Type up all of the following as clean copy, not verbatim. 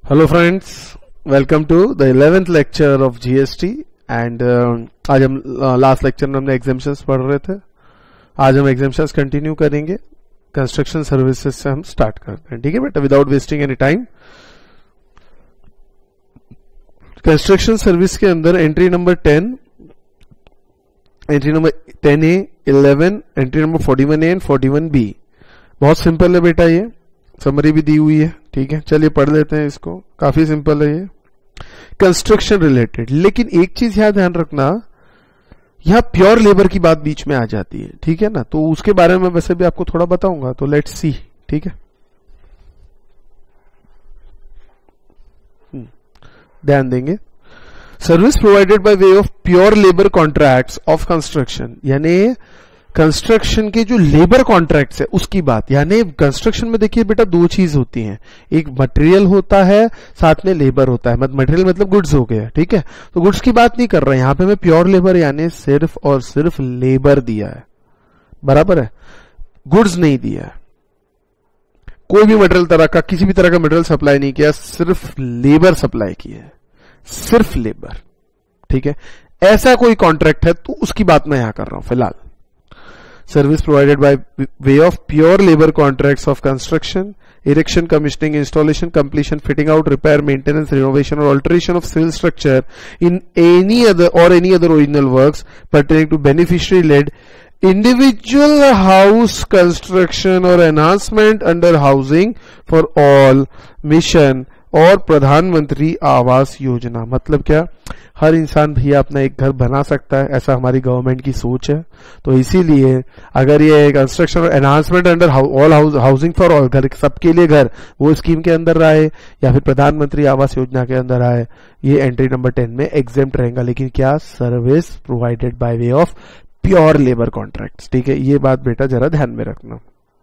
Hello friends, welcome to the 11th lecture of GST and आज हम last lecture में हमने एग्जाम्शंस पढ़ रहे थे। आज हम एग्जाम्शंस कंटिन्यू करेंगे। कंस्ट्रक्शन सर्विसेज से हम स्टार्ट करते हैं, ठीक है बेटा, without wasting any time. Construction service के अंदर entry number 10, entry number 10A, 11, entry number 41A and 41B। बहुत सिंपल है बेटा, ये समरी भी दी हुई है, ठीक है। चलिए पढ़ लेते हैं इसको, काफी सिंपल है ये, कंस्ट्रक्शन रिलेटेड। लेकिन एक चीज यहां ध्यान रखना, यहां प्योर लेबर की बात बीच में आ जाती है, ठीक है ना, तो उसके बारे में वैसे भी आपको थोड़ा बताऊंगा, तो लेट्स सी, ठीक है। ध्यान देंगे। Service provided by way of pure labour contracts of construction, यानी कंस्ट्रक्शन के जो लेबर कॉन्ट्रैक्ट्स है उसकी बात। यानी कंस्ट्रक्शन में देखिए बेटा दो चीज होती हैं, एक मटेरियल होता है, साथ में लेबर होता है। मटेरियल मतलब गुड्स हो गया, ठीक है। तो गुड्स की बात नहीं कर रहे हैं यहां पे मैं, प्योर लेबर यानी सिर्फ और सिर्फ लेबर दिया है, बराबर है, गुड्स नहीं दिया है। कोई भी मटेरियल तरह का, किसी भी तरह का मटेरियल सप्लाई नहीं किया, सिर्फ लेबर सप्लाई किया है, सिर्फ लेबर, ठीक है। ऐसा कोई कॉन्ट्रैक्ट है तो उसकी बात मैं यहां कर रहा हूं फिलहाल। Service provided by way of pure labor contracts of construction, erection, commissioning, installation, completion, fitting out, repair, maintenance, renovation or alteration of civil structure in any other original works pertaining to beneficiary-led individual house construction or enhancement under housing for all mission और प्रधानमंत्री आवास योजना। मतलब क्या, हर इंसान भैया अपना एक घर बना सकता है, ऐसा हमारी गवर्नमेंट की सोच है। तो इसीलिए अगर ये कंस्ट्रक्शन और enhancement under all housing for all, घर सबके लिए घर, वो स्कीम के अंदर आए या फिर प्रधानमंत्री आवास योजना के अंदर आए, ये एंट्री नंबर 10 में एग्जेम्प्ट रहेगा। लेकिन क्या, service provided by way of pure labour contracts, ठीक है। ये बात बेटा जरा ध्यान में रखना।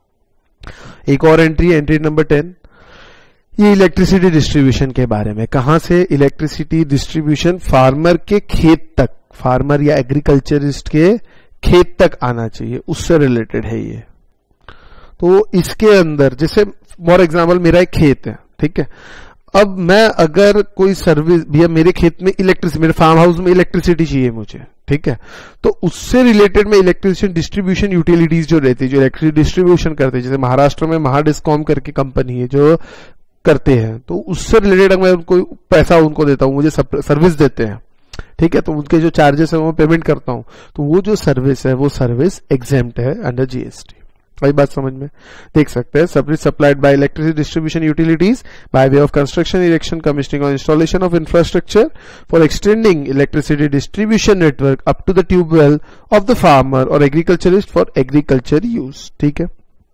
एक और एंट्री, एंट्री नंबर 10, ये इलेक्ट्रिसिटी डिस्ट्रीब्यूशन के बारे में। कहां से इलेक्ट्रिसिटी डिस्ट्रीब्यूशन? फार्मर के खेत तक, फार्मर या एग्रीकल्चरिस्ट के खेत तक आना चाहिए, उससे रिलेटेड है ये। तो इसके अंदर जैसे फॉर एग्जांपल मेरा एक खेत है, ठीक है। अब मैं अगर कोई सर्विस, भैया मेरे खेत में इलेक्ट्रिसिटी, मेरे फार्म हाउस में इलेक्ट्रिसिटी चाहिए मुझे, ठीक है, तो उससे रिलेटेड में इलेक्ट्रिसिटी डिस्ट्रीब्यूशन यूटिलिटीज जो रहती है, जो इलेक्ट्रिसिटी डिस्ट्रीब्यूशन करते हैं, जैसे महाराष्ट्र में महाडिस्कॉम करके कंपनी है जो करते हैं, तो उससे रिलेटेड मैं उनको पैसा उनको देता हूं, मुझे सर्विस देते हैं, ठीक है, तो उनके जो चार्जेस है वो पेमेंट करता हूं, तो वो जो सर्विस है वो सर्विस एग्जेम्प्ट है अंडर जीएसटी। वही बात समझ में देख सकते हैं। Service supplied by electricity distribution utilities by way of construction, erection, commissioning और installation of infrastructure for extending electricity distribution network up to the tubewell of the farmer और एग्रीकल्चरिस्ट फॉर एग्रीकल्चर यूज, ठीक है।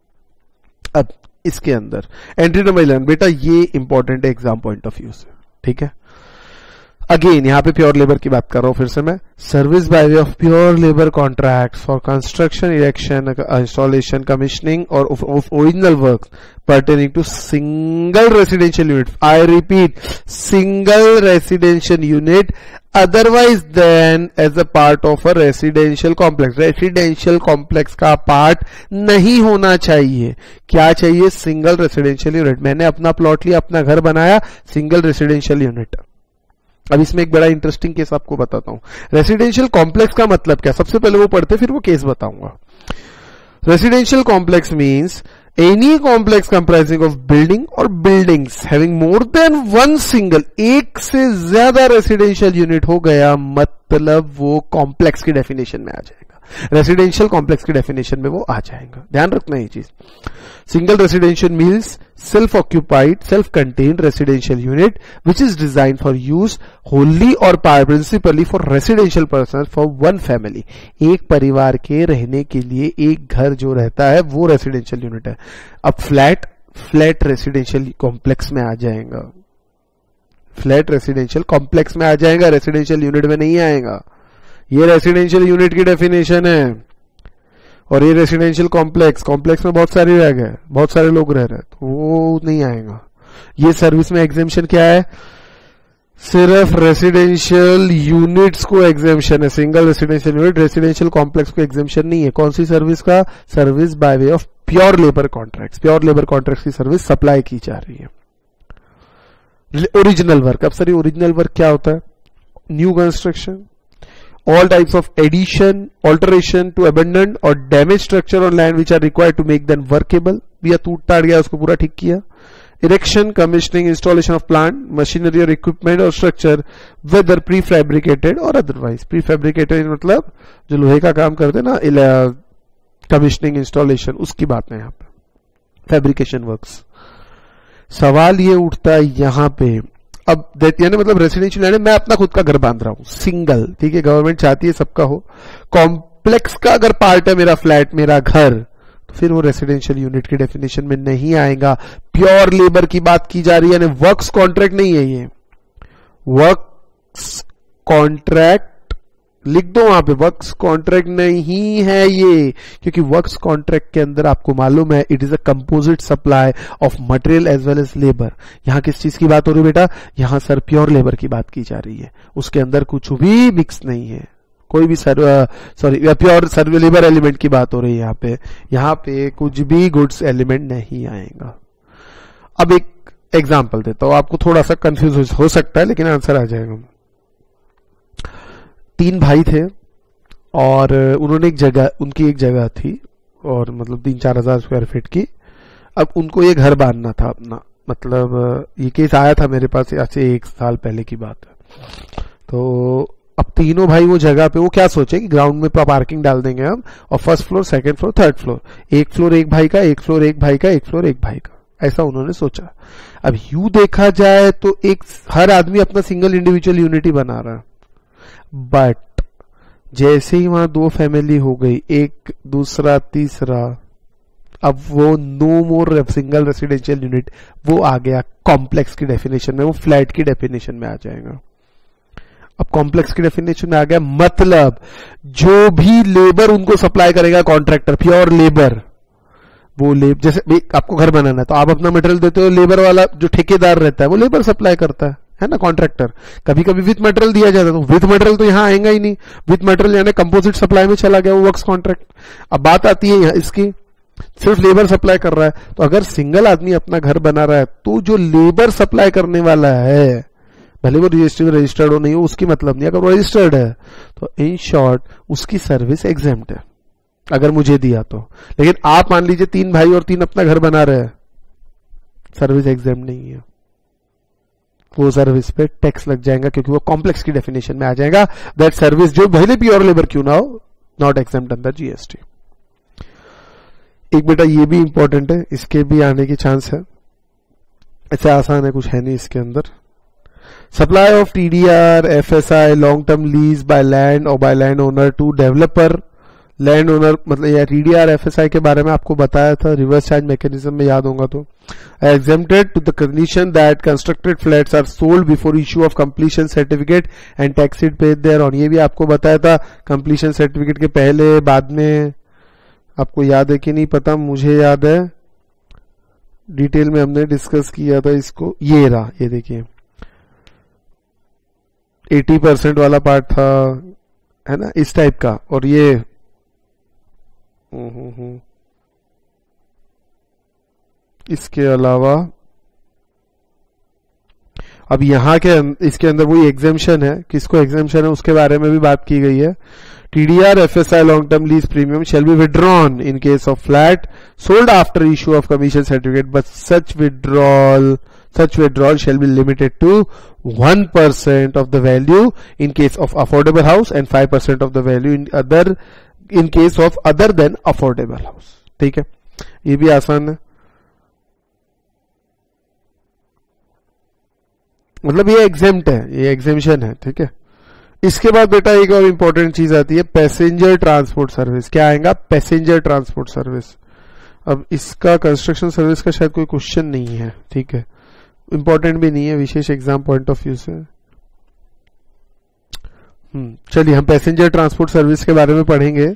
अब इसके अंदर entry number 11 बेटा, ये important है एग्जाम पॉइंट ऑफ व्यू से, ठीक है। अगेन यहां पे प्योर लेबर की बात कर रहा हूं फिर से मैं। Service by way of pure labour contracts for construction, erection, installation, commissioning और original work pertaining to single residential unit, I repeat, single residential unit otherwise than as a part of a residential complex. Residential complex का part नहीं होना चाहिए। क्या चाहिए? Single residential unit. मैंने अपना plot लिया, अपना घर बनाया, सिंगल रेसिडेंशियल यूनिट। अब इसमें एक बड़ा इंटरेस्टिंग केस आपको बताता हूं। रेसिडेंशियल कॉम्प्लेक्स का मतलब क्या, सबसे पहले वो पढ़ते फिर वो केस बताऊंगा। Residential complex means any complex comprising of building और buildings having more than one single, एक से ज्यादा रेसिडेंशियल यूनिट हो गया, मतलब वो कॉम्प्लेक्स की डेफिनेशन में आ जाएगा, रेसिडेंशियल कॉम्प्लेक्स की डेफिनेशन में वो आ जाएगा। ध्यान रखना ये चीज। Single residential means self occupied, self contained residential unit which is design for use wholly और principally for residential person for one family. एक परिवार के रहने के लिए एक घर जो रहता है वो रेसिडेंशियल यूनिट है। अब फ्लैट रेसिडेंशियल कॉम्प्लेक्स में आ जाएगा, फ्लैट रेसिडेंशियल कॉम्प्लेक्स में आ जाएगा, रेसिडेंशियल यूनिट में नहीं आएगा। ये रेसिडेंशियल यूनिट की डेफिनेशन है। और ये रेसिडेंशियल कॉम्प्लेक्स में बहुत सारे रह गए, बहुत सारे लोग रह रहे हैं, तो वो नहीं आएगा। ये सर्विस में एग्जेम्पशन क्या है? सिर्फ रेसिडेंशियल यूनिट्स को एग्जेम्पशन है, single residential unit, residential complex को एग्जेम्पशन नहीं है। कौन सी सर्विस का? Service by way of pure labour contracts. Pure labour contracts की सर्विस सप्लाई की जा रही है। Original work. अब सर ये ओरिजिनल वर्क क्या होता है? New construction, all types of addition, alteration to abandoned or damaged structure on land which are required to make them workable। या टूट टाट गया उसको पूरा ठीक किया। Erection, commissioning, installation of plant, machinery or equipment or structure whether prefabricated or otherwise। prefabricated मतलब जो लोहे का काम करते ना, commissioning, installation, उसकी बात है यहाँ पे, fabrication works। सवाल ये उठता है यहाँ पे, अब यानी मतलब रेसिडेंशियल लैंड, मैं अपना खुद का घर बांध रहा हूं सिंगल, ठीक है, गवर्नमेंट चाहती है सबका हो, कॉम्प्लेक्स का अगर पार्ट है मेरा फ्लैट, मेरा घर, तो फिर वो रेसिडेंशियल यूनिट की डेफिनेशन में नहीं आएगा। प्योर लेबर की बात की जा रही है, यानी वर्क्स कॉन्ट्रैक्ट नहीं है ये, वर्क्स कॉन्ट्रैक्ट लिख दो वहां पे, वर्क्स कॉन्ट्रैक्ट नहीं है ये, क्योंकि वर्क्स कॉन्ट्रैक्ट के अंदर आपको मालूम है it is a composite supply of material as well as labour. यहां किस चीज की बात हो रही है बेटा? यहां सर प्योर लेबर की बात की जा रही है, उसके अंदर कुछ भी मिक्स नहीं है, कोई भी प्योर सर्व लेबर एलिमेंट की बात हो रही है यहाँ पे कुछ भी गुड्स एलिमेंट नहीं आएगा। अब एक एग्जाम्पल देता हूं, आपको थोड़ा सा कंफ्यूज हो सकता है लेकिन आंसर आ जाएगा। 3 भाई थे और उन्होंने उनकी एक जगह थी और मतलब 3-4 हजार स्क्वायर फीट की। अब उनको ये घर बांधना था अपना, मतलब ये केस आया था मेरे पास आज से 1 साल पहले की बात है। तो अब तीनों भाई वो जगह पे वो क्या सोचे कि ग्राउंड में पार्किंग डाल देंगे हम, और first floor, second floor, third floor, एक फ्लोर एक भाई का, एक फ्लोर एक भाई का, एक फ्लोर एक भाई का, ऐसा उन्होंने सोचा। अब यूं देखा जाए तो एक हर आदमी अपना सिंगल इंडिविजुअल यूनिटी बना रहा है, बट जैसे ही वहां 2 फैमिली हो गई, एक दूसरा तीसरा, अब वो no more single residential unit, वो आ गया कॉम्प्लेक्स की डेफिनेशन में, वो फ्लैट की डेफिनेशन में आ जाएगा। अब कॉम्प्लेक्स की डेफिनेशन में आ गया, मतलब जो भी लेबर उनको सप्लाई करेगा कॉन्ट्रैक्टर, प्योर लेबर, वो जैसे आपको घर बनाना है तो आप अपना मटेरियल देते हो, लेबर वाला जो ठेकेदार रहता है वो लेबर सप्लाई करता है ना, कॉन्ट्रैक्टर। कभी कभी विथ मटेरियल दिया जाता है, तो विथ मटेरियल तो यहां आएगा ही नहीं, विथ मटेरियल यानी कंपोजिट सप्लाई में चला गया, वो वर्क्स कॉन्ट्रैक्ट। अब बात आती है इसकी, सिर्फ लेबर सप्लाई कर रहा है, तो अगर सिंगल आदमी अपना घर बना रहा है तो जो लेबर सप्लाई करने वाला है, भले वो रजिस्टर्ड हो नहीं हो उसकी मतलब नहीं, अगर वो रजिस्टर्ड है तो इन शॉर्ट उसकी सर्विस एग्जेम्प्ट है अगर मुझे दिया तो। लेकिन आप मान लीजिए 3 भाई और 3 अपना घर बना रहे हैं, सर्विस एग्जेम्प्ट नहीं है, वो सर्विस पे टैक्स लग जाएगा क्योंकि वो कॉम्प्लेक्स की डेफिनेशन में आ जाएगा। दैट सर्विस जो भले प्योर लेबर क्यों ना हो, नॉट एग्जेम्प्ट अंडर जीएसटी। एक बेटा ये भी इंपॉर्टेंट है, इसके भी आने की चांस है, ऐसे आसान है कुछ है नहीं इसके अंदर। Supply of TDR FSI long term lease by land और by land owner to developer. Land owner मतलब या टीडीआर एफएसआई के बारे में आपको बताया था रिवर्स चार्ज मैकेनिज्म में, याद होगा तो। exempted to the condition that constructed flats are sold before issue of completion certificate and tax paid thereon। ये भी आपको बताया था completion certificate के पहले बाद में, आपको याद है कि नहीं पता, मुझे याद है डिटेल में हमने डिस्कस किया था इसको। ये रहा, ये देखिए 80% वाला पार्ट था, है ना, इस टाइप का। और ये इसके अलावा अब यहां के इसके अंदर वही एग्जेम्पशन है, किसको एग्जेम्पशन है उसके बारे में भी बात की गई है। TDR FSI long term lease premium shall be withdrawn in case of flat sold after issue of commission certificate, but such withdrawal shall be limited to 1% of the value in case of affordable house and 5% of the value in case of other than affordable house। ठीक है, ये भी आसान है, मतलब ये exempt है, ये एग्जेम्पशन है, ठीक है। इसके बाद बेटा एक और इंपॉर्टेंट चीज आती है पैसेंजर ट्रांसपोर्ट सर्विस। क्या आएगा? Passenger transport service. अब इसका कंस्ट्रक्शन सर्विस का शायद कोई क्वेश्चन नहीं है, ठीक है, इंपॉर्टेंट भी नहीं है विशेष एग्जाम पॉइंट ऑफ व्यू से। चलिए हम पैसेंजर ट्रांसपोर्ट सर्विस के बारे में पढ़ेंगे।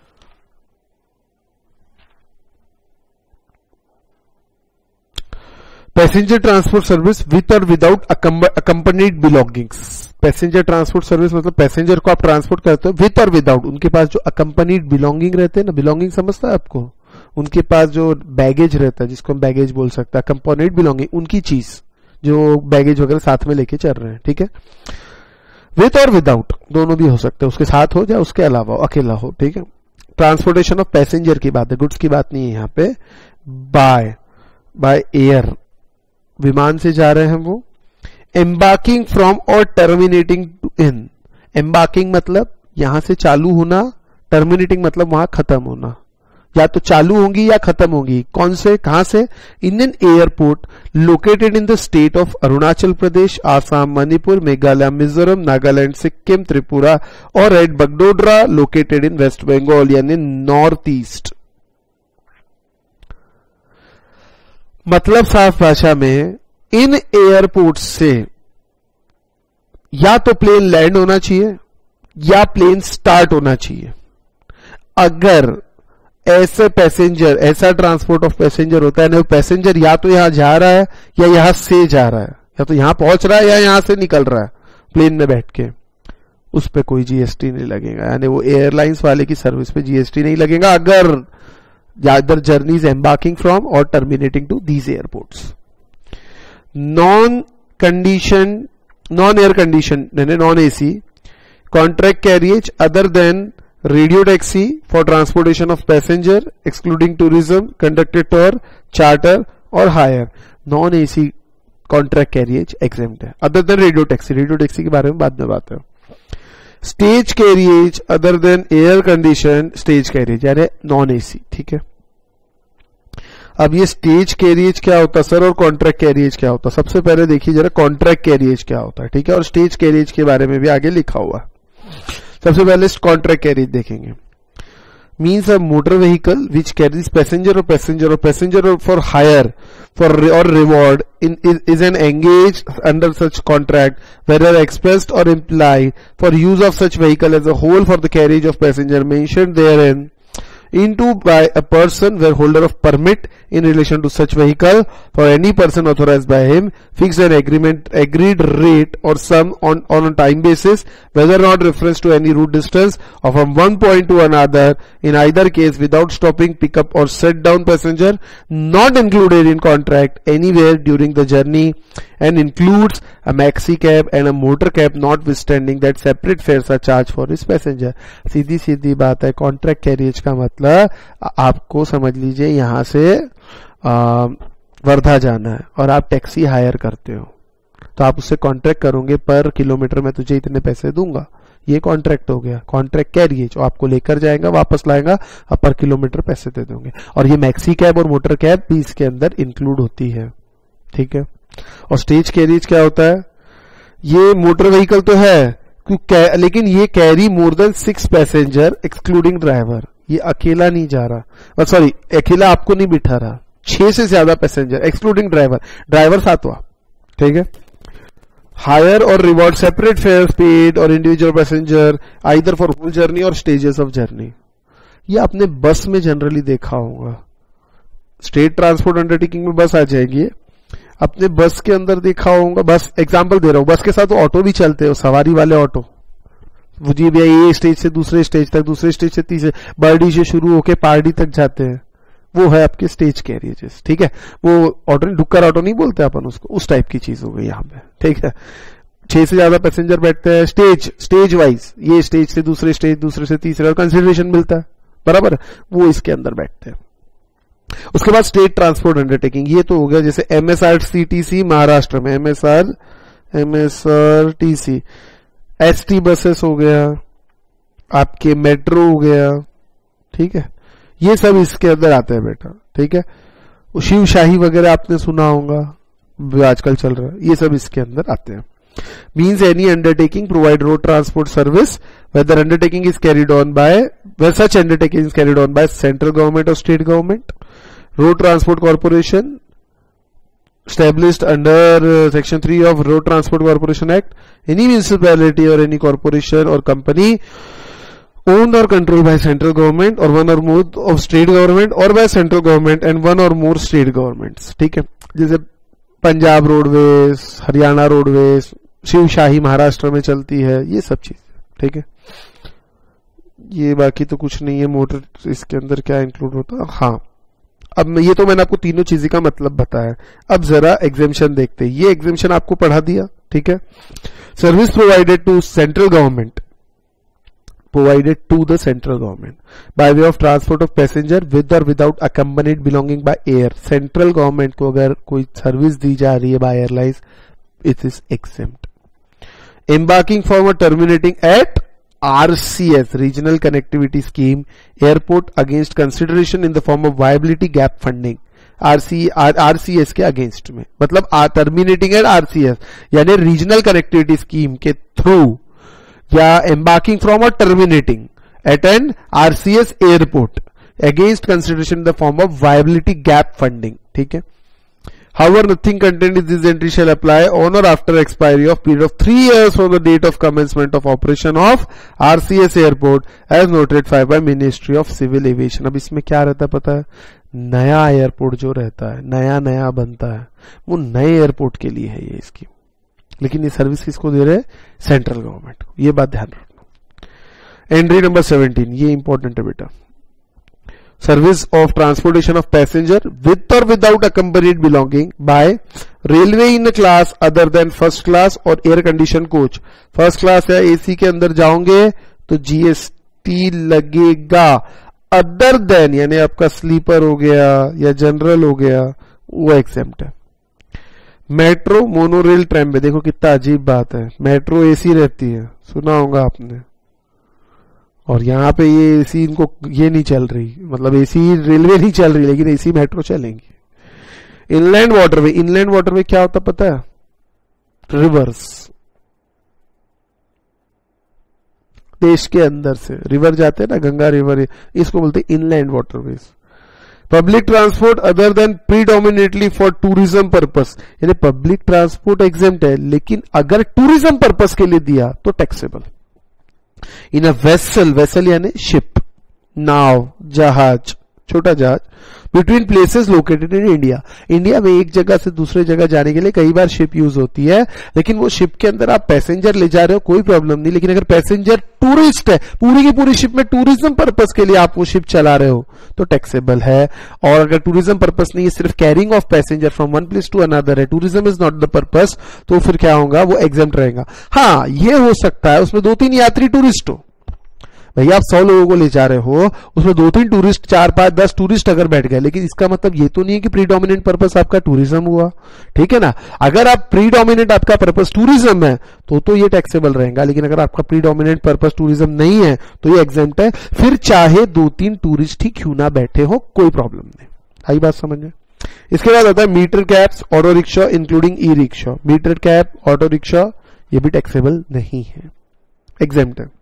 पैसेंजर ट्रांसपोर्ट सर्विस विथ और without accompanied belongings. Passenger transport service मतलब पैसेंजर को आप ट्रांसपोर्ट करते हो विथ और विदाउट, उनके पास जो अकम्पनीड बिलोंगिंग रहते हैं ना, बिलोंगिंग समझता है आपको, उनके पास जो बैगेज रहता है जिसको हम बैगेज बोल सकते हैं, अकम्पनीड बिलोंगिंग, उनकी चीज जो बैगेज वगैरह साथ में लेके चल रहे हैं, ठीक है। विथ और विदाउट दोनों भी हो सकते हैं, उसके साथ हो या उसके अलावा हो, अकेला हो, ठीक है। ट्रांसपोर्टेशन ऑफ पैसेंजर की बात है, गुड्स की बात नहीं है यहाँ पे। बाय एयर, विमान से जा रहे हैं वो। एम्बार्किंग फ्रॉम और टर्मिनेटिंग इन, एम्बार्किंग मतलब यहां से चालू होना, टर्मिनेटिंग मतलब वहां खत्म होना, या तो चालू होंगी या खत्म होंगी। कौन से, कहां से? In an airport located in the state of Arunachal Pradesh, Assam, Manipur, Meghalaya, Mizoram, Nagaland, Sikkim, Tripura और at Bagdogra located in West Bengal यानी नॉर्थ ईस्ट। मतलब साफ भाषा में, इन एयरपोर्ट से या तो प्लेन लैंड होना चाहिए या प्लेन स्टार्ट होना चाहिए। अगर ऐसे पैसेंजर, ऐसा ट्रांसपोर्ट ऑफ पैसेंजर होता है ना, पैसेंजर या तो यहां जा रहा है या यहां से जा रहा है, या तो यहां पहुंच रहा है या यहां से निकल रहा है प्लेन में बैठ के, उस पे कोई जीएसटी नहीं लगेगा, यानी वो एयरलाइंस वाले की सर्विस पे जीएसटी नहीं लगेगा अगर ज्यादातर जर्नीज एम्बार्किंग फ्रॉम और terminating to these airports. Non air condition यानी non AC contract carriage other than radio taxi for transportation of passenger excluding tourism, conducted tour, charter और hire. Non AC contract carriage exempt है other than radio taxi के बारे में बाद में बात है। Stage carriage other than air condition stage carriage यानी नॉन एसी, ठीक है। अब ये स्टेज कैरियज क्या होता है सर और कॉन्ट्रैक्ट कैरियज क्या होता है? सबसे पहले देखिए जरा कॉन्ट्रैक्ट कैरियज क्या होता है, ठीक है, और स्टेज कैरियज के बारे में भी आगे लिखा हुआ है। सबसे पहले कॉन्ट्रैक्ट कैरियज देखेंगे। Means a motor vehicle which carries passenger for hire for or reward is an engaged under such contract whether expressed or implied for use of such vehicle as a whole for the carriage of passenger mentioned therein into by a person where holder of permit in relation to such vehicle for any person authorized by him fix an agreed rate or sum on a time basis whether not reference to any route distance or from one point to another in either case without stopping, pick up or set down passenger not included in contract anywhere during the journey and includes a maxi cab and a motor cab notwithstanding that separate fares are charged for his passenger। सीधी सीधी बात है, contract carriage का मतलब आपको समझ लीजिए यहां से वर्धा जाना है और आप टैक्सी हायर करते हो तो आप उससे कॉन्ट्रैक्ट करोगे पर किलोमीटर में तुझे इतने पैसे दूंगा, ये कॉन्ट्रैक्ट हो गया। कॉन्ट्रैक्ट कैरियज आपको लेकर जाएगा वापस लाएगा, आप पर किलोमीटर पैसे दे दोगे। और ये मैक्सी कैब और मोटर कैब भी इसके अंदर इंक्लूड होती है, ठीक है। और स्टेज कैरियज क्या होता है? ये मोटर व्हीकल तो है लेकिन ये carry more than 6 passenger excluding driver, ये अकेला नहीं जा रहा, सॉरी अकेला आपको नहीं बिठा रहा, 6 से ज्यादा पैसेंजर एक्सक्लूडिंग ड्राइवर 7वां, ठीक है। हायर और रिवॉर्ड सेपरेट फेयर पेड और individual passenger either for whole journey और स्टेजेस ऑफ जर्नी। ये आपने बस में जनरली देखा होगा, स्टेट ट्रांसपोर्ट अंडरटेकिंग में बस आ जाएगी, अपने बस के अंदर देखा होगा। बस एग्जांपल दे रहा हूं, बस के साथ ऑटो भी चलते हो, सवारी वाले ऑटो, वो जी भैया ये स्टेज से दूसरे स्टेज तक, दूसरे स्टेज से तीसरे, बर्डी से शुरू होके पार्डी तक जाते हैं, वो है आपके स्टेज कैरियजेस, ठीक है। वो ऑटो डुक्कर ऑटो नहीं बोलते अपन उसको, उस टाइप की चीज हो गई यहाँ पे, ठीक है। 6 से ज्यादा पैसेंजर बैठते हैं, स्टेज वाइज, ये स्टेज से दूसरे स्टेज, दूसरे से तीसरे, और कंसिडरेशन मिलता है, बराबर, वो इसके अंदर बैठते हैं। उसके बाद स्टेट ट्रांसपोर्ट अंडरटेकिंग, ये तो हो गया जैसे MSRTC महाराष्ट्र में, MSRTC, ST बसेस हो गया, आपके मेट्रो हो गया, ठीक है, ये सब इसके अंदर आते हैं बेटा, ठीक है। शिवशाही वगैरह आपने सुना होगा, आजकल चल रहा है, ये सब इसके अंदर आते हैं। Means any undertaking provide road transport service whether undertaking is carried on by where such undertaking is carried on by central government or state government, road transport corporation established under section 3 of Road Transport Corporation Act, any municipality or any corporation or company owned or controlled by central government or one or more of state government or by central government and one or more state governments, ठीक है। जैसे Punjab roadways, Haryana roadways, Shivshahi Maharashtra में चलती है, ये सब चीज, ठीक है। ये बाकी तो कुछ नहीं है। मोटर इसके अंदर क्या इंक्लूड होता है? हाँ, अब ये तो मैंने आपको तीनों चीजें का मतलब बताया। अब जरा एग्जेम्पशन देखते हैं। ये एग्जेम्पशन आपको पढ़ा दिया, ठीक है। Service provided to central government, provided to the central government by way of transport of passenger with or without accompanied belonging by air। Central government को अगर कोई सर्विस दी जा रही है by airlines, it is exempt। embarking from or terminating at RCS regional connectivity scheme airport against consideration in the form of viability gap funding, RCS के against में, मतलब टर्मिनेटिंग एट आरसीएस यानी रीजनल कनेक्टिविटी स्कीम के थ्रू, या embarking from or terminating at an RCS airport against consideration in the form of viability gap funding, ठीक है। However, nothing contained in this entry shall apply on or after expiry of period of 3 years from the date of commencement of operation of RCS airport as notified by Ministry of Civil Aviation। अब इसमें क्या रहता है पता है, नया airport जो रहता है, नया बनता है, वो नए एयरपोर्ट के लिए है ये स्कीम, लेकिन ये सर्विस किसको दे रहे हैं, सेंट्रल गवर्नमेंट को। ये बात ध्यान रखना। एंट्री नंबर 17, ये इंपॉर्टेंट है बेटा। Service of transportation of passenger with और without accompanied belonging by railway in class other than first class और air condition coach. First class या एसी के अंदर जाओगे तो जीएसटी लगेगा, अदर देन यानी आपका स्लीपर हो गया या जनरल हो गया, वो एग्जेम्प्ट है। मेट्रो मोनोरेल ट्रेन में देखो कितना अजीब बात है, मेट्रो एसी रहती है, सुना होगा आपने, और यहाँ पे ये एसी इनको ये नहीं चल रही, मतलब एसी रेलवे नहीं चल रही लेकिन एसी मेट्रो चलेंगी। इनलैंड वाटरवे क्या होता पता है, रिवर्स, देश के अंदर से रिवर जाते हैं ना, गंगा रिवर, इसको बोलते हैं inland waterways. Public transport other than predominantly for tourism purpose, यानी पब्लिक ट्रांसपोर्ट एग्जेम्प्ट है, लेकिन अगर टूरिज्म पर्पस के लिए दिया तो टैक्सेबल। इन अ वेसल यानी शिप, नाव, जहाज, छोटा जहाज, between places located in India में एक जगह से दूसरे जगह जाने के लिए कई बार शिप यूज होती है, लेकिन वो शिप के अंदर आप पैसेंजर ले जा रहे हो कोई प्रॉब्लम नहीं, लेकिन अगर पैसेंजर टूरिस्ट है, पूरी की पूरी शिप में टूरिज्म पर्पस के लिए आप वो शिप चला रहे हो तो टैक्सेबल है। और अगर टूरिज्म पर्पस नहीं है, सिर्फ carrying of passenger from one place to another है, tourism is not the purpose, तो फिर क्या होगा, वो एग्जेम्प्ट रहेगा। हाँ, ये हो सकता है उसमें 2-3 यात्री टूरिस्ट हो, भैया आप 100 लोगों को ले जा रहे हो, उसमें 2-3 टूरिस्ट, 4-5-10 टूरिस्ट अगर बैठ गए, लेकिन इसका मतलब ये तो नहीं है कि प्रीडोमिनेंट पर्पस आपका टूरिज्म हुआ, ठीक है ना। अगर आप प्रीडोमिनेंट आपका पर्पस टूरिज्म है तो ये टैक्सेबल रहेगा, लेकिन अगर आपका प्रीडोमिनेंट पर्पस टूरिज्म नहीं है तो ये एग्जेम्प्ट है, फिर चाहे 2-3 टूरिस्ट ही क्यों ना बैठे हो, कोई प्रॉब्लम नहीं। आई बात समझ में। इसके बाद आता है meter cabs, auto rickshaw including e rickshaw. Meter cab, auto rickshaw ये भी टैक्सेबल नहीं है, एग्जेम्प्ट है।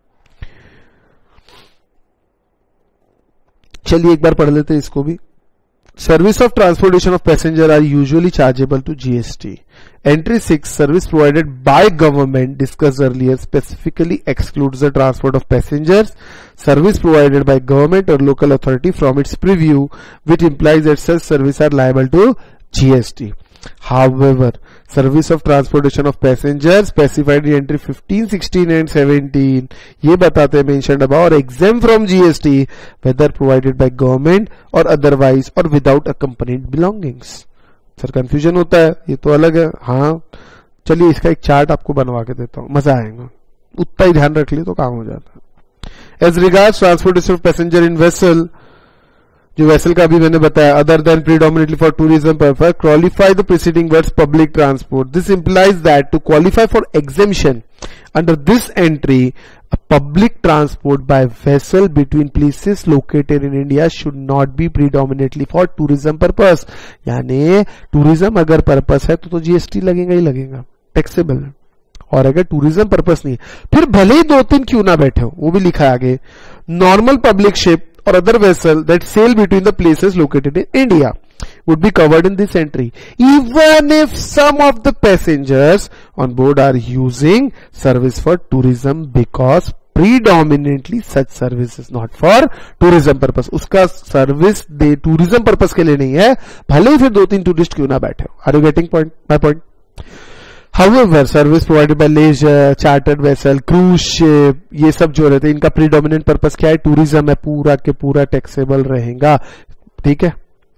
चलिए एक बार पढ़ लेते हैं इसको भी। Service of transportation of passenger are usually chargeable to GST. Entry 6, service provided by government discuss earlier specifically excludes the transport of passengers. Service provided by government और local authority from its preview which implies that such service are liable to GST. However, service of transportation of passengers specified in entry 15, 16 and 17 ये बताते हैं mentioned above और exempt from GST whether provided by government or otherwise or without accompanied belongings। Sir confusion होता है, ये तो अलग है। हाँ चलिए इसका एक चार्ट आपको बनवा के देता हूँ, मजा आएगा, उतना ही ध्यान रख लिए तो काम हो जाता है। As regards transportation of passenger in vessel, जो वेसल का भी मैंने बताया, other than predominantly for tourism purpose, qualify the preceding words public transport. This implies that to qualify for exemption under this entry public transport by vessel between places located in India should not be predominantly for tourism purpose. यानी tourism अगर purpose है तो GST लगेगा ही लगेगा, taxable है। और अगर tourism purpose नहीं फिर भले ही 2-3 क्यों ना बैठे हो, वो भी लिखा है आगे। Normal public ship or other vessel that sail between the places located in India would be covered in this entry, even if some of the passengers on board are using service for tourism because predominantly such service is not for tourism purpose। उसका service दे tourism purpose के लिए नहीं है, भले ही फिर 2-3 tourist क्यों ना बैठे हो। Are you getting my point? However, service provided by leisure, chartered vessel, cruise ship, ये सब जो रहते हैं इनका प्रीडोमिनेंट पर्पस क्या है, टूरिज्म है, पूरा के पूरा टैक्सेबल रहेगा, ठीक है।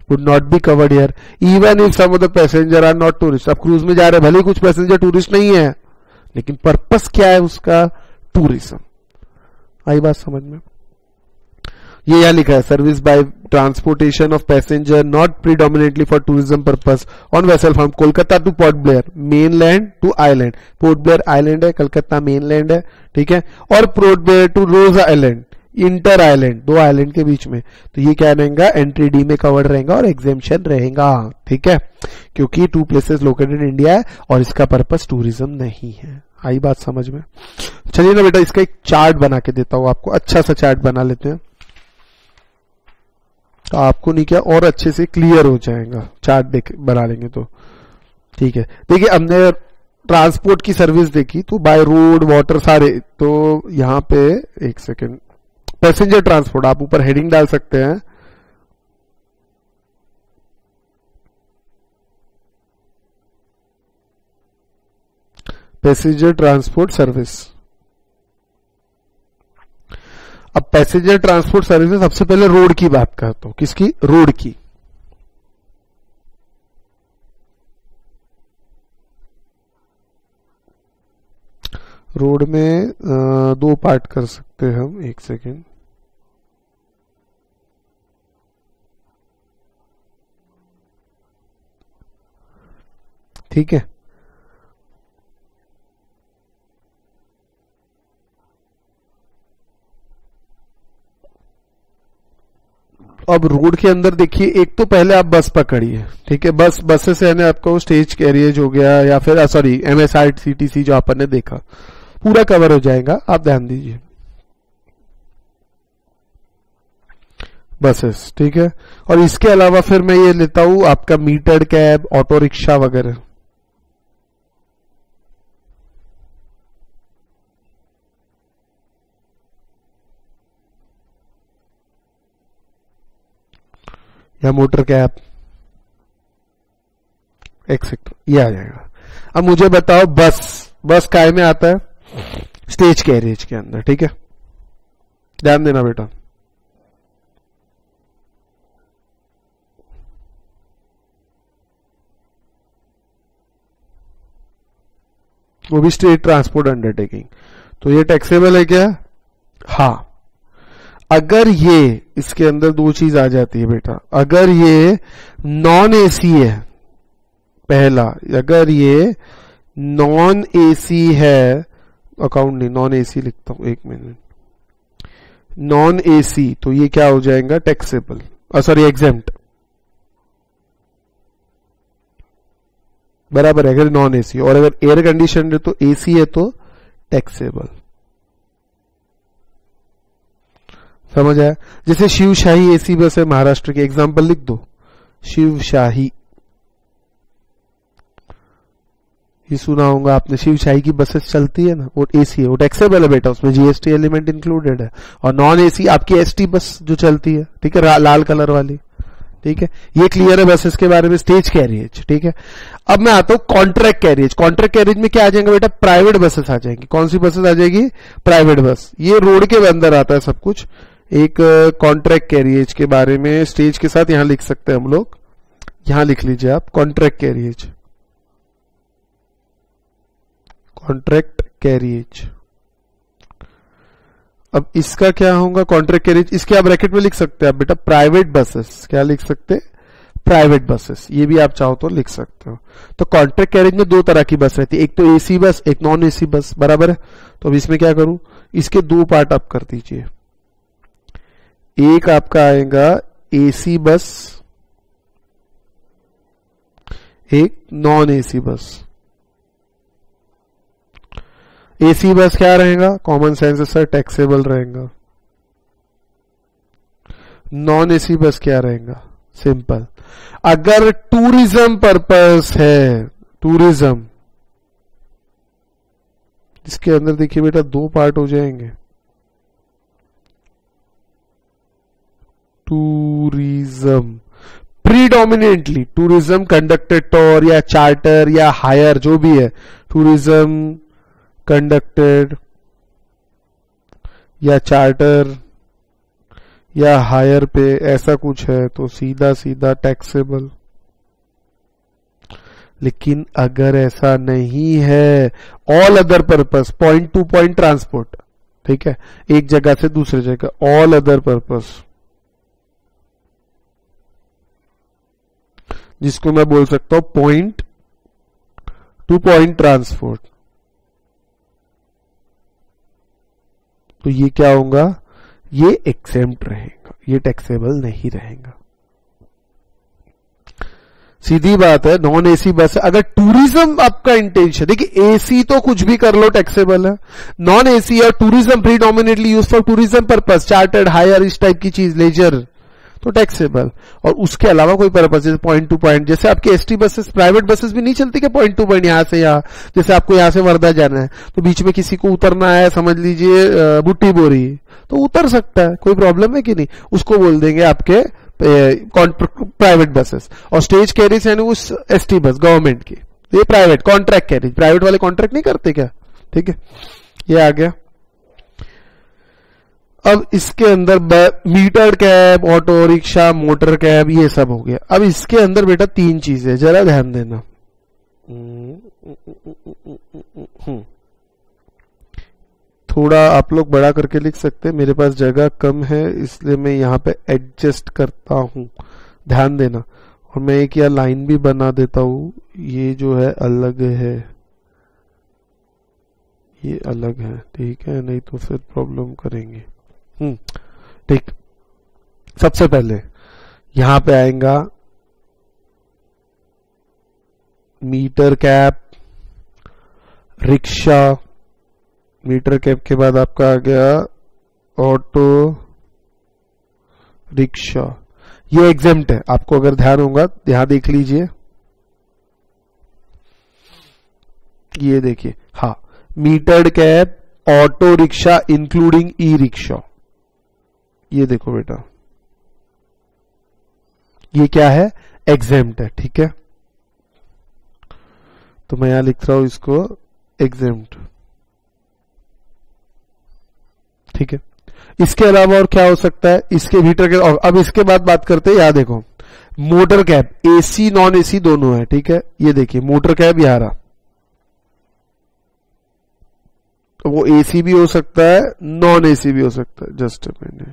Would not be covered here even if some of the passenger are not tourist. आप क्रूज में जा रहे हैं, भले ही कुछ पैसेंजर टूरिस्ट नहीं है, लेकिन पर्पस क्या है उसका? टूरिज्म। आई बात समझ में? ये यहां लिखा है, service by transportation of passenger not predominantly for tourism purpose on vessel from Kolkata to port Blair, mainland to island. Port Blair island है, कलकत्ता मेनलैंड है, ठीक है। और port Blair to Ross island, inter island, दो आइलैंड के बीच में। तो ये क्या रहेगा? एंट्री डी में कवर्ड रहेगा और एग्जेम्पशन रहेगा, ठीक है, क्योंकि 2 प्लेसेस लोकेटेड इन इंडिया है और इसका पर्पस टूरिज्म नहीं है। आई बात समझ में? चलिए ना बेटा, इसका एक चार्ट बना के देता हूं आपको, अच्छा सा चार्ट बना लेते हैं, तो आपको नहीं क्या और अच्छे से क्लियर हो जाएगा। चार्ट देख बना लेंगे तो ठीक है। देखिए, हमने ट्रांसपोर्ट की सर्विस देखी, तो बाय रोड, वाटर, सारे। तो यहां पे एक सेकेंड, पैसेंजर ट्रांसपोर्ट आप ऊपर हेडिंग डाल सकते हैं, पैसेंजर ट्रांसपोर्ट सर्विस। अब पैसेंजर ट्रांसपोर्ट सर्विस में सबसे पहले रोड की बात करता हूं। किसकी? रोड की। रोड में 2 पार्ट कर सकते हैं हम, एक सेकेंड। ठीक है, अब रोड के अंदर देखिए, एक तो पहले आप बस पकड़िए, ठीक है। बसेस यानी आपको स्टेज कैरियज हो गया, या फिर सॉरी MSRTC जो अपन ने देखा, पूरा कवर हो जाएगा, आप ध्यान दीजिए। बसेस, ठीक है। और इसके अलावा फिर मैं ये लेता हूं आपका मीटर्ड कैब, ऑटो रिक्शा वगैरह। या मोटर कैब, एक्सेट्रा, ये आ जाएगा। अब मुझे बताओ, बस काय में आता है? स्टेज कैरियज के अंदर, ठीक है। ध्यान देना बेटा, वो भी स्टेट ट्रांसपोर्ट अंडरटेकिंग। तो ये टैक्सेबल है क्या? हाँ। अगर ये इसके अंदर 2 चीज आ जाती है बेटा, अगर ये नॉन एसी है, पहला, अगर ये नॉन एसी है, अकाउंट नहीं, नॉन एसी लिखता हूं, 1 मिनट, नॉन एसी, तो ये क्या हो जाएगा? टैक्सेबल, सॉरी एग्जेम्प्ट, बराबर है। अगर नॉन एसी, और अगर एयर कंडीशन है तो एसी है तो टैक्सेबल। समझ आया? जैसे शिवशाही एसी बस है महाराष्ट्र की, एग्जांपल लिख दो, शिवशाही, ये सुना होगा आपने, शिवशाही की बसेस चलती है ना, वो एसी है, वो टैक्सेबल है बेटा, उसमें जीएसटी एलिमेंट इंक्लूडेड है। और नॉन एसी आपकी एसटी बस जो चलती है, ठीक है, लाल कलर वाली, ठीक है। ये क्लियर है बसेस के बारे में। स्टेज कैरियज, ठीक है। अब मैं आता हूं कॉन्ट्रैक्ट कैरियज। कॉन्ट्रैक्ट कैरियज में क्या आ जाएगा बेटा? प्राइवेट बसेस आ जाएंगी। कौन सी बसेस आ जाएगी? Private bus. ये रोड के अंदर आता है सब कुछ। एक कॉन्ट्रैक्ट कैरियज के बारे में स्टेज के साथ यहां लिख सकते हैं हम लोग, यहां लिख लीजिए आप, कॉन्ट्रैक्ट कैरियज, कॉन्ट्रैक्ट कैरियज। अब इसका क्या होगा? कॉन्ट्रैक्ट कैरियज, इसके आप ब्रैकेट में लिख सकते हैं आप बेटा प्राइवेट बसेस। क्या लिख सकते हैं? Private buses. ये भी आप चाहो तो लिख सकते हो। तो कॉन्ट्रैक्ट कैरियज में 2 तरह की बस रहती है, एक तो एसी बस, एक नॉन एसी बस, बराबर है। तो अब इसमें क्या करूं? इसके 2 पार्ट आप कर दीजिए। एक आपका आएगा एसी बस, एक नॉन एसी बस। एसी बस क्या रहेगा? कॉमन सेंस सर, टैक्सेबल रहेगा। नॉन एसी बस क्या रहेगा? सिंपल। अगर टूरिज्म पर्पस है, टूरिज्म, इसके अंदर देखिए बेटा 2 पार्ट हो जाएंगे। Tourism, predominantly tourism conducted tour या चार्टर या हायर, जो भी है, टूरिज्म कंडक्टेड या चार्टर या हायर पे ऐसा कुछ है तो सीधा सीधा टैक्सेबल। लेकिन अगर ऐसा नहीं है, all other purpose, point to point transport, ठीक है, एक जगह से दूसरी जगह, ऑल अदर पर्पस, जिसको मैं बोल सकता हूं पॉइंट टू पॉइंट ट्रांसपोर्ट, तो ये क्या होगा, ये एक्सेम्प्ट रहेगा, ये टैक्सेबल नहीं रहेगा। सीधी बात है। नॉन एसी बस, अगर टूरिज्म आपका इंटेंशन, देखिए एसी तो कुछ भी कर लो टैक्सेबल है, नॉन एसी और tourism predominantly use for tourism purpose, chartered, hire, इस टाइप की चीज, लेजर, तो टैक्सेबल। और उसके अलावा कोई पर्पस, जैसे पॉइंट टू पॉइंट, जैसे आपके एसटी बसेस, प्राइवेट बसेस भी नहीं चलती क्या पॉइंट टू पॉइंट, यहां से यहां, जैसे आपको यहां से वर्धा जाना है तो बीच में किसी को उतरना है, समझ लीजिए बुट्टी बोरी, तो उतर सकता है, कोई प्रॉब्लम है कि नहीं, उसको बोल देंगे आपके प्राइवेट बसेस। और स्टेज कैरिज यानी उस एसटी बस गवर्नमेंट की, ये प्राइवेट कॉन्ट्रैक्ट कैरिज, प्राइवेट वाले कॉन्ट्रैक्ट नहीं करते क्या, ठीक है, ये आ गया। अब इसके अंदर meter cab, auto rickshaw, motor cab, ये सब हो गया। अब इसके अंदर बेटा तीन चीजें, जरा ध्यान देना। थोड़ा आप लोग बड़ा करके लिख सकते हैं, मेरे पास जगह कम है इसलिए मैं यहां पे एडजस्ट करता हूं, ध्यान देना। और मैं एक या लाइन भी बना देता हूं, ये जो है अलग है, ये अलग है, ठीक है, नहीं तो फिर प्रॉब्लम करेंगे। ठीक, सबसे पहले यहां पे आएगा meter cab, rickshaw, meter cab के बाद आपका आ गया ऑटो रिक्शा, ये एग्जेम्प्ट है। आपको अगर ध्यान होगा यहां देख लीजिए, ये देखिए, हाँ, metered cab, auto rickshaw including e rickshaw, ये देखो बेटा, ये क्या है, एग्जेम्प्ट है, ठीक है। तो मैं यहां लिख रहा हूं इसको एग्जेम्प्ट, ठीक है। इसके अलावा और क्या हो सकता है, इसके भीतर के, और अब इसके बाद बात करते हैं, यहां देखो motor cab, AC non AC दोनों है, ठीक है, ये देखिए मोटर कैब यहां रहा, तो वो एसी भी हो सकता है, नॉन एसी भी हो सकता है, जस्ट अ मिनट,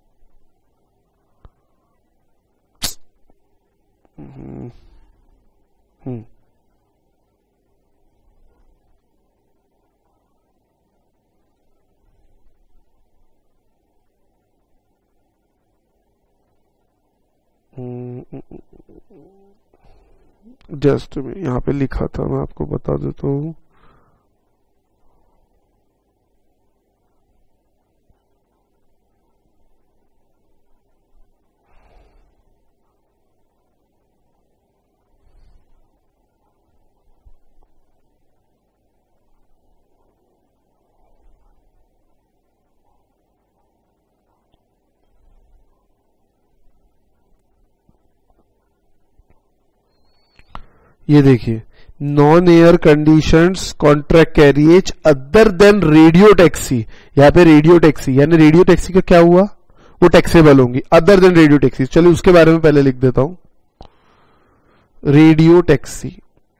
जस्ट यहां पे लिखा था, मैं आपको बता देता हूं। ये देखिए, non air conditions contract carriage other than radio taxi, यहां पे रेडियो टैक्सी, यानी रेडियो टैक्सी का क्या हुआ, वो टैक्सेबल होंगी, अदर देन रेडियो टैक्सी। चलिए उसके बारे में पहले लिख देता हूं, रेडियो टैक्सी,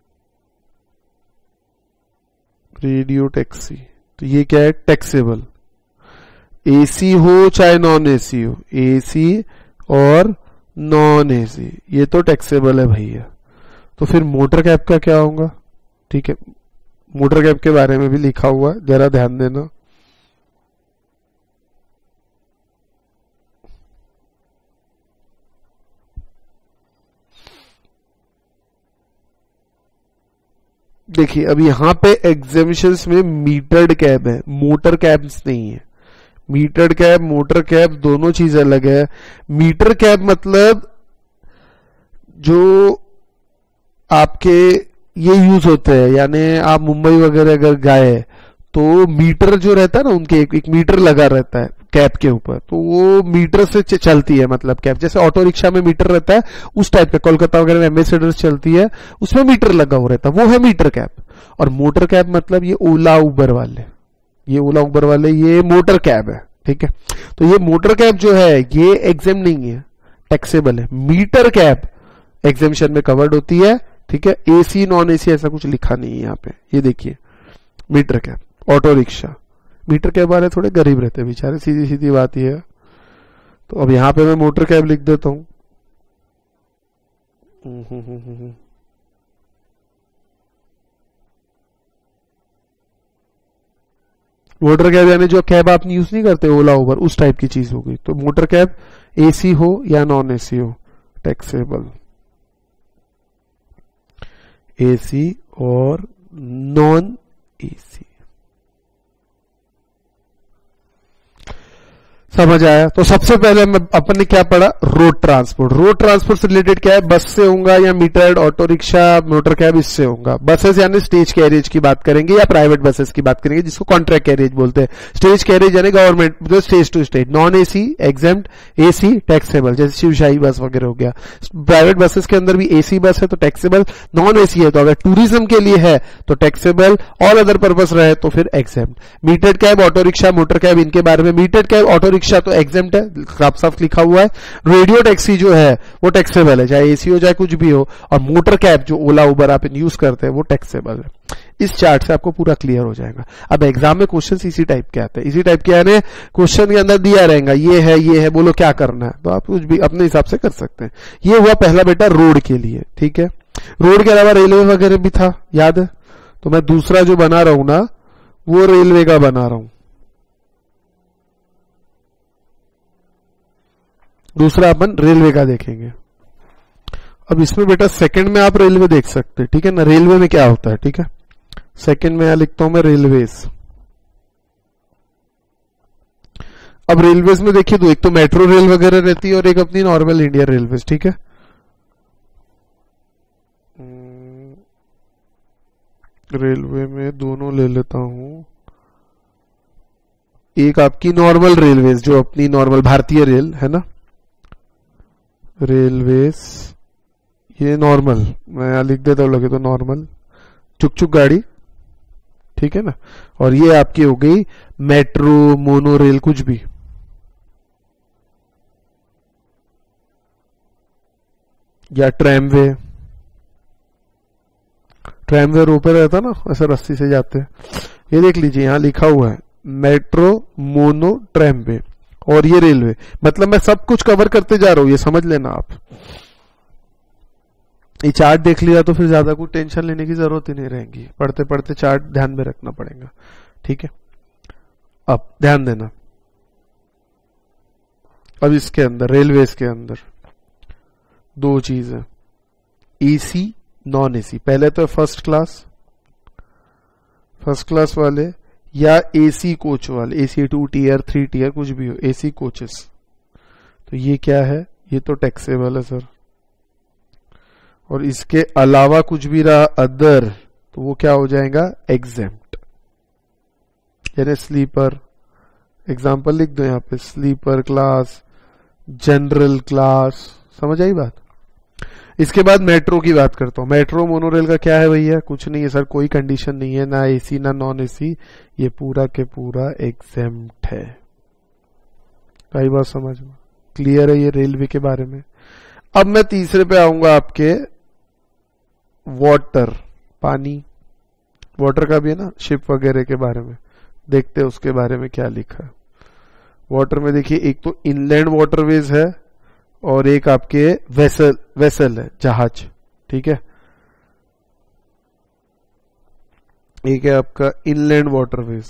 रेडियो टैक्सी, तो ये क्या है, टैक्सेबल, एसी हो चाहे नॉन एसी हो, एसी और नॉन एसी, ये तो टैक्सेबल है भैया। तो फिर मोटर कैब का क्या होगा, ठीक है, मोटर कैब के बारे में भी लिखा हुआ है, जरा ध्यान देना। देखिए अब यहां पे एग्जेम्पशंस में मीटर्ड कैब है, मोटर कैब्स नहीं है। मीटर्ड कैब, मोटर कैब दोनों चीज अलग है। मीटर कैब मतलब जो आपके ये यूज होते हैं, यानी आप मुंबई वगैरह अगर गए तो मीटर जो रहता है ना, उनके एक मीटर लगा रहता है कैब के ऊपर, तो वो मीटर से चलती है, मतलब कैब जैसे ऑटो रिक्शा में मीटर रहता है उस टाइप का, कोलकाता वगैरह में एम्बेसडर चलती है उसमें मीटर लगा हुआ रहता है, वो है मीटर कैब। और मोटर कैब मतलब ये ओला उबर वाले, ये ओला उबर वाले ये मोटर कैब है, ठीक है। तो ये मोटर कैब जो है ये एग्जेम नहीं है, टैक्सेबल है। मीटर कैब एग्जेम्पशन में कवर्ड होती है, ठीक है। एसी नॉन एसी ऐसा कुछ लिखा नहीं है यहाँ पे, ये देखिए meter cab, auto rickshaw. Meter cab वाले थोड़े गरीब रहते हैं बेचारे, सीधी सीधी बात ये है। तो अब यहां पे मैं मोटर कैब लिख देता हूं। मोटर कैब यानी जो कैब आप यूज नहीं करते ओला उबर, उस टाइप की चीज हो गई। तो मोटर कैब एसी हो या नॉन एसी हो, टैक्सेबल। एसी और नॉन एसी, समझ आया। तो सबसे पहले अपन ने क्या पढ़ा, रोड ट्रांसपोर्ट। रोड ट्रांसपोर्ट से रिलेटेड क्या है, बस से होगा या metered, auto rickshaw, motor cab, इससे होगा। बसेस यानी स्टेज कैरियज की बात करेंगे या प्राइवेट बसेस की बात करेंगे, जिसको कॉन्ट्रैक्ट कैरियज बोलते हैं। स्टेज कैरियज यानी government stage to stage. Non AC exempt, AC taxable, जैसे शिवशाही बस वगैरह हो गया। प्राइवेट बसेस के अंदर भी एसी बस है तो टैक्सेबल, नॉन एसी है तो अगर टूरिज्म के लिए है तो टैक्सेबल, ऑल अदर पर्पस रहे तो फिर exempt. Metered cab, auto rickshaw, motor cab, इनके बारे में। मीटर्ड कैब, ऑटो रिक्शा तो एग्जेम्प्ट है, साफ साफ लिखा हुआ है। रेडियो टैक्सी जो है वो टैक्सेबल है, चाहे एसी हो चाहे कुछ भी हो। और मोटर कैब जो ओला उबर आप यूज करते हैं वो टैक्सेबल है। इस चार्ट से आपको पूरा क्लियर हो जाएगा। अब एग्जाम में क्वेश्चंस इसी टाइप के आते हैं, इसी टाइप के यानी क्वेश्चन के अंदर दिया रहेगा ये है, बोलो क्या करना है, तो आप कुछ भी अपने हिसाब से कर सकते हैं। ये हुआ पहला बेटा रोड के लिए, ठीक है। रोड के अलावा रेलवे वगैरह भी था, याद है। तो मैं दूसरा जो बना रहा हूं ना वो रेलवे का बना रहा हूं। दूसरा अपन रेलवे का देखेंगे। अब इसमें बेटा सेकंड में आप रेलवे देख सकते हैं, ठीक है ना। रेलवे में क्या होता है, ठीक है। सेकंड में यहां लिखता हूं मैं रेलवेज। अब रेलवेज में देखिए तो एक तो मेट्रो रेल वगैरह रहती है और एक अपनी नॉर्मल इंडियन रेलवेज, ठीक है। रेलवे में दोनों ले लेता हूं। एक आपकी नॉर्मल रेलवेज जो अपनी नॉर्मल भारतीय रेल है ना, रेलवेज, ये नॉर्मल मैं यहां लिख देता हूं, लगे तो नॉर्मल चुक चुक गाड़ी, ठीक है ना। और ये आपकी हो गई मेट्रो, मोनो रेल, कुछ भी। या ट्रैमवे, ट्रैमवे रोड पे रहता ना, ऐसे रस्सी से जाते हैं। ये देख लीजिए यहां लिखा हुआ है मेट्रो, मोनो, ट्रैमवे और ये रेलवे। मतलब मैं सब कुछ कवर करते जा रहा हूं, ये समझ लेना आप। ये चार्ट देख लिया तो फिर ज्यादा कुछ टेंशन लेने की जरूरत ही नहीं रहेगी, पढ़ते पढ़ते चार्ट ध्यान में रखना पड़ेगा, ठीक है। अब ध्यान देना, अब इसके अंदर रेलवेज के अंदर दो चीज है, एसी नॉन एसी। पहले तो फर्स्ट क्लास वाले या एसी कोच वाले, एसी 2 टीयर 3 टीयर कुछ भी हो, एसी कोचेस। तो ये क्या है, ये तो टैक्सेबल है सर। और इसके अलावा कुछ भी रहा अदर तो वो क्या हो जाएगा, एग्जेम्प्ट। यानी स्लीपर, एग्जाम्पल लिख दो यहां पे, स्लीपर क्लास, जनरल क्लास, समझ आई बात। इसके बाद मेट्रो की बात करता हूं। मेट्रो मोनोरेल का क्या है भैया, कुछ नहीं है सर, कोई कंडीशन नहीं है, ना एसी ना नॉन एसी, ये पूरा के पूरा एग्जेम्प्ट है। कई बात समझ में क्लियर है ये रेलवे के बारे में। अब मैं तीसरे पे आऊंगा आपके वाटर, पानी, वाटर का भी है ना, शिप वगैरह के बारे में देखते हैं उसके बारे में क्या लिखा है। वाटर में देखिए एक तो इनलैंड वाटरवेज है और एक आपके वेसल है, जहाज, ठीक है। एक है आपका इनलैंड वाटरवेज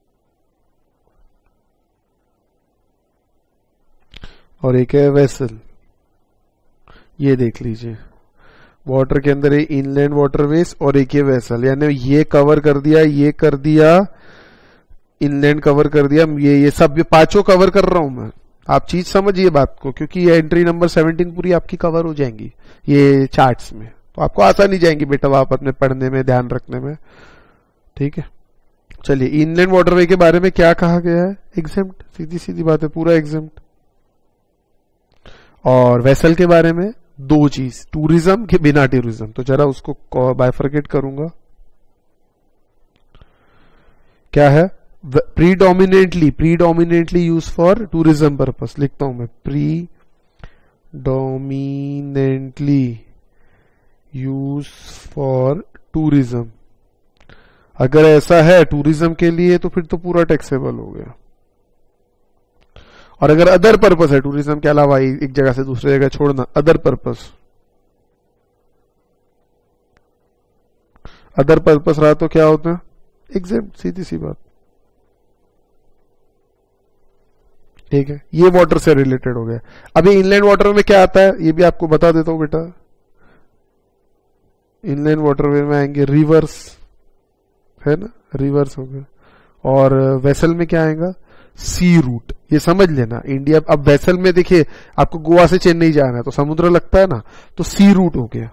और एक है वेसल। ये देख लीजिए वाटर के अंदर इनलैंड वाटरवेज और एक ये वेसल, यानी ये कवर कर दिया, ये कर दिया, इनलैंड कवर कर दिया, ये सब ये पांचों कवर कर रहा हूं मैं। आप चीज समझिए बात को, क्योंकि ये एंट्री नंबर 17 पूरी आपकी कवर हो जाएंगी ये चार्ट्स में, तो आपको आसानी जाएंगी बेटा वापस में पढ़ने में, ध्यान रखने में, ठीक है। चलिए इनलैंड वाटरवे के बारे में क्या कहा गया है, एग्जेम्प्ट, सीधी सीधी बात है, पूरा एग्जेम्प्ट। और वेसल के बारे में दो चीज, टूरिज्म के बिना टूरिज्म, तो जरा उसको बाइफरकेट करूंगा। क्या है, predominantly use for tourism purpose, लिखता हूं मैं, प्रीडोमिनेटली यूज फॉर टूरिज्म। अगर ऐसा है टूरिज्म के लिए तो फिर तो पूरा टैक्सेबल हो गया। और अगर अदर पर्पस है, टूरिज्म के अलावा एक जगह से दूसरी जगह छोड़ना, अदर पर्पस रहा तो क्या होता है, एग्जेम्प्ट, सीधी सी बात। ठीक है, ये वाटर से रिलेटेड हो गया। अभी इनलैंड वाटर में क्या आता है ये भी आपको बता देता हूं बेटा। इनलैंड वाटरवे में आएंगे रिवर्स, है ना, रिवर्स हो गए। और वेसल में क्या आएगा, सी रूट। ये समझ लेना, इंडिया अब वेसल में देखिए आपको गोवा से चेन्नई जाना है तो समुद्र लगता है ना, तो सी रूट हो गया।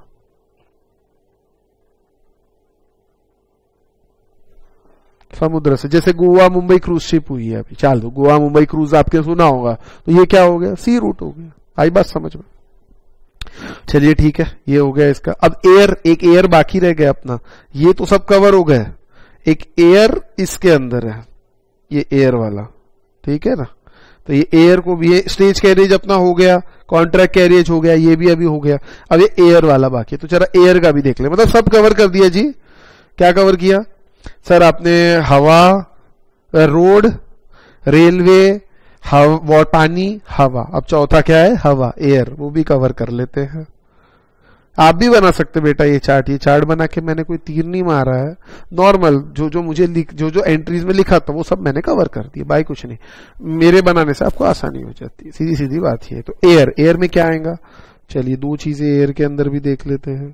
समुद्र से, जैसे गोवा मुंबई क्रूज शिप हुई है अभी, चाल दो गोवा मुंबई क्रूज आपके सुना होगा, तो ये क्या हो गया, सी रूट हो गया। आई बात समझ में? चलिए ठीक है, ये हो गया इसका। अब एयर, एक एयर बाकी रह गया अपना, ये तो सब कवर हो गए। एक एयर इसके अंदर है, ये एयर वाला, ठीक है ना। तो ये एयर को भी, ये स्टेज कैरियज अपना हो गया, कॉन्ट्रैक्ट कैरियज हो गया, ये भी अभी हो गया। अब ये एयर वाला बाकी है, तो चला एयर का भी देख ले। मतलब सब कवर कर दिया जी। क्या कवर किया सर आपने, हवा, रोड, रेलवे, पानी, हवा। अब चौथा क्या है, हवा, एयर, वो भी कवर कर लेते हैं। आप भी बना सकते बेटा ये चार्ट बना के, मैंने कोई तीर नहीं मारा है, नॉर्मल जो मुझे जो एंट्रीज में लिखा था वो सब मैंने कवर कर दिया, बाई कुछ नहीं। मेरे बनाने से आपको आसानी हो जाती है, सीधी सीधी बात ये। तो एयर में क्या आएगा, चलिए दो चीजें एयर के अंदर भी देख लेते हैं।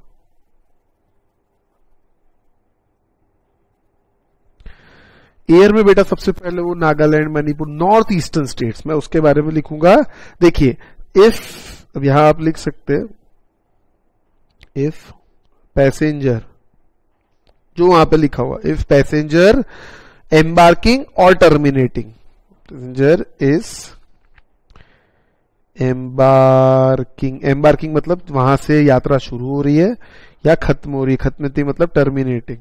एयर में बेटा सबसे पहले वो Nagaland, Manipur, north eastern states, मैं उसके बारे में लिखूंगा। देखिए इफ, अब यहां आप लिख सकते हैं, इफ पैसेंजर, जो वहां पे लिखा हुआ, इफ पैसेंजर एम्बार्किंग और टर्मिनेटिंग, पैसेंजर इज एम्बार्किंग मतलब वहां से यात्रा शुरू हो रही है या खत्म हो रही है, खत्म होती मतलब terminating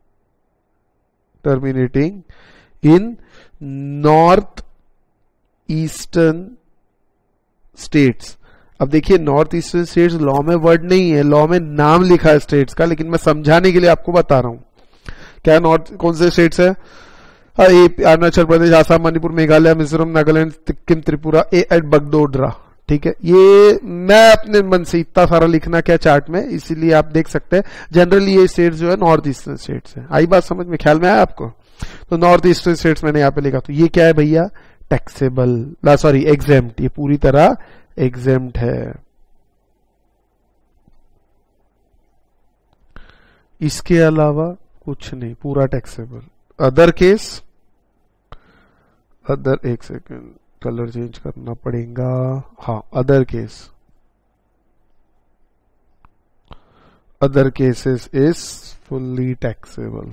in north eastern states. अब देखिए नॉर्थ ईस्टर्न स्टेट्स लॉ में वर्ड नहीं है, लॉ में नाम लिखा है स्टेट्स का, लेकिन मैं समझाने के लिए आपको बता रहा हूं। क्या नॉर्थ, कौन से स्टेट्स है, अरुणाचल प्रदेश, आसाम, मणिपुर, मेघालय, मिजोरम, नागालैंड, सिक्किम, त्रिपुरा, एंड बगडोगरा। ठीक है, ये मैं अपने मन से इतना सारा लिखना क्या चार्ट में, इसीलिए आप देख सकते हैं जनरली ये स्टेट्स जो है नॉर्थ ईस्टर्न स्टेट्स है। आई बात समझ में, ख्याल में आया आपको? तो नॉर्थ ईस्टर्न स्टेट्स मैंने यहां पे लिखा, तो ये क्या है भैया, टैक्सेबल, सॉरी एग्जेम्प्ट, ये पूरी तरह एग्जेम्प्ट है। इसके अलावा कुछ नहीं, पूरा टैक्सेबल। अदर केस, अदर, एक सेकेंड कलर चेंज करना पड़ेगा, हाँ other case, other cases is fully taxable.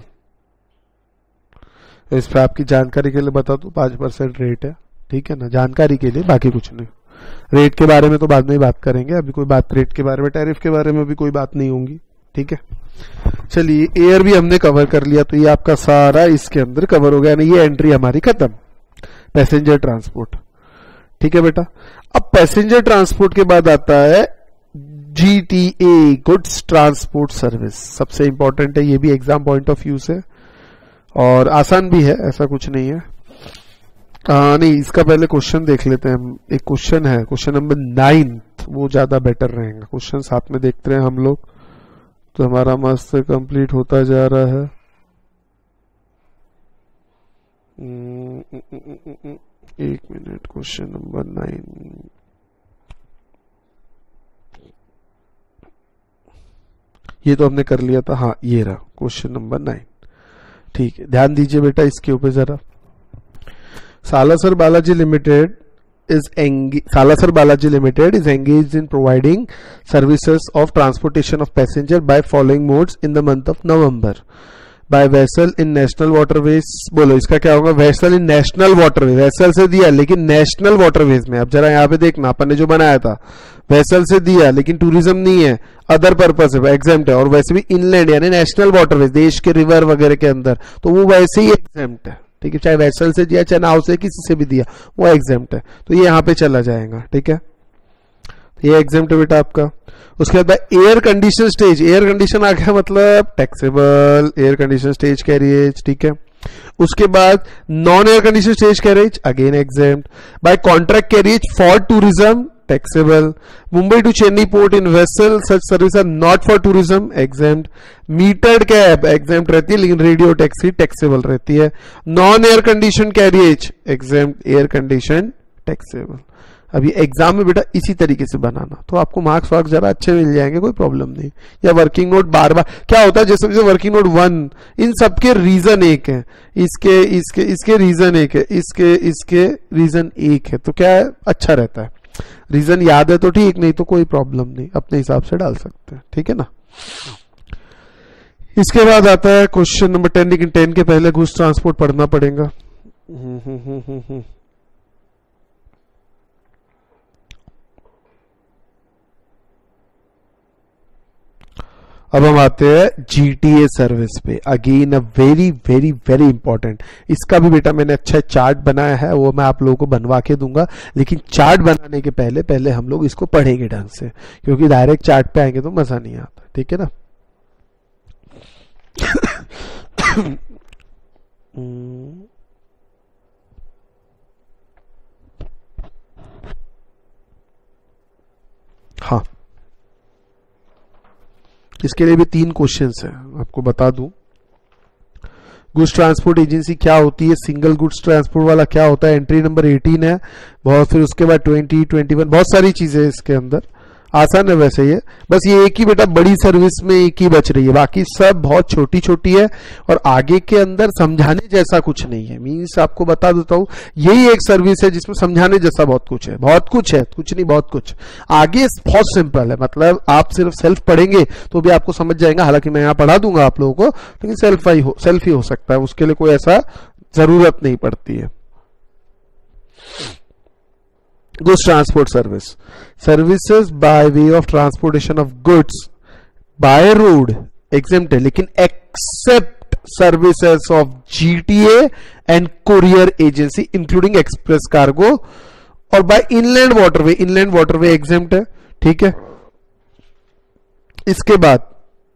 इस पे आपकी जानकारी के लिए बता दूं 5% रेट है, ठीक है ना, जानकारी के लिए, बाकी कुछ नहीं। रेट के बारे में तो बाद में ही बात करेंगे, अभी कोई बात रेट के बारे में, टैरिफ के बारे में भी कोई बात नहीं होगी, ठीक है। चलिए एयर भी हमने कवर कर लिया, तो ये आपका सारा इसके अंदर कवर हो गया, ना ये एंट्री हमारी खत्म, पैसेंजर ट्रांसपोर्ट। ठीक है बेटा, अब पैसेंजर ट्रांसपोर्ट के बाद आता है जीटीए, गुड्स ट्रांसपोर्ट सर्विस। सबसे इंपॉर्टेंट है, ये भी एग्जाम पॉइंट ऑफ व्यू से, और आसान भी है, ऐसा कुछ नहीं है। नहीं, इसका पहले क्वेश्चन देख लेते हैं हम। एक क्वेश्चन है, क्वेश्चन नंबर 9, वो ज्यादा बेटर रहेगा। क्वेश्चन साथ में देखते हैं हम लोग, तो हमारा मस्त कंप्लीट होता जा रहा है। एक मिनट, क्वेश्चन नंबर 9, ये तो हमने कर लिया था, हाँ ये रहा क्वेश्चन नंबर 9। ठीक है, ध्यान दीजिए बेटा इसके ऊपर जरा। Salasar Balaji limited is Salasar Balaji Limited is engaged in providing services of transportation of passenger by following modes in the month of November by vessel in national waterways। बोलो इसका क्या होगा, vessel in national waterways, vessel से दिया लेकिन national waterways में। अब जरा यहाँ पे देखना, अपन ने जो बनाया था vessel से दिया लेकिन टूरिज्म नहीं है, अदर पर्पस है, एग्जेम्प्ट है, और वैसे भी इनलैंड यानी नेशनल वाटरवेज, देश के रिवर वगैरह के अंदर, तो वो वैसे ही एग्जेम्प्ट है। ठीक है, चाहे वेसल से दिया चाहे नाव से किसी से भी दिया वो एग्जेम्प्ट है, तो ये यहाँ पे चला जाएगा। ठीक है, ये एग्जेम्प्ट है बेटा आपका। उसके बाद air condition stage, air condition आ गया मतलब taxable, air condition stage carriage. ठीक है, उसके बाद non air condition stage carriage again exempt. By contract carriage for tourism taxable. Mumbai to Chennai port in vessel such service are not for tourism exempt. Metered cab exempt रहती है लेकिन radio taxi taxable रहती है। Non air condition carriage exempt, air condition taxable. अभी exam में बेटा इसी तरीके से बनाना तो आपको मार्क्स वार्क्स जरा अच्छे मिल जाएंगे, कोई प्रॉब्लम नहीं। या वर्किंग नोट बार बार क्या होता है, जैसे वर्किंग नोट 1 इन सबके रीजन एक है, इसके इसके इसके रीजन एक है, इसके इसके रीजन एक है, तो क्या है अच्छा रहता है। रीजन याद है तो ठीक, नहीं तो कोई प्रॉब्लम नहीं, अपने हिसाब से डाल सकते हैं। ठीक है ना। इसके बाद आता है क्वेश्चन नंबर 10, लेकिन 10 के पहले गुड्स ट्रांसपोर्ट पढ़ना पड़ेगा। अब हम आते हैं जीटीए सर्विस पे। Again a very very very important, इसका भी बेटा मैंने अच्छा चार्ट बनाया है, वो मैं आप लोगों को बनवा के दूंगा, लेकिन चार्ट बनाने के पहले पहले हम लोग इसको पढ़ेंगे ढंग से, क्योंकि डायरेक्ट चार्ट पे आएंगे तो मजा नहीं आता। ठीक है ना। हाँ, इसके लिए भी 3 क्वेश्चंस हैं, आपको बता दूं। गुड्स ट्रांसपोर्ट एजेंसी क्या होती है, सिंगल गुड्स ट्रांसपोर्ट वाला क्या होता है, एंट्री नंबर 18 है बहुत, फिर उसके बाद 20, 21 बहुत सारी चीजें इसके अंदर। आसान है वैसे ये, बस ये एक ही बेटा बड़ी सर्विस में एक ही बच रही है, बाकी सब बहुत छोटी छोटी है और आगे के अंदर समझाने जैसा कुछ नहीं है। मीन्स आपको बता देता हूं, यही एक सर्विस है जिसमें समझाने जैसा बहुत कुछ है, बहुत कुछ है, कुछ नहीं बहुत कुछ। आगे बहुत सिंपल है, मतलब आप सिर्फ सेल्फ पढ़ेंगे तो भी आपको समझ जाएगा, हालांकि मैं यहाँ पढ़ा दूंगा आप लोगों को, लेकिन सेल्फ ही हो सकता है, उसके लिए कोई ऐसा जरूरत नहीं पड़ती है। Goods transport service, services by way of transportation of goods by road exempt है, लेकिन except services of GTA and courier agency including express cargo और by inland waterway exempt है। ठीक है, इसके बाद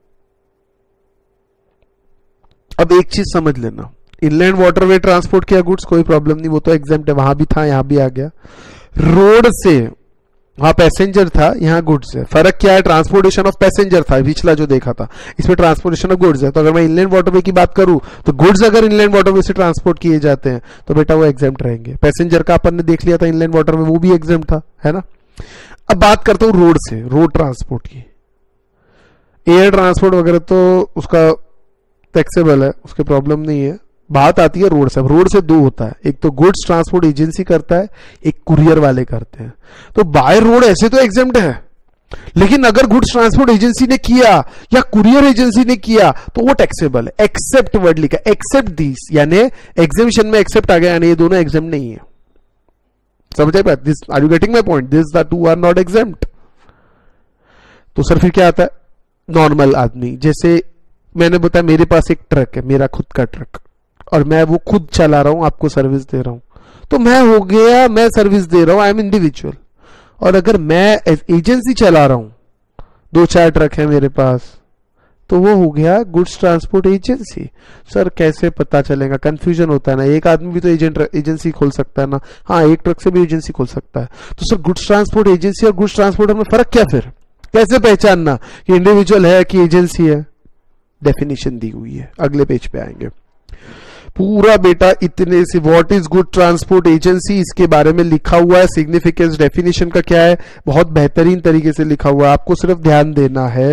अब एक चीज समझ लेना, इनलैंड वाटरवे ट्रांसपोर्ट किया गुड्स कोई प्रॉब्लम नहीं, वो तो एग्जेम्प्ट है, वहां भी था यहां भी आ गया। रोड से वहां पैसेंजर था, यहां गुड्स है। फर्क क्या है, ट्रांसपोर्टेशन ऑफ पैसेंजर था पिछला जो देखा था, इसमें ट्रांसपोर्टेशन ऑफ गुड्स है। तो अगर मैं इनलैंड वाटरवे की बात करूं तो गुड्स अगर इनलैंड वाटरवे से ट्रांसपोर्ट किए जाते हैं तो बेटा वो एग्जेम्प्ट रहेंगे। पैसेंजर का अपन ने देख लिया था इनलैंड वाटरवे, वो भी एग्जेम्प्ट था, है ना। अब बात करता हूं रोड से, रोड ट्रांसपोर्ट की। एयर ट्रांसपोर्ट वगैरह तो उसका टैक्सेबल है, उसके प्रॉब्लम नहीं है। बात आती है रोड से। रोड से 2 होता है, एक तो गुड्स ट्रांसपोर्ट एजेंसी करता है, एक कुरियर वाले करते हैं। तो बाय रोड ऐसे तो एग्जेम्प्ट है, लेकिन अगर गुड्स ट्रांसपोर्ट एजेंसी ने किया या कुरियर एजेंसी ने किया तो वो टैक्सेबल है। एक्सेप्ट वर्ड लिखा, एक्सेप्ट दिस, यानी एग्जेम्पशन में एक्सेप्ट आ गया, यानी ये दोनों एग्जेम्प्ट नहीं है। समझ आए? This, are you getting my point? This the 2 are not exempt. तो सर फिर क्या आता है, नॉर्मल आदमी, जैसे मैंने बताया मेरे पास एक ट्रक है, मेरा खुद का ट्रक, और मैं वो खुद चला रहा हूं, आपको सर्विस दे रहा हूं, तो मैं हो गया, मैं सर्विस दे रहा हूं, आई एम इंडिविजुअल। और अगर मैं एजेंसी चला रहा हूं, 2-4 ट्रक है मेरे पास, तो वो हो गया गुड्स ट्रांसपोर्ट एजेंसी। सर कैसे पता चलेगा, कंफ्यूजन होता है ना, एक आदमी भी तो एजेंसी खोल सकता है ना। हाँ, एक ट्रक से भी एजेंसी खोल सकता है। तो सर गुड्स ट्रांसपोर्ट एजेंसी और गुड्स ट्रांसपोर्टर में फर्क क्या, फिर कैसे पहचानना कि इंडिविजुअल है कि एजेंसी है? डेफिनेशन दी हुई है, अगले पेज पे आएंगे। पूरा बेटा इतने से what is good transport agency, इसके बारे में लिखा हुआ है। सिग्निफिकेंस डेफिनेशन का क्या है, बहुत बेहतरीन तरीके से लिखा हुआ है, आपको सिर्फ ध्यान देना है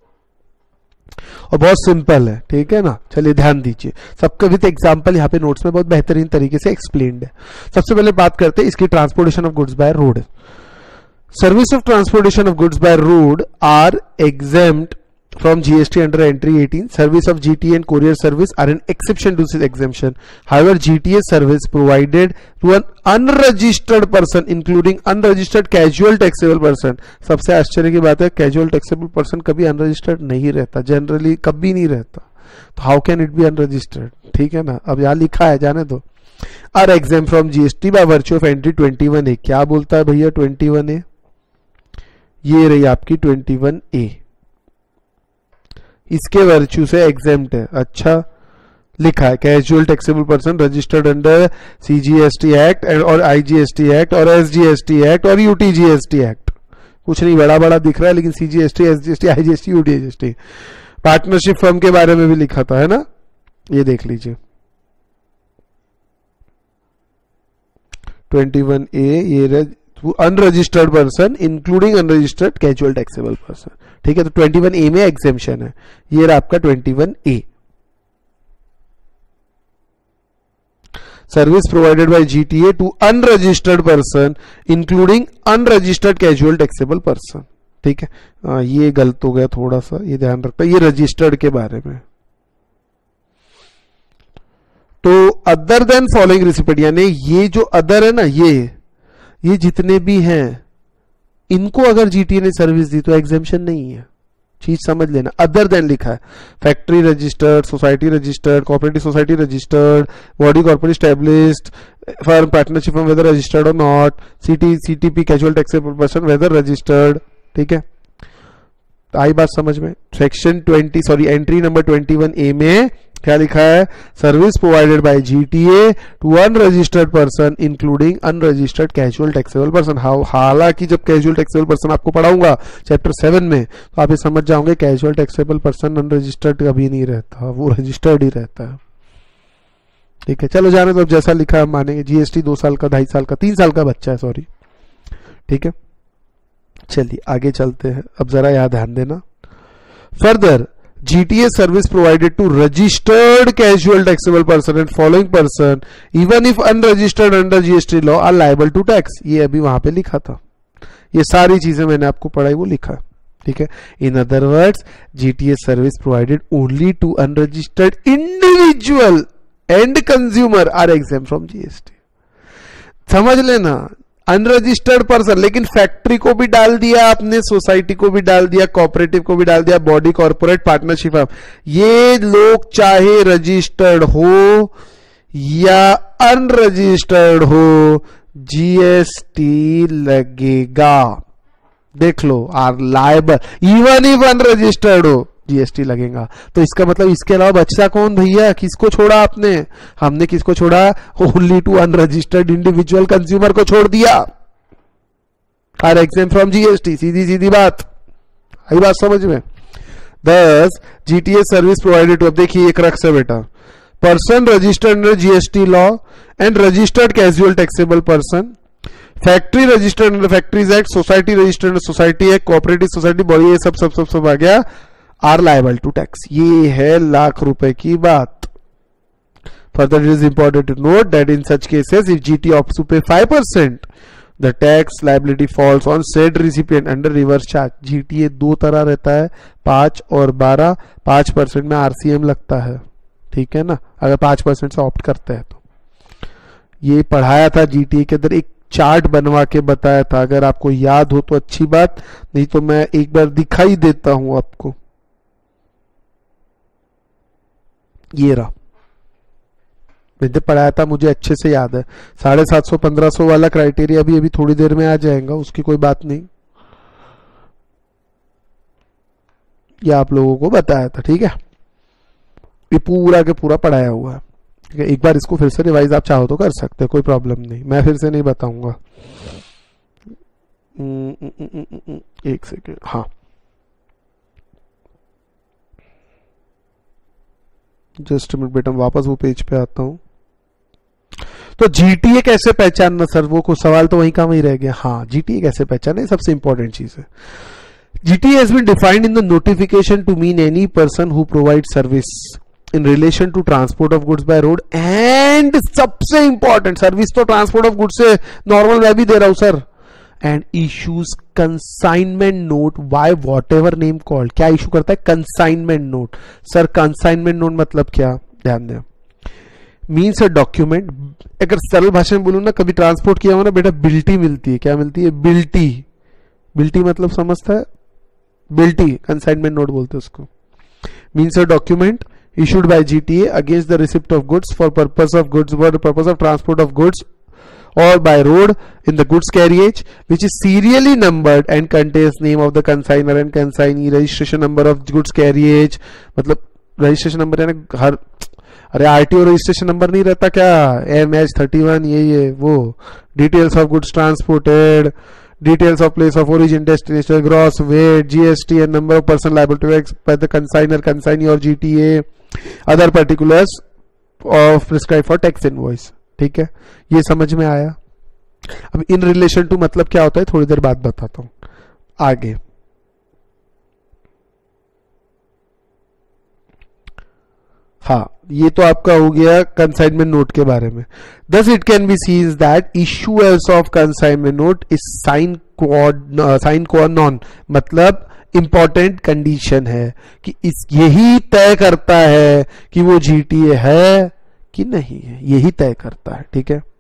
और बहुत सिंपल है। ठीक है ना, चलिए ध्यान दीजिए, सबका विद एग्जांपल यहाँ पे नोट्स में बहुत बेहतरीन तरीके से एक्सप्लेन्ड है। सबसे पहले बात करते हैं इसकी, transportation of goods by road. Service of transportation of goods by road are exempt from GST under entry 18. Service of GTA and courier service are an exception to this exemption. However, GTA service provided to an unregistered person, including unregistered casual taxable person. सबसे आश्चर्य की बात है, casual taxable person कभी unregistered नहीं रहता, generally कभी नहीं रहता। तो how can it be unregistered? ठीक है ना, अब यहां लिखा है, जाने दो। Are exempt from GST by virtue of entry 21A। क्या बोलता है भैया 21A? ये रही आपकी 21A, इसके वर्च्यू से एग्जेम्प्ट है। अच्छा, लिखा है casual taxable person registered under CGST act और IGST एक्ट और SGST एक्ट और UTGST एक्ट। कुछ नहीं, बड़ा बड़ा दिख रहा है, लेकिन CGST, SGST, IGST, UTGST। Partnership firm के बारे में भी लिखा था, है ना, ये देख लीजिए 21A। ये unregistered person including unregistered casual taxable person. ठीक है, तो 21A में एग्जेम्पशन है। ये रहा आपका 21A। Service provided by GTA to unregistered person including unregistered casual taxable person. ठीक है, ये गलत हो गया थोड़ा सा, ये ध्यान रखना, ये रजिस्टर्ड के बारे में। तो अदर देन फॉलोइंग रिसिपेंट, यानी ये जो अदर है ना, ये जितने भी हैं, इनको अगर GTA ने सर्विस दी तो एग्जेम्पशन नहीं है। चीज समझ लेना, अदर देन लिखा है। Factory registered, society registered, cooperative society registered, body corporate established, firm partnership firm whether registered और not, CTP casual taxable person whether registered. ठीक है, आई बात समझ में? सेक्शन एंट्री नंबर 21A में क्या लिखा है? Service provided by GTA to unregistered person including unregistered casual taxable person. हालांकि जब कैजुअल टैक्सेबल पर्सन आपको पढ़ाऊंगा चैप्टर 7 में, तो आप ये समझ जाओगे कैजुअल टैक्सेबल पर्सन अनरजिस्टर्ड कभी नहीं रहता, वो रजिस्टर्ड ही रहता है। ठीक है, चलो जाने दो, जैसा लिखा है मानेंगे। GST 2 साल का, 2.5 साल का, 3 साल का बच्चा है, सॉरी। ठीक है, चलिए आगे चलते हैं। अब जरा यहाँ ध्यान देना। Further, GTA service provided to registered casual taxable person and following person even if unregistered under GST law are liable to tax. ये अभी वहां पे लिखा था, ये सारी चीजें मैंने आपको पढ़ाई, वो लिखा। ठीक है, in other words GTA service provided only to unregistered individual and consumer are exempt from GST। समझ लेना, अनरजिस्टर्ड पर्सन, लेकिन फैक्ट्री को भी डाल दिया आपने, सोसाइटी को भी डाल दिया, कोऑपरेटिव को भी डाल दिया, बॉडी कॉर्पोरेट पार्टनरशिप, ये लोग चाहे रजिस्टर्ड हो या अनरजिस्टर्ड हो, GST लगेगा। देख लो, are liable even if unregistered हो, GST लगेगा। तो इसका मतलब इसके अलावा बच्चा कौन भैया? किसको छोड़ा आपने? हमने किसको छोड़ा? Only to unregistered individual consumer को छोड़ दिया। आर एग्जेम्प्ट फ्रॉम GST, सीधी सीधी बात, आई बात समझ में? दस GTA सर्विस प्रोवाइडेड टू, अब देखिए एक रक्स है बेटा, person registered under GST law and registered casual taxable person, factory registered under factories act, society registered under society act, cooperative society, body, ये सब आ गया, आर लायबल टू टैक्स। ये है लाख रुपए की बात। Further it is important to note that in such cases if GT opts to pay 5%, the tax liability falls on said recipient under reverse charge. GTA 2 तरह रहता है, 5 और 12। 5% में RCM लगता है। ठीक है ना, अगर 5% से ऑप्ट करते हैं तो। ये पढ़ाया था GTA के अंदर, एक चार्ट बनवा के बताया था, अगर आपको याद हो तो अच्छी बात, नहीं तो मैं एक बार दिखाई देता हूं आपको। ये रहा, मैंने पढ़ाया था, मुझे अच्छे से याद है। 750 1500 वाला क्राइटेरिया भी अभी थोड़ी देर में आ जाएगा, उसकी कोई बात नहीं, ये आप लोगों को बताया था। ठीक है, ये पूरा के पूरा पढ़ाया हुआ है। ठीक है, एक बार इसको फिर से रिवाइज आप चाहो तो कर सकते हैं, कोई प्रॉब्लम नहीं, मैं फिर से नहीं बताऊंगा। एक सेकेंड, हाँ जस्ट मिनट बेटा, वापस वो पेज पे आता हूं। तो GTA कैसे पहचानना सर, वो को सवाल तो वहीं का वहीं रह गया। हाँ, GTA कैसे पहचाने, सबसे इंपॉर्टेंट चीज है। GTA has been defined in the notification to mean any person who provides service in relation to transport of goods by road and सबसे इंपॉर्टेंट, सर्विस तो ट्रांसपोर्ट ऑफ गुड्स से नॉर्मल मैं भी दे रहा हूं sir, and issues consignment note by whatever name called। क्या issue करता है? Consignment note. Sir consignment note मतलब क्या? ध्यान दें, मीन्स अ डॉक्यूमेंट, अगर सरल भाषा में बोलूं ना, कभी ट्रांसपोर्ट किया हो ना बेटा, बिल्टी मिलती है। क्या मिलती है? बिल्टी। बिल्टी मतलब समझता है? बिल्टी, कंसाइनमेंट नोट बोलते हैं उसको। Means a document issued by GTA against the receipt of goods for purpose of transport of goods or by road in the goods carriage, which is serially numbered and contains name of the consignor and consignee, registration number of goods carriage. मतलब registration number यानी हर, अरे RTO registration number नहीं रहता क्या, MH31 ये वो, details of goods transported, details of place of origin, destination, gross weight, GST and number of person liable to tax by the consignor, consignee or GTA, other particulars of prescribed for tax invoice. ठीक है, ये समझ में आया. अब इन relation to मतलब क्या होता है थोड़ी देर बाद बताता हूं. आगे हाँ, ये तो आपका हो गया कंसाइनमेंट नोट के बारे में. Thus it can be seen that issuance of consignment note is sine qua non, मतलब इंपॉर्टेंट कंडीशन है कि इस यही तय करता है कि वो जीटीए है कि नहीं है, यही तय करता है. ठीक है.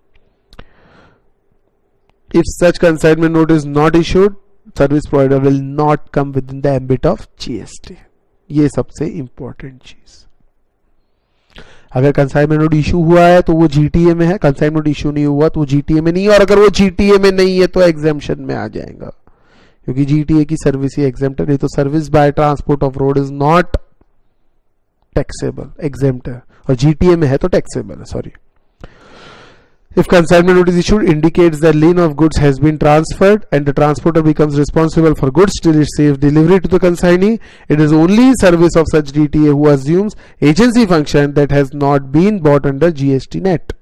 If such consignment note is not issued, service provider will not come within the ambit of GST. ये सबसे इंपॉर्टेंट चीज. अगर कंसाइनमेंट नोट इशू हुआ है तो वो जीटीए में है, कंसाइनमेंट नोट इशू नहीं हुआ तो वो जीटीए में नहीं है, और अगर वो जीटीए में नहीं है तो एग्जेम्पशन में आ जाएगा, क्योंकि जीटीए की सर्विस ही एग्जेम्प्ट है. नहीं तो service by transport of road is not taxable, exempt है, और जीटीए में है तो टैक्सेबल है. Sorry. If consignment note is issued, indicates that lien of goods has been transferred and the transporter becomes responsible for goods till its safe delivery to the consignee. It is only service of such DTA who assumes agency function that has not been bought under GST net.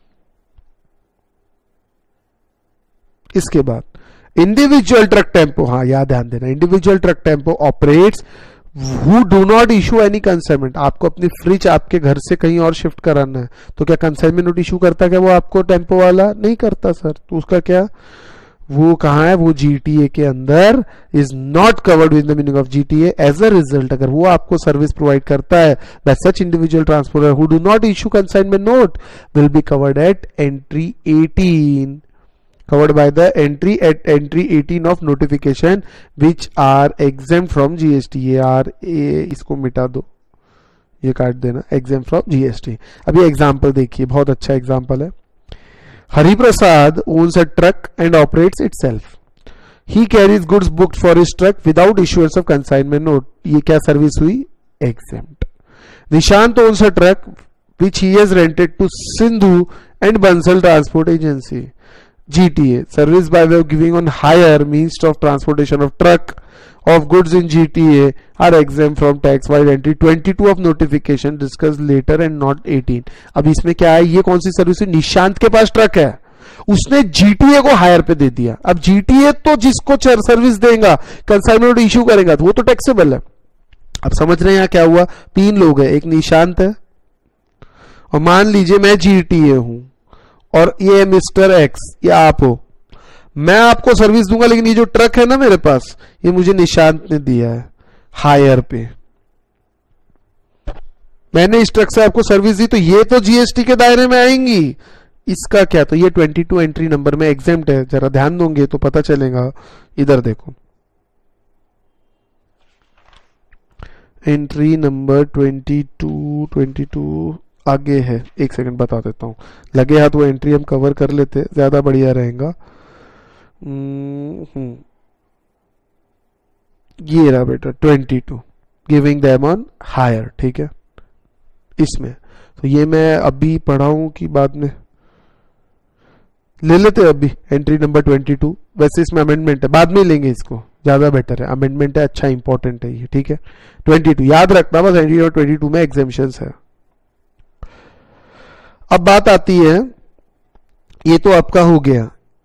इसके बाद individual truck tempo, हाँ याद ध्यान देना, individual truck tempo operators who do not issue any consignment. आपको अपनी fridge आपके घर से कहीं और शिफ्ट कराना है तो क्या कंसाइनमेंट नोट इशू करता क्या वो आपको टेम्पो वाला? नहीं करता सर. तो उसका क्या, वो कहाँ है, वो जीटीए के अंदर is not covered with the meaning of GTA. As a result अगर वो आपको सर्विस प्रोवाइड करता है, that such individual transporter who do not issue consignment note will be covered at entry 18, covered by the entry at entry 18 of notification which are exempt from GST. ये इसको मिटा दो, ये काट देना, exempt from GST. अभी example देखिए, बहुत अच्छा एग्जाम्पल है. Hariprasad owns a truck and operates itself. He carries goods booked for his truck without issuance of consignment note. ये क्या सर्विस हुई? Exempt. Nishant owns a truck which he has rented to Sindhu and Bansal Transport Agency. GTA, service by way of giving on hire means of transportation of truck of goods in GTA are exempt from tax while entry 22 of notification discussed later and not 18. अब इसमें क्या है, ये कौन सी service है? निशांत के पास truck है, उसने जीटीए को हायर पे दे दिया. अब जीटीए तो जिसको सर्विस देगा, कंसाइनमेंट इशू करेगा, तो वो तो टैक्सेबल है. अब समझ रहे हैं यहाँ क्या हुआ? 3 लोग हैं, एक निशांत है, और मान लीजिए मैं जीटीए हूं और ये मिस्टर एक्स, ये आप हो. मैं आपको सर्विस दूंगा, लेकिन ये जो ट्रक है ना मेरे पास, ये मुझे निशांत ने दिया है हायर पे. मैंने इस ट्रक से आपको सर्विस दी, तो ये तो जीएसटी के दायरे में आएंगी. इसका क्या, तो ये 22 एंट्री नंबर में एग्जेम्प्ट है. जरा ध्यान दोगे तो पता चलेगा. इधर देखो, एंट्री नंबर 22 आगे है. एक सेकंड बता देता हूं, लगे हाथ वो एंट्री हम कवर कर लेते, ज्यादा बढ़िया रहेगा. ये रहा बेटा 22, गिविंग देम ऑन हायर. ठीक है, इसमें तो ये मैं अभी पढ़ाऊं कि बाद में ले लेते? अभी एंट्री नंबर 22. वैसे इसमें अमेंडमेंट है, बाद में लेंगे, इसको ज्यादा बेटर है. अमेंडमेंट है, अच्छा इंपॉर्टेंट है ये. ठीक है, 22 याद रखना बस. एंट्री नंबर 22 में एग्जेम्पशंस है. अब बात आती है, ये तो आपका हो गया.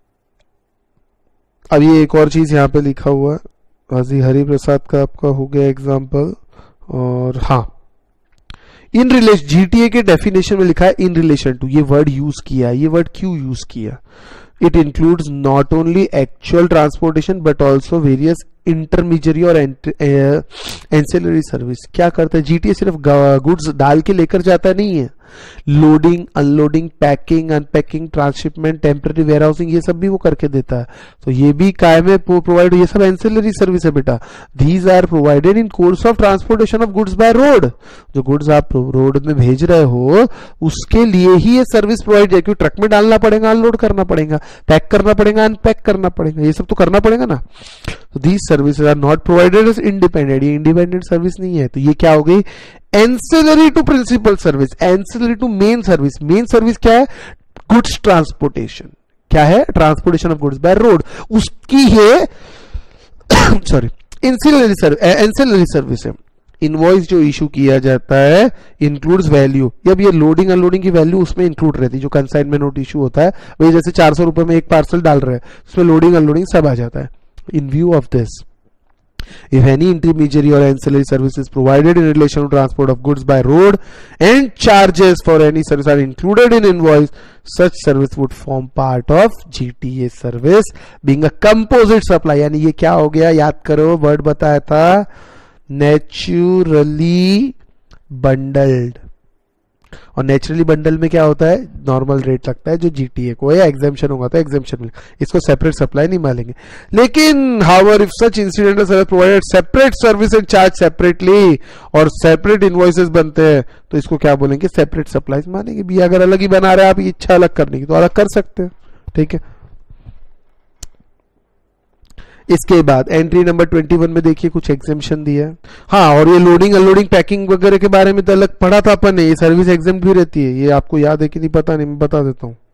अब ये एक और चीज यहां पे लिखा हुआ है, हाजी हरिप्रसाद का आपका हो गया एग्जांपल. और हाँ, इन रिलेशन, जीटीए के डेफिनेशन में लिखा है इन रिलेशन टू. ये वर्ड यूज किया है. ये वर्ड क्यों यूज किया? It includes not only actual transportation but also various intermediary और एंसिलरी सर्विस. क्या करता है जीटीए? सिर्फ गुड्स डाल के लेकर जाता नहीं है, loading, unloading, packing, unpacking, transshipment, temporary warehousing, ये सब भी वो करके देता है। तो ये भी काय में प्रोवाइड, ये सब एंसिलरी सर्विस है बेटा। These are provided in course of transportation of goods by road. जो गुड्स आप रोड में भेज रहे हो उसके लिए ही ये सर्विस प्रोवाइड है, क्योंकि ट्रक में डालना पड़ेगा, अनलोड करना पड़ेगा, पैक करना पड़ेगा, अनपैक करना पड़ेगा, ये सब तो करना पड़ेगा ना। तो these services are not provided as independent, ये इंडिपेंडेंट सर्विस नहीं है। तो ये क्या हो गई? Ancillary to principal service, ancillary to main service. Main service क्या है? Goods transportation. क्या है? Transportation of goods by road, उसकी है सॉरी एंसिलरी सर्विस है। इनवॉइस जो इशू किया जाता है इंक्लूड्स वैल्यू, अब ये लोडिंग अनलोडिंग की वैल्यू उसमें इंक्लूड रहती है। जो कंसाइनमेंट नोट इशू होता है वही, जैसे 400 रुपए में एक पार्सल डाल रहे हैं, उसमें लोडिंग अनलोडिंग सब आ जाता है। In view of this, if any intermediary or ancillary service is provided in relation to transport of goods by road and charges for any service are included in invoice, such service would form part of GTA service being a composite supply। यानी ये क्या हो गया? याद करो, word बताया था, naturally bundled. और नेचुरली बंडल में क्या होता है? नॉर्मल रेट लगता है जो जीटीए को, या एग्जाम्पशन होगा तो एग्जाम्पशन में, इसको सेपरेट सप्लाई नहीं मानेंगे। लेकिन however if such incidental service provided separate service and charge separately, और सेपरेट इनवॉइसेस बनते हैं, तो इसको क्या बोलेंगे? सेपरेट सप्लाईज मानेंगे। भी अगर अलग ही बना रहे हैं आप, इच्छा अलग करने की, तो अलग कर सकते हैं। ठीक है। इसके बाद एंट्री नंबर 21 में देखिए कुछ एग्जेम्पशन दिया है। हाँ, और ये लोडिंग अनलोडिंग पैकिंग वगैरह के बारे में तो अलग पढ़ा था अपन ने, ये सर्विस एग्जेम्प्ट भी रहती है। ये आपको याद है कि नहीं पता नहीं, मैं बता देता हूं।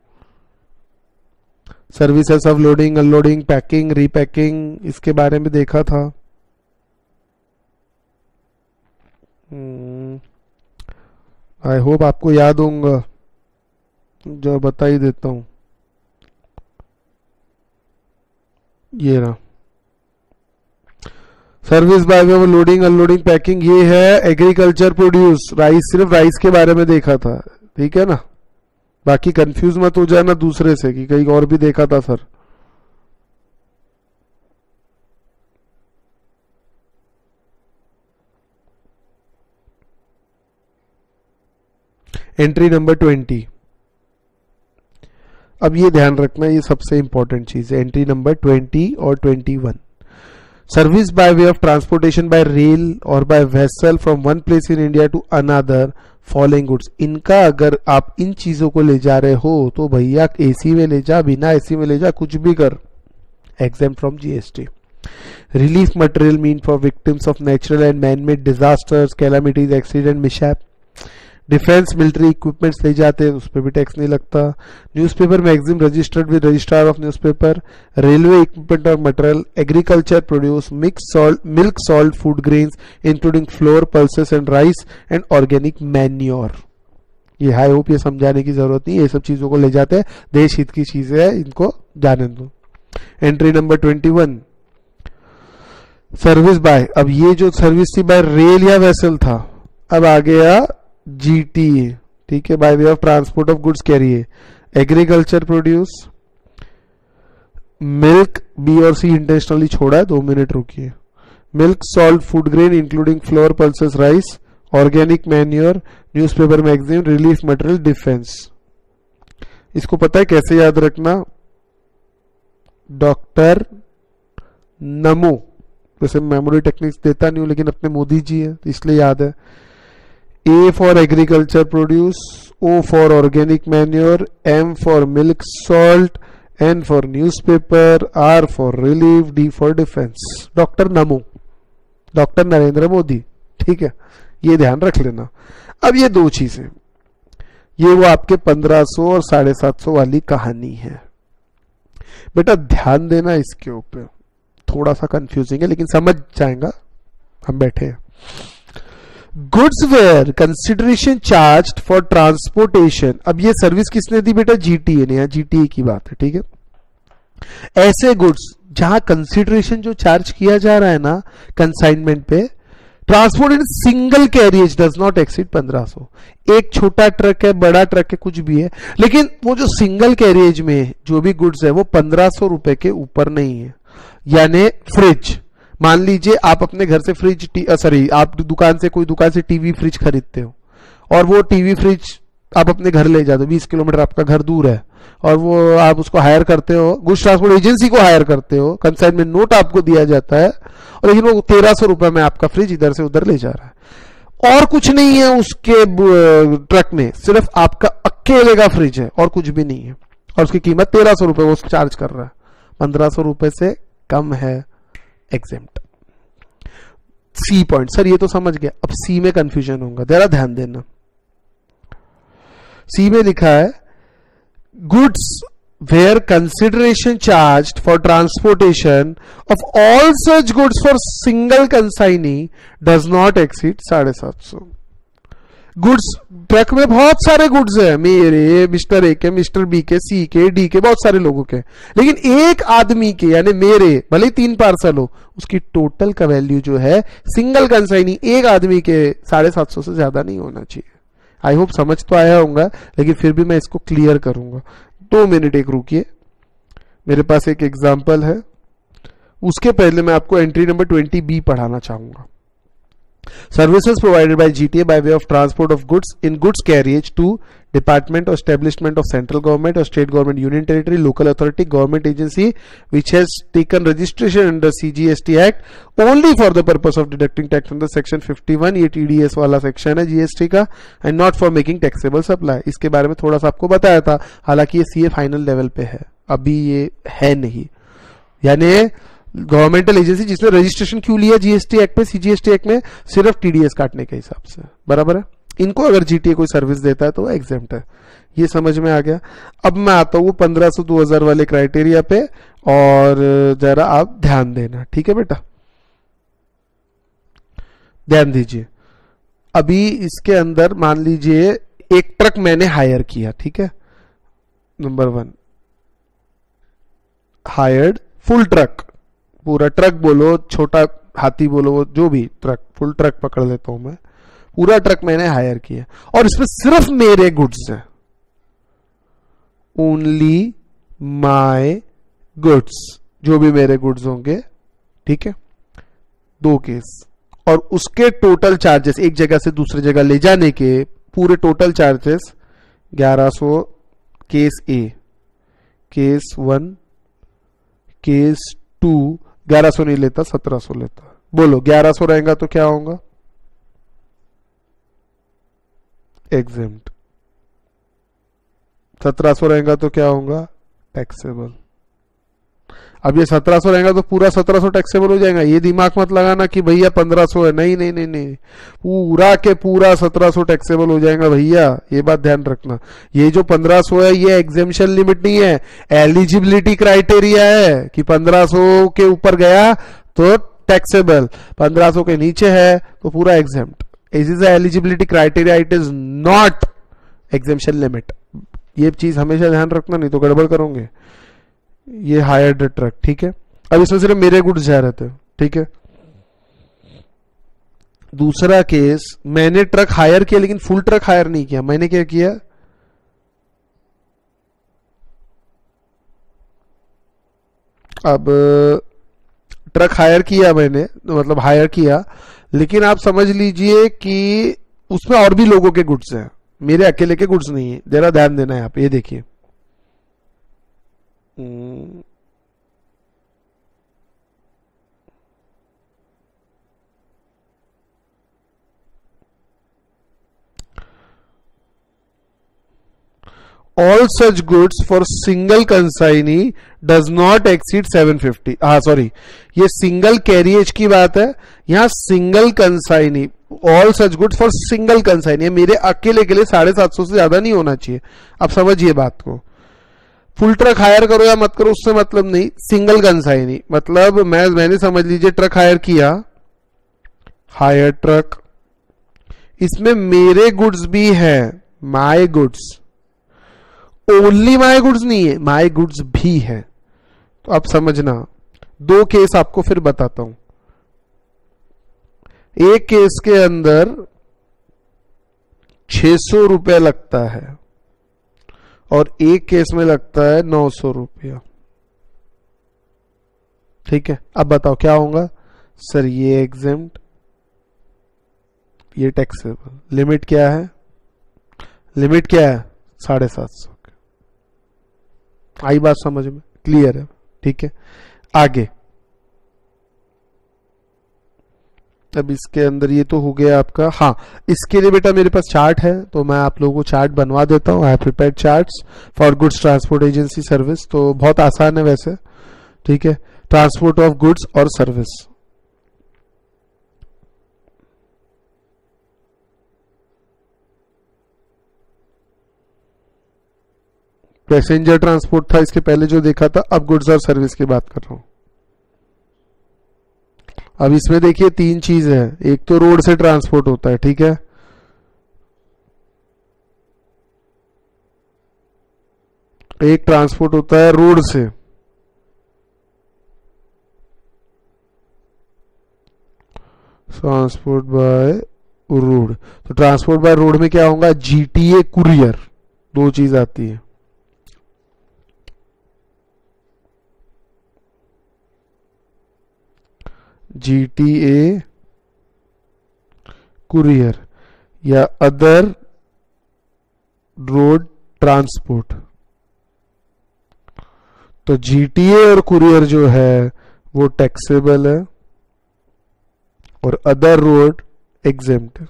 Services of loading unloading packing repacking, इसके बारे में देखा था। आई होप आपको याद होगा, जो बता ही देता हूं। ये रहा service by way of loading unloading packing, ये है एग्रीकल्चर प्रोड्यूस, राइस, सिर्फ राइस के बारे में देखा था। ठीक है ना, बाकी कंफ्यूज मत हो जाना दूसरे से कि कहीं और भी देखा था सर। एंट्री नंबर 20, अब ये ध्यान रखना, ये सबसे इंपॉर्टेंट चीज है। एंट्री नंबर 20 और 21, service by way of transportation by rail और by vessel from one place in India to another following goods. इनका अगर आप इन चीजों को ले जा रहे हो तो भैया एसी में ले जा, बिना एसी में ले जा, कुछ भी कर, exempt from GST. Relief material mean for victims of natural and man made disasters, calamities, accident, mishap. Defence military equipments ले जाते हैं, उस पर भी टैक्स नहीं लगता। Newspaper magazine registered with registrar of newspaper, railway equipment और material, agriculture produce, milk salt, food grains including flour, pulses and rice and organic manure. ये आई होप ये समझाने की जरूरत नहीं, ये सब चीजों को ले जाते हैं, देश हित की चीजें हैं, इनको जाने दो। एंट्री नंबर 21, सर्विस बाय, अब ये जो सर्विस थी बाय रेल या वेसल था, अब आ गया जीटीए। ठीक है, by way of transport of goods carriage, agriculture produce, milk, B और सी इंटेंशनली छोड़ा है, 2 मिनट रुकिए, milk salt food grain including flour, pulses, rice, organic manure, newspaper magazine, relief material, defence. इसको पता है कैसे याद रखना? डॉक्टर नमो, वैसे मेमोरी टेक्निक्स देता नहीं हूं लेकिन अपने मोदी जी है तो इसलिए याद है। A for agriculture produce, O for organic manure, M for milk salt, N for newspaper, R for relief, D for defense। Doctor Namo, doctor Narendra Modi. ठीक है, ये ध्यान रख लेना। अब ये 2 चीजें, ये वो आपके 1500 और 750 वाली कहानी है। बेटा ध्यान देना इसके ऊपर, थोड़ा सा कंफ्यूजिंग है लेकिन समझ जाएगा, हम बैठे हैं। Goods where consideration charged for transportation, अब ये सर्विस किसने दी बेटा? जीटीए ने, जीटीए की बात है। ठीक है, ऐसे गुड्स जहां कंसिडरेशन जो चार्ज किया जा रहा है ना कंसाइनमेंट पे, transport in single carriage does not exceed 1500। एक छोटा ट्रक है, बड़ा ट्रक है, कुछ भी है, लेकिन वो जो सिंगल कैरियज में जो भी गुड्स है वो 1500 रुपए के ऊपर नहीं है। यानी फ्रिज, मान लीजिए आप अपने घर से फ्रिज, आप दुकान से, कोई दुकान से टीवी फ्रिज खरीदते हो और वो टीवी फ्रिज आप अपने घर ले जाते हो, 20 किलोमीटर आपका घर दूर है, और वो आप उसको हायर करते हो, गुड्स ट्रांसपोर्ट एजेंसी को हायर करते हो, कंसाइनमेंट नोट आपको दिया जाता है, और लेकिन वो 1300 रुपए में आपका फ्रिज इधर से उधर ले जा रहा है, और कुछ नहीं है उसके ट्रक में, सिर्फ आपका अकेले का फ्रिज है और कुछ भी नहीं है, और उसकी कीमत 1300 रुपए वो चार्ज कर रहा है, 1500 रुपए से कम है, एग्जेम्प्ट। सी पॉइंट, सर ये तो समझ गया, अब सी में कंफ्यूजन होगा, जरा ध्यान देना। सी में लिखा है goods where consideration charged for transportation of all such goods for single consignee does not exceed 750। Goods, truck में बहुत सारे गुड्स है, मेरे, मिस्टर ए के, मिस्टर बी के, सी के, डी के, बहुत सारे लोगों के, लेकिन एक आदमी के यानी मेरे, भले ही 3 पार्सल हो, उसकी टोटल का वैल्यू जो है सिंगल कंसाइनी एक आदमी के 750 से ज्यादा नहीं होना चाहिए। आई होप समझ तो आया होगा, लेकिन फिर भी मैं इसको क्लियर करूंगा। 2 मिनट एक रुकिए, मेरे पास एक एग्जाम्पल है, उसके पहले मैं आपको एंट्री नंबर 20B पढ़ाना चाहूंगा। Services provided by GTA by way of transport of goods in goods carriage to department or establishment of central government or state government, union territory, local authority, government agency which has taken registration under CGST Act only for the purpose of deducting tax under section 51, ये TDS वाला section है GST का, and not for making taxable supply। इसके बारे में थोड़ा सा आपको बताया था, हालांकि ये CA फाइनल लेवल पे है, अभी ये है नहीं, यानी गवर्नमेंटल एजेंसी जिसने रजिस्ट्रेशन क्यों लिया जीएसटी एक्ट में, सीजीएसटी एक्ट में, सिर्फ टीडीएस काटने के हिसाब से, बराबर है। इनको अगर जीटीए कोई सर्विस देता है तो वो एग्जेम्प्ट है, ये समझ में आ गया। अब मैं आता हूं 1500 2000 वाले क्राइटेरिया पे, और जरा आप ध्यान देना, ठीक है बेटा, ध्यान दीजिए। अभी इसके अंदर मान लीजिए एक ट्रक मैंने हायर किया, ठीक है, नंबर 1 हायर्ड फुल ट्रक, पूरा ट्रक बोलो, छोटा हाथी बोलो, वो जो भी ट्रक, फुल ट्रक पकड़ लेता हूं मैं, पूरा ट्रक मैंने हायर किया, और इसमें सिर्फ मेरे गुड्स हैं, ओनली माय गुड्स, जो भी मेरे गुड्स होंगे, ठीक है, 2 केस, और उसके टोटल चार्जेस एक जगह से दूसरी जगह ले जाने के पूरे total charges 1100, case A, case 1, case 2 1100 नहीं लेता, 1700 लेता। बोलो 1100 रहेगा तो क्या होगा, एग्जेम्प्ट। 1700 रहेगा तो क्या होगा, टैक्सेबल। अब ये 1700 रहेगा तो पूरा 1700 टैक्सेबल हो जाएगा, ये दिमाग मत लगाना कि भैया 1500 है, नहीं नहीं नहीं नहीं, पूरा के पूरा 1700 टैक्सेबल हो जाएगा भैया, ये बात ध्यान रखना। ये जो 1500 है ये एग्जेम्पशन लिमिट नहीं है, एलिजिबिलिटी क्राइटेरिया है कि 1500 के ऊपर गया तो टैक्सेबल, 1500 के नीचे है तो पूरा exempt. It is eligibility criteria, it is not exemption limit. ये चीज हमेशा ध्यान रखना, नहीं तो गड़बड़ करोगे। ये हायर्ड ट्रक, ठीक है, अब इसमें सिर्फ मेरे गुड्स जा रहे थे, ठीक है। दूसरा केस, मैंने ट्रक हायर किया लेकिन फुल ट्रक हायर नहीं किया, मैंने क्या किया, अब ट्रक हायर किया मैंने, मतलब हायर किया, लेकिन आप समझ लीजिए कि उसमें और भी लोगों के गुड्स हैं, मेरे अकेले के गुड्स नहीं है। जरा ध्यान देना है आप, ये देखिए, all such goods for single consignee does not exceed 750। Sorry, ये सिंगल कैरिएज की बात है, यहां single consignee, all such goods for single consignee, मेरे अकेले के लिए 750 से ज्यादा नहीं होना चाहिए। अब समझिए बात को, फुल ट्रक हायर करो या मत करो उससे मतलब नहीं, सिंगल कंसाइनी मतलब मैंने समझ लीजिए ट्रक हायर किया, हायर ट्रक, इसमें मेरे गुड्स भी हैं, my goods, only my goods नहीं है, माय गुड्स भी है। तो अब समझना, 2 केस आपको फिर बताता हूं। एक केस के अंदर 600 रुपए लगता है और एक केस में लगता है 900 रुपया, ठीक है। अब बताओ क्या होगा, सर ये एग्जेम्प्ट, ये टैक्सेबल, लिमिट क्या है, लिमिट क्या है? 750। आई बात समझ में? क्लियर है? ठीक है, आगे। अब इसके अंदर ये तो हो गया आपका। हाँ, इसके लिए बेटा मेरे पास चार्ट है, तो मैं आप लोगों को चार्ट बनवा देता हूँ। I have prepared charts for goods transport agency service. तो बहुत आसान है वैसे, ठीक है। ट्रांसपोर्ट ऑफ गुड्स और सर्विस, पैसेंजर ट्रांसपोर्ट था इसके पहले जो देखा था, अब गुड्स और सर्विस की बात कर रहा हूं। अब इसमें देखिए 3 चीज है। एक तो रोड से ट्रांसपोर्ट होता है, ठीक है। एक ट्रांसपोर्ट होता है रोड से, ट्रांसपोर्ट बाय रोड। तो ट्रांसपोर्ट बाय रोड में क्या होगा? जीटीए कुरियर, 2 चीज आती है। जीटीए कुरियर या अदर रोड ट्रांसपोर्ट। तो जीटीए और कुरियर जो है वो टैक्सेबल है और अदर रोड एग्जेम्प्ट है,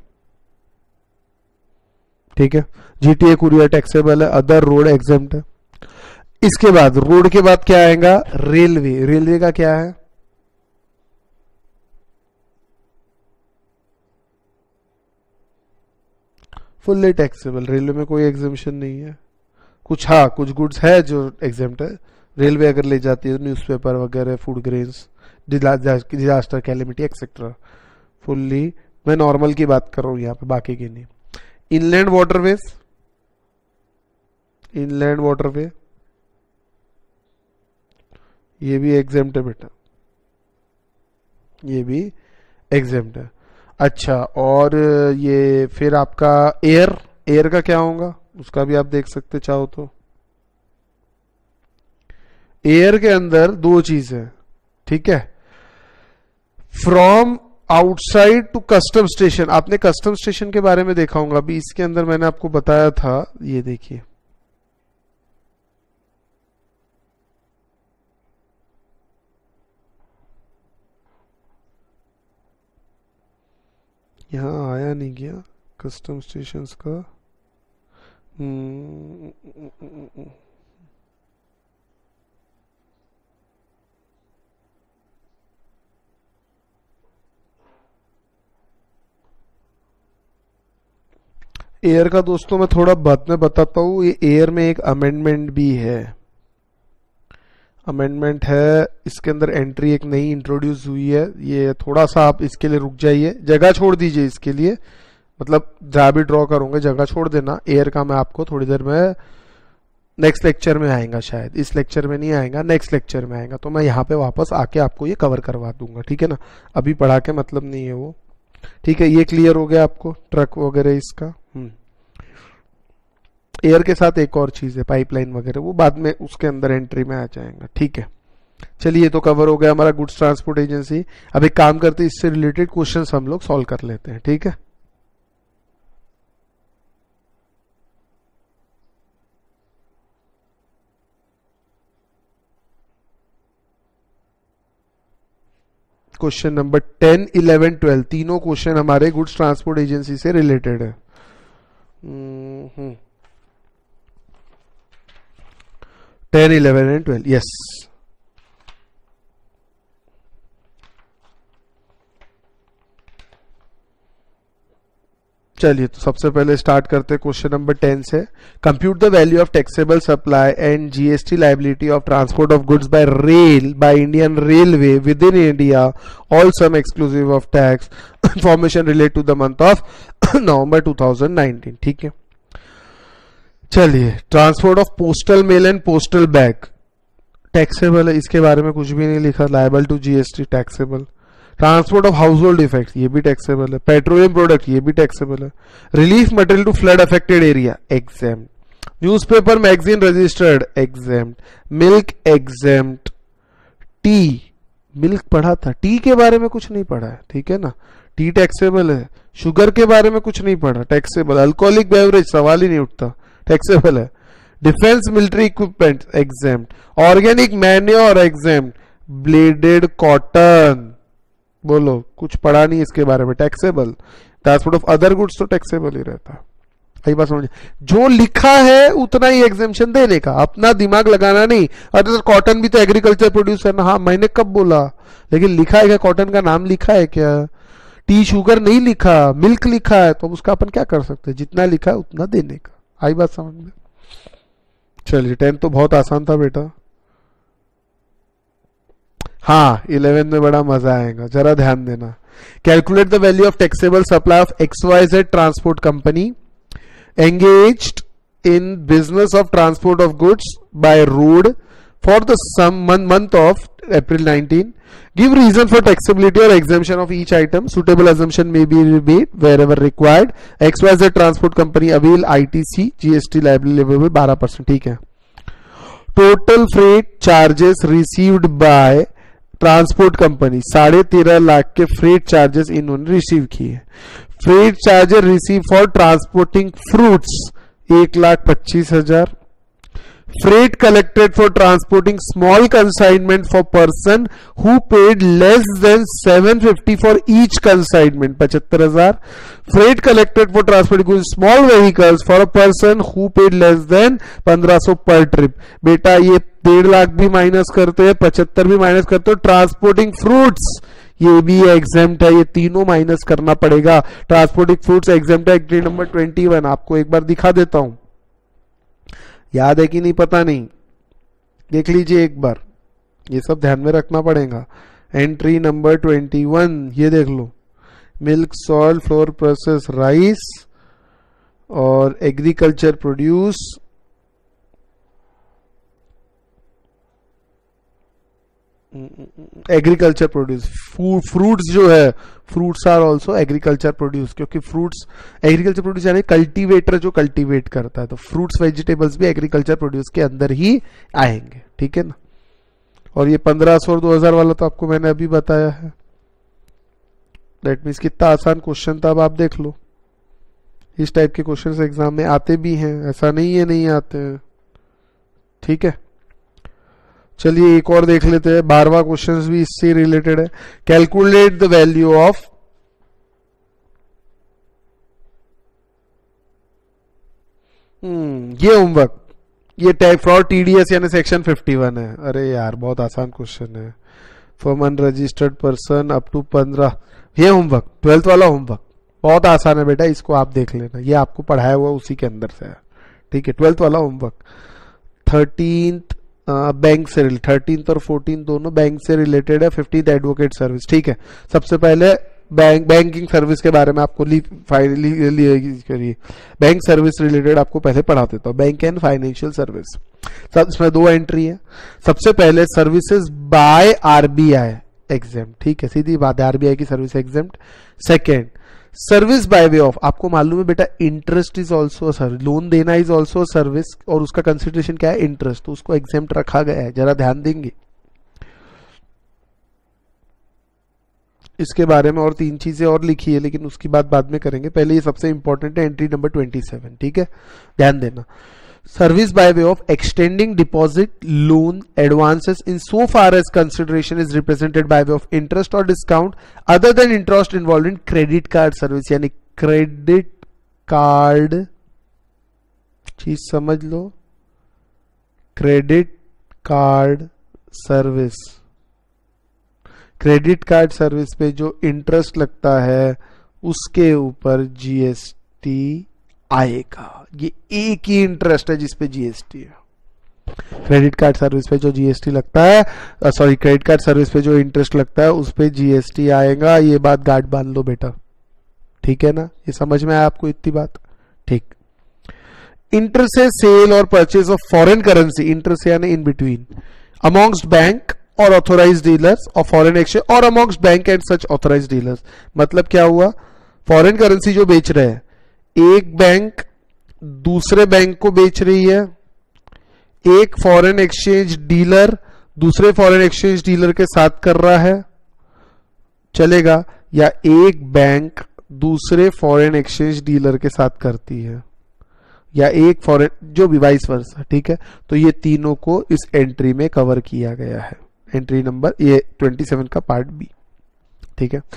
ठीक है। जीटीए कुरियर टैक्सेबल है, अदर रोड एग्जेम्प्ट है। इसके बाद रोड के बाद क्या आएगा? रेलवे। रेलवे का क्या है? Fully taxable. रेलवे में कोई एग्जेम्पशन नहीं है। कुछ, हाँ, कुछ गुड्स है जो एग्जेम्प्ट है। रेलवे अगर ले जाती है न्यूज़पेपर वगैरह, food grains, disaster calamity etcetera, fully. मैं नॉर्मल की बात कर रहा हूं यहाँ पे, बाकी की नहीं। इनलैंड वाटरवेज, इनलैंड वाटरवे ये भी एग्जेम्प्ट है बेटा, ये भी एग्जेम्प्ट है। अच्छा, और ये फिर आपका एयर, एयर का क्या होगा? उसका भी आप देख सकते चाहो तो। एयर के अंदर 2 चीज है, ठीक है। From outside to custom station. आपने कस्टम स्टेशन के बारे में देखा होगा, अभी इसके अंदर मैंने आपको बताया था, ये देखिए। यहां आया नहीं गया कस्टम स्टेशंस का। एयर का दोस्तों मैं थोड़ा बाद में बताता हूं। ये एयर में एक अमेंडमेंट भी है, अमेंडमेंट है इसके अंदर। एंट्री एक नई इंट्रोड्यूस हुई है। ये थोड़ा सा आप इसके लिए रुक जाइए, जगह छोड़ दीजिए इसके लिए, मतलब जहां भी ड्रॉ करूंगे जगह छोड़ देना। एयर का मैं आपको थोड़ी देर में नेक्स्ट लेक्चर में आएगा, शायद इस लेक्चर में नहीं आएगा, नेक्स्ट लेक्चर में आएगा। तो मैं यहाँ पे वापस आके आपको ये कवर करवा दूंगा, ठीक है ना। अभी पढ़ा के मतलब नहीं है वो, ठीक है। ये क्लियर हो गया आपको, ट्रक वगैरह इसका। एयर के साथ एक और चीज है, पाइपलाइन वगैरह, वो बाद में उसके अंदर एंट्री में आ जाएगा, ठीक है। चलिए, तो कवर हो गया हमारा गुड्स ट्रांसपोर्ट एजेंसी। अब एक काम करते हैं, इससे रिलेटेड क्वेश्चंस हम लोग सॉल्व कर लेते हैं, ठीक है। क्वेश्चन नंबर 10, 11, 12 तीनों क्वेश्चन हमारे गुड्स ट्रांसपोर्ट एजेंसी से रिलेटेड है। 10, 11 एंड 12, यस। चलिए, तो सबसे पहले स्टार्ट करते हैं क्वेश्चन नंबर 10 से। Compute the value of taxable supply and GST liability of transport of goods by rail by Indian railway within India, all sum exclusive of tax. Information relate to the month of November 2019, ठीक है। चलिए, transport of postal mail and postal bag taxable है, इसके बारे में कुछ भी नहीं लिखा। Liable to GST taxable. Transport of household effect ये भी टैक्सेबल है। पेट्रोलियम प्रोडक्ट ये भी टैक्सेबल है। Relief material to flood affected area exempt. Newspaper magazine registered exempt. Milk exempt. Tea, milk पढ़ा था, टी के बारे में कुछ नहीं पढ़ा है, ठीक है ना। टी टैक्सेबल है, शुगर के बारे में कुछ नहीं पढ़ा, टैक्सेबल, अल्कोहलिक बेवरेज सवाल ही नहीं उठता, टैक्सेबल है, defence military equipment exempt, organic manure exempt, blended cotton, बोलो कुछ पढ़ा नहीं इसके बारे में, taxable, transport of other goods तो टैक्सेबल ही रहता है। यही बात समझ, जो लिखा है उतना ही एग्जेम्पशन देने का, अपना दिमाग लगाना नहीं। अरे सर कॉटन भी तो एग्रीकल्चर प्रोड्यूस है ना, हाँ मैंने कब बोला, लेकिन लिखा है क्या, कॉटन का नाम लिखा है क्या, टी शुगर नहीं लिखा, मिल्क लिखा है, तो उसका अपन क्या कर सकते हैं, जितना लिखा है उतना देने का। आई बात समझ में? चलिए 10 तो बहुत आसान था बेटा। हाँ 11 में बड़ा मजा आएगा, जरा ध्यान देना। Calculate the value of taxable supply of XYZ transport company engaged in business of transport of goods by road for the month of April 19. Give reason for taxability or exemption of each item. Suitable assumption may be made wherever required. XYZ transport company avail ITC GST liability 12%. ठीक है। Total freight charges received by transport company 13.5 lakh के freight charges इन्होंने receive किए। Freight charges receive for transporting fruits 1,25,000। Freight collected for transporting small consignment for person who paid less than 750 for each consignment 75,000। Freight collected for transporting small vehicles for a person who paid less than 1,500 per trip. बेटा ये 1.5 लाख भी minus करते हैं, 75 भी minus करते हो, transporting fruits ये भी एग्जेम्प्ट है, ये तीनों माइनस करना पड़ेगा। ट्रांसपोर्टिंग फ्रूट्स एग्जेम्प्ट है, एंट्री नंबर 21। आपको एक बार दिखा देता हूं, याद है कि नहीं पता नहीं, देख लीजिए एक बार, ये सब ध्यान में रखना पड़ेगा। एंट्री नंबर 21 ये देख लो, milk, salt, flour, process rice और agriculture produce, agriculture produce, fruits जो है, fruits are also agriculture produce, क्योंकि फ्रूट्स एग्रीकल्चर प्रोड्यूस यानी कल्टीवेटर जो कल्टीवेट करता है, तो फ्रूट्स वेजिटेबल्स भी एग्रीकल्चर प्रोड्यूस के अंदर ही आएंगे, ठीक है ना। और ये 1500 और 2000 वाला तो आपको मैंने अभी बताया है। दैट मीन्स कितना आसान क्वेश्चन था, अब आप देख लो। इस टाइप के क्वेश्चन एग्जाम में आते भी हैं, ऐसा नहीं है नहीं आते हैं, ठीक है। चलिए एक और देख लेते हैं, 12वां क्वेश्चन भी इससे रिलेटेड है। कैलकुलेट द वैल्यू ऑफ ये होमवर्क, ये टैक्स फ्रॉड TDS यानी सेक्शन 51 है। अरे यार बहुत आसान क्वेश्चन है। From unregistered person up to 15, ये होमवर्क 12th वाला होमवर्क बहुत आसान है बेटा, इसको आप देख लेना, ये आपको पढ़ाया हुआ उसी के अंदर से है, ठीक है। 12th वाला होमवर्क। 13th बैंक से 13th और 14th दोनों बैंक से रिलेटेड है। 15th एडवोकेट सर्विस, ठीक है। सबसे पहले बैंकिंग सर्विस के बारे में आपको करिए, बैंक सर्विस रिलेटेड आपको पहले पढ़ा देता हूँ। बैंक एंड फाइनेंशियल सर्विस, सब इसमें 2 एंट्री है। सबसे पहले सर्विसेज बाय RBI एग्जेम्प्ट, ठीक है, सीधी बात है, RBI की service exempt. Second service by way of, आपको मालूम है बेटा interest is also service, loan देना इज ऑल्सो सर्विस, और उसका कंसिडरेशन क्या है, इंटरेस्ट, तो उसको एग्जेम्प्ट रखा गया है, जरा ध्यान देंगे इसके बारे में। और 3 चीजें और लिखी है, लेकिन उसकी बात बाद में करेंगे, पहले ये सबसे इंपॉर्टेंट है एंट्री नंबर 27, ठीक है, ध्यान देना। Service by way of extending deposit, loan, advances in so far as consideration is represented by way of interest और discount other than interest involve in credit card service, यानी credit card चीज समझ लो, credit card service, credit card service पे जो interest लगता है उसके ऊपर GST आएगा। ये एक ही इंटरेस्ट है जिसपे GST है। क्रेडिट कार्ड सर्विस पे जो GST लगता है, सॉरी क्रेडिट कार्ड सर्विस पे जो इंटरेस्ट लगता है उस पे GST आएगा। ये बात गार्ड बांध लो बेटा, ठीक है ना, ये समझ में आया आपको इतनी बात, ठीक। इंटर से सेल और purchase of foreign currency, inter se यानी इन बिटवीन, अमॉन्ग्स्ट बैंक और authorised dealers of foreign exchange और amongst bank and such authorised dealers. मतलब क्या हुआ, फॉरेन करेंसी जो बेच रहे हैं, एक बैंक दूसरे बैंक को बेच रही है, एक फॉरेन एक्सचेंज डीलर दूसरे फॉरेन एक्सचेंज डीलर के साथ कर रहा है, चलेगा, या एक बैंक दूसरे फॉरेन एक्सचेंज डीलर के साथ करती है, या एक फॉरेन, जो भी वाइस वर्सा, ठीक है। तो ये तीनों को इस एंट्री में कवर किया गया है, एंट्री नंबर ये 27 का पार्ट बी, ठीक है।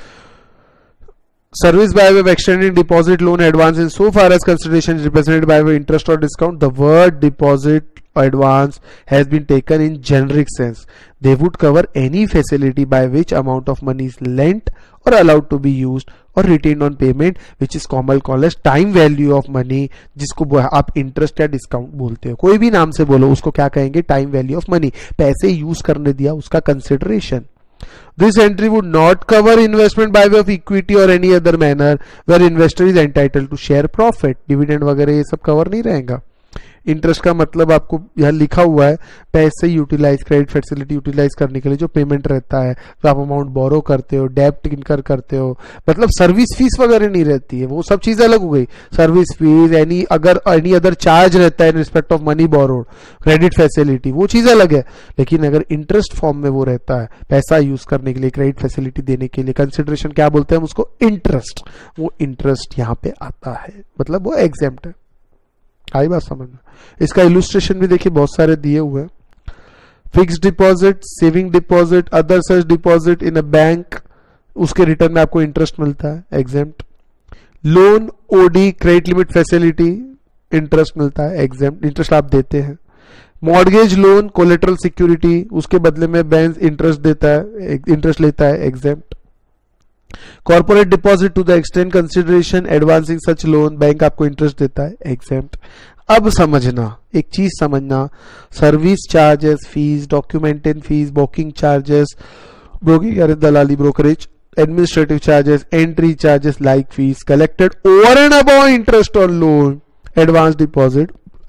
Service by way of extending deposit loan advance in so far as consideration is represented by way of interest or discount. The word deposit advance has been taken in generic sense. They would cover any facility by which amount of money is lent or allowed to be used or retained on payment, which is commonly called as time value of money, जिसको आप interest या discount बोलते हो, कोई भी नाम से बोलो, उसको क्या कहेंगे? टाइम वैल्यू ऑफ मनी, पैसे यूज करने दिया उसका consideration. This entry would not cover investment by way of equity or any other manner where investor is entitled to share profit. Dividend वगैरह ये सब कवर नहीं रहेगा। इंटरेस्ट का मतलब आपको यहाँ लिखा हुआ है, पैसे यूटिलाइज, क्रेडिट फैसिलिटी यूटिलाइज करने के लिए जो पेमेंट रहता है, तो आप अमाउंट बोरो करते हो, डेब्ट इनकर करते हो, मतलब सर्विस फीस वगैरह नहीं रहती है, वो सब चीजें अलग हो गई। Service fees, any other charge रहता है in respect of money borrowed, credit facility, वो चीज अलग है। लेकिन अगर इंटरेस्ट फॉर्म में वो रहता है, पैसा यूज करने के लिए, क्रेडिट फैसिलिटी देने के लिए, कंसिडरेशन क्या बोलते हैं हम उसको? इंटरेस्ट। वो इंटरेस्ट यहाँ पे आता है, मतलब वो एग्जेम्प्ट है। आई बात समझना। इसका इलुस्ट्रेशन भी देखिए बहुत सारे दिए हुए हैं। Fix deposit, saving deposit, other such deposit in a bank, उसके रिटर्न में आपको इंटरेस्ट मिलता है, exempt. Loan, OD, credit limit facility, interest मिलता है, एग्जेम्प्ट, इंटरेस्ट आप देते हैं। मॉर्गेज लोन, कोलेटरल सिक्योरिटी, उसके बदले में बैंक इंटरेस्ट देता है, इंटरेस्ट लेता है, exempt. Corporate deposit to the extend consideration advancing such loan, bank आपको इंटरेस्ट देता है, एग्जेम्प्ट। अब समझना, एक चीज समझना, service charges, fees, documentation fees, booking charges, broking दलाली brokerage, administrative charges, entry charges like fees collected over and above interest on loan advance deposit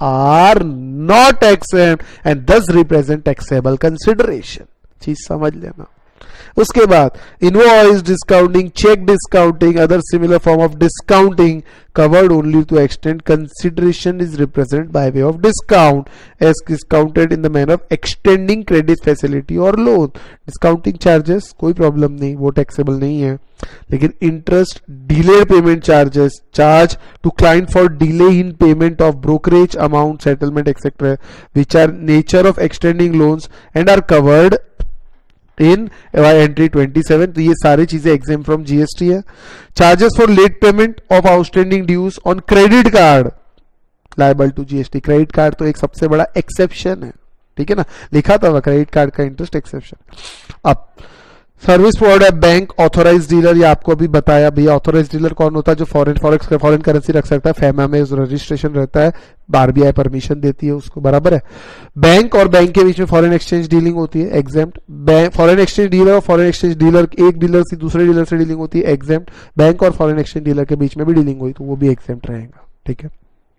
are not exempt and thus represent taxable consideration। चीज समझ लेना। उसके बाद invoice discounting, cheque discounting, other similar form of discounting covered only to extent consideration is represented by way of discount as discounted in the manner of extending credit facility or loan। discounting charges कोई problem नहीं, वो taxable नहीं है। लेकिन interest, delayed payment charges, charge to client for delay in payment of brokerage amount, settlement etcetera, which are nature of extending loans and are covered in entry 27, तो ये सारी चीजें एग्जाम फ्रॉम जीएसटी है। Charges for late payment of outstanding dues on credit card liable to GST. Credit card तो एक सबसे बड़ा exception है, ठीक है ना, लिखा था क्रेडिट कार्ड का इंटरेस्ट एक्सेप्शन। अब service provider bank, authorise dealer, ये आपको अभी बताया भैया। ऑथोराइज डीलर कौन होता है? जो फॉरेन करेंसी रख सकता है, फैमा में रजिस्ट्रेशन रहता है, आरबीआई परमिशन देती है उसको, बराबर है। बैंक और बैंक के बीच में फॉरेन एक्सचेंज डीलिंग होती है, एग्जेम्प्ट। फॉरेन एक्सचेंज डीलर और फॉरेन एक्सचेंज डीलर, एक डीलर से दूसरे डीलर से डीलिंग होती है, एग्जेम्प्ट। बैंक और फॉरेन एक्सचेंज डीलर के बीच में भी डीलिंग हुई तो वो भी एग्जेम्प्ट रहेगा, ठीक है।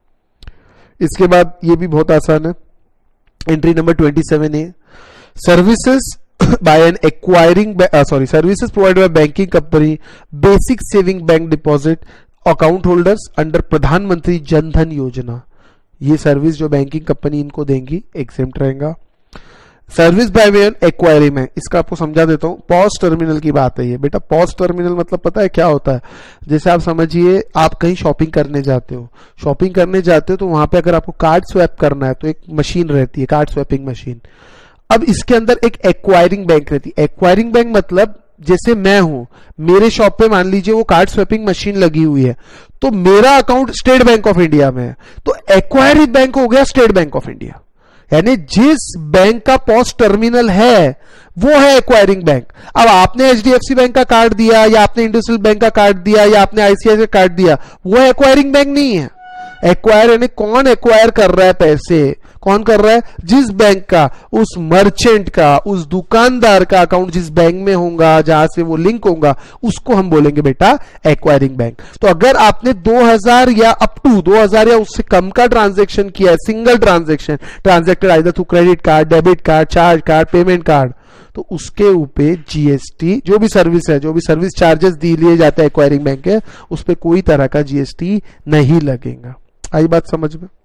इसके बाद ये भी बहुत आसान है, एंट्री नंबर 27 है, services by an acquiring services provided by banking company, basic saving bank deposit account holders under प्रधानमंत्री जन धन योजना। ये सर्विस जो बैंकिंग कंपनी इनको देंगी, एग्जेम्प्ट रहेगा। Service by way of acquiring में, इसका आपको समझा देता हूं। पॉस टर्मिनल की बात है ये बेटा। पॉस टर्मिनल मतलब पता है क्या होता है? जैसे आप समझिए, आप कहीं शॉपिंग करने जाते हो, तो वहां पे अगर आपको कार्ड स्वैप करना है तो एक मशीन रहती है, कार्ड स्वैपिंग मशीन। अब इसके अंदर एक एक्वायरिंग बैंक रहती है। एक्वायरिंग बैंक मतलब जैसे मैं हूं, मेरे शॉप पे मान लीजिए वो कार्ड स्वैपिंग मशीन लगी हुई है, तो मेरा account State Bank of India में है, तो एक्वायरिंग बैंक हो गया स्टेट बैंक ऑफ इंडिया। यानी जिस बैंक का पॉस टर्मिनल है वो है एक्वायरिंग बैंक। अब आपने एचडीएफसी बैंक का कार्ड दिया, या आपने इंडसइंड बैंक का कार्ड दिया, या आपने आईसीआईसीआई कार्ड दिया, वो एक्वायरिंग बैंक नहीं है। एक्वायर यानी कौन एक्वायर कर रहा है पैसे, कौन कर रहा है? जिस बैंक का, उस मर्चेंट का, उस दुकानदार का अकाउंट जिस बैंक में होगा, जहां से वो लिंक होगा, उसको हम बोलेंगे बेटा एक्वायरिंग बैंक। तो अगर आपने 2000 या अप टू 2000 या उससे कम का ट्रांजैक्शन किया है, single transaction transacted either through credit card, debit card, charge card, payment card, तो उसके ऊपर जीएसटी, जो भी सर्विस है, जो भी सर्विस चार्जेस लिए जाते हैं एक्वायरिंग बैंक के, उस पर कोई तरह का जीएसटी नहीं लगेगा। आई बात समझ में?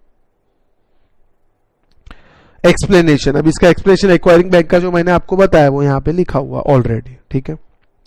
एक्सप्लेनेशन, अब इसका एक्सप्लेनेशन एक्वायरिंग बैंक का जो मैंने आपको बताया वो यहां पे लिखा हुआ ऑलरेडी, ठीक है।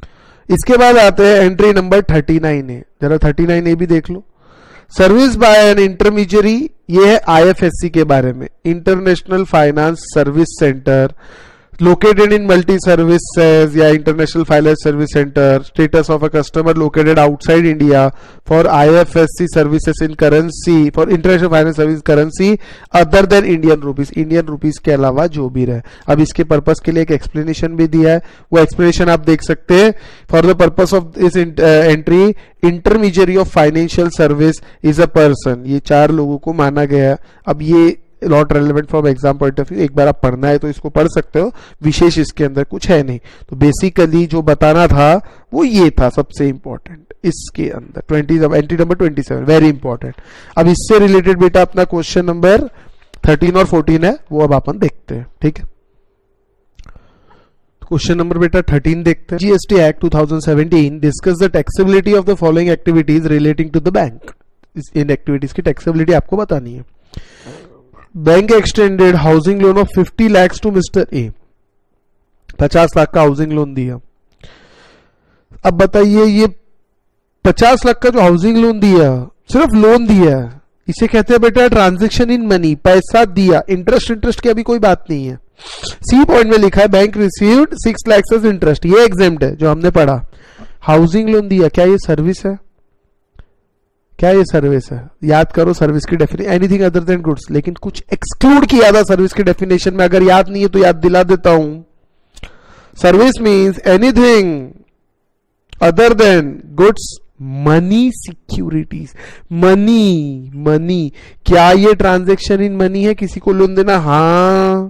इसके बाद आते हैं एंट्री नंबर 39 है, जरा 39A भी देख लो। सर्विस बाय एन इंटरमीडियरी, ये है IFSC के बारे में, international finance service centre, located in multi services या international finance service center, status of a customer located outside India for IFSC services in currency, for international finance service currency other than Indian rupees, Indian rupees के अलावा जो भी रहे। अब इसके purpose के लिए एक एक्सप्लेनेशन भी दिया है, वो एक्सप्लेनेशन आप देख सकते हैं। For the purpose of this entry, intermediary of financial service is a person, ये 4 लोगों को माना गया है। अब ये not relevant from exam point of view, एक बार आप पढ़ना है तो इसको पढ़ सकते हो, विशेष इसके अंदर कुछ है नहीं। तो बेसिकली जो बताना था वो ये था सबसे इंपॉर्टेंट इसके अंदर। Entry number 27 very important. अब इससे रिलेटेड बेटा अपना क्वेश्चन नंबर 13 और 14 है, वो अब अपन देखते हैं, ठीक है। क्वेश्चन नंबर बेटा 13 देखते हैं। GST act 2017 discuss the taxability of the following activities relating to the bank. इन एक्टिविटीज की टैक्सेबिलिटी आपको बतानी है। Bank extended housing loan of 50 lakhs to mister A, 50 लाख का हाउसिंग लोन दिया। अब बताइए ये 50 लाख का जो हाउसिंग लोन दिया, सिर्फ लोन दिया, इसे कहते हैं बेटा ट्रांजैक्शन इन मनी, पैसा दिया, इंटरेस्ट की अभी कोई बात नहीं है। सी पॉइंट में लिखा है bank received 6 lakhs as interest, ये एग्जेम्प्ट है जो हमने पढ़ा। हाउसिंग लोन दिया, क्या ये सर्विस है? क्या ये सर्विस है? याद करो सर्विस की definition, anything other than goods, लेकिन कुछ एक्सक्लूड किया था सर्विस की डेफिनेशन में, अगर याद नहीं है तो याद दिला देता हूं। Service means anything other than goods, money, securities, money. क्या ये ट्रांजैक्शन इन मनी है? किसी को लोन देना, हाँ।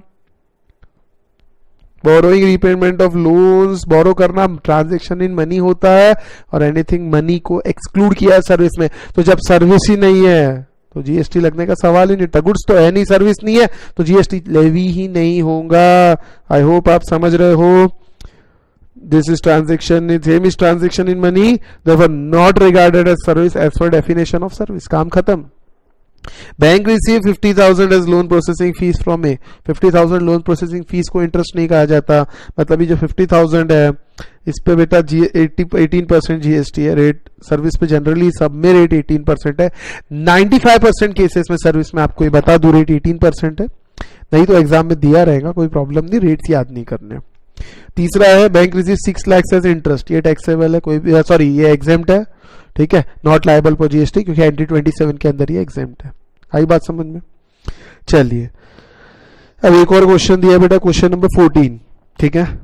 Borrowing, repayment of loans, borrow करना ट्रांजैक्शन इन मनी होता है, और एनीथिंग मनी को एक्सक्लूड किया है सर्विस में। तो जब सर्विस ही नहीं है तो जीएसटी लगने का सवाल ही नहीं था। गुड्स तो है नहीं, सर्विस नहीं है तो जीएसटी लेवी ही नहीं होगा। आई होप आप समझ रहे हो। This is transaction, same is transaction in money, therefore not regarded as service as per definition of service. काम खत्म। Bank receive 50,000 as loan processing fees from A, 50,000 loan processing fees को interest नहीं कहा जाता। मतलब ये जो 50,000 है इस पे बेटा 18% जीएसटी है। रेट सर्विस पे जनरली सब में रेट 18% है। 95% केसेस में सर्विस में आपको ये बता दूं रेट 18% है, नहीं तो एग्जाम में दिया रहेगा, कोई प्रॉब्लम नहीं, रेट्स याद नहीं करने। तीसरा है bank receive 6 lakhs as interest, ये टैक्सेबल है, कोई सॉरी ये एग्जेम्प्ट है, ठीक है, नॉट लायबल फॉर जीएसटी, क्योंकि एंट्री 27 के अंदर ये एग्जेम्प्ट है। आई बात समझ में? चलिए अब एक और क्वेश्चन दिया बेटा, क्वेश्चन नंबर 14, ठीक है।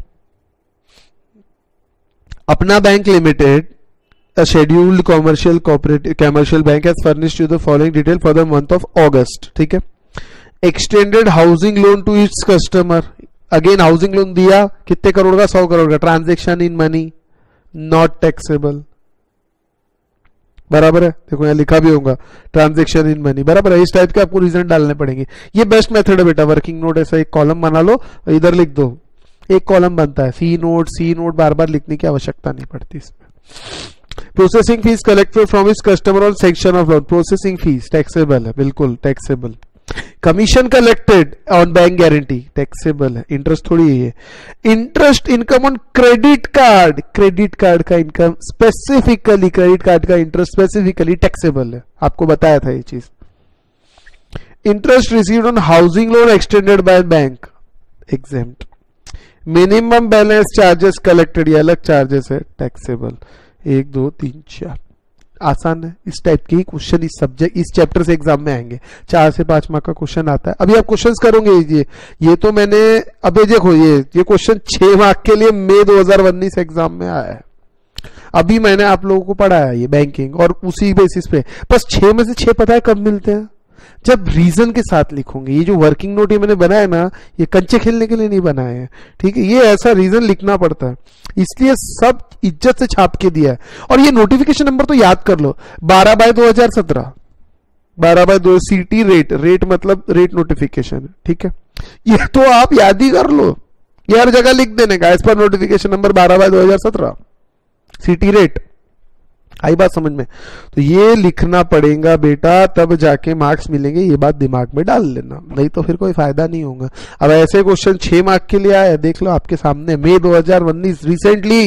अपना bank limited, a scheduled commercial bank has furnished you the following detail for the month of August, ठीक है। extended housing loan to its customer, again housing loan दिया, कितने करोड़ का? 100 करोड़ का। Transaction in money, not taxable, बराबर है। देखो यहाँ लिखा भी होगा ट्रांजैक्शन इन मनी, बराबर है। इस टाइप के आपको रीजन डालने पड़ेंगे। ये बेस्ट मेथड है बेटा। वर्किंग नोट ऐसा एक कॉलम बना लो, इधर लिख दो, एक कॉलम बनता है। सी नोट बार बार लिखने की आवश्यकता नहीं पड़ती इसमें। प्रोसेसिंग फीस कलेक्टेड फ्रॉम इस customer on section of loan, processing fees taxable है, बिल्कुल taxable. Commission collected on bank guarantee taxable है, इंटरेस्ट थोड़ी है। Interest income on credit card, credit card का इनकम स्पेसिफिकली, क्रेडिट कार्ड का interest specifically taxable है, आपको बताया था ये चीज। Interest received on housing loan extended by bank, exempt. Minimum balance charges collected, ये अलग चार्जेस है, टैक्सेबल। 1 2 3 4, आसान है। इस टाइप के क्वेश्चन इस सब्जेक्ट, इस चैप्टर से एग्जाम में आएंगे। 4 से 5 मार्क का क्वेश्चन आता है। अभी आप क्वेश्चंस करोगे ये तो मैंने अभी देखो ये क्वेश्चन 6 मार्क के लिए मई 2019 एग्जाम में आया है। अभी मैंने आप लोगों को पढ़ाया ये बैंकिंग, और उसी बेसिस पे बस 6 में से 6 पता है कब मिलते हैं? जब रीजन के साथ लिखोगे। ये जो वर्किंग नोट ये मैंने बनाया ना, ये कंचे खेलने के लिए नहीं बनाए हैं, ठीक है। ये ऐसा रीजन लिखना पड़ता है, इसलिए सब इज्जत से छाप के दिया है। और ये नोटिफिकेशन नंबर तो याद कर लो, 12/2017, 12/2 सीटी रेट मतलब रेट नोटिफिकेशन, ठीक है। ये तो आप याद ही कर लो, ये हर जगह लिख देने का, एज पर नोटिफिकेशन नंबर 12/2017 सीटी रेट। आई बात समझ में? तो ये लिखना पड़ेगा बेटा, तब जाके मार्क्स मिलेंगे, ये बात दिमाग में डाल लेना, नहीं तो फिर कोई फायदा नहीं होगा। अब ऐसे क्वेश्चन 6 मार्क के लिए आए, देख लो आपके सामने, मई 2019 रिसेंटली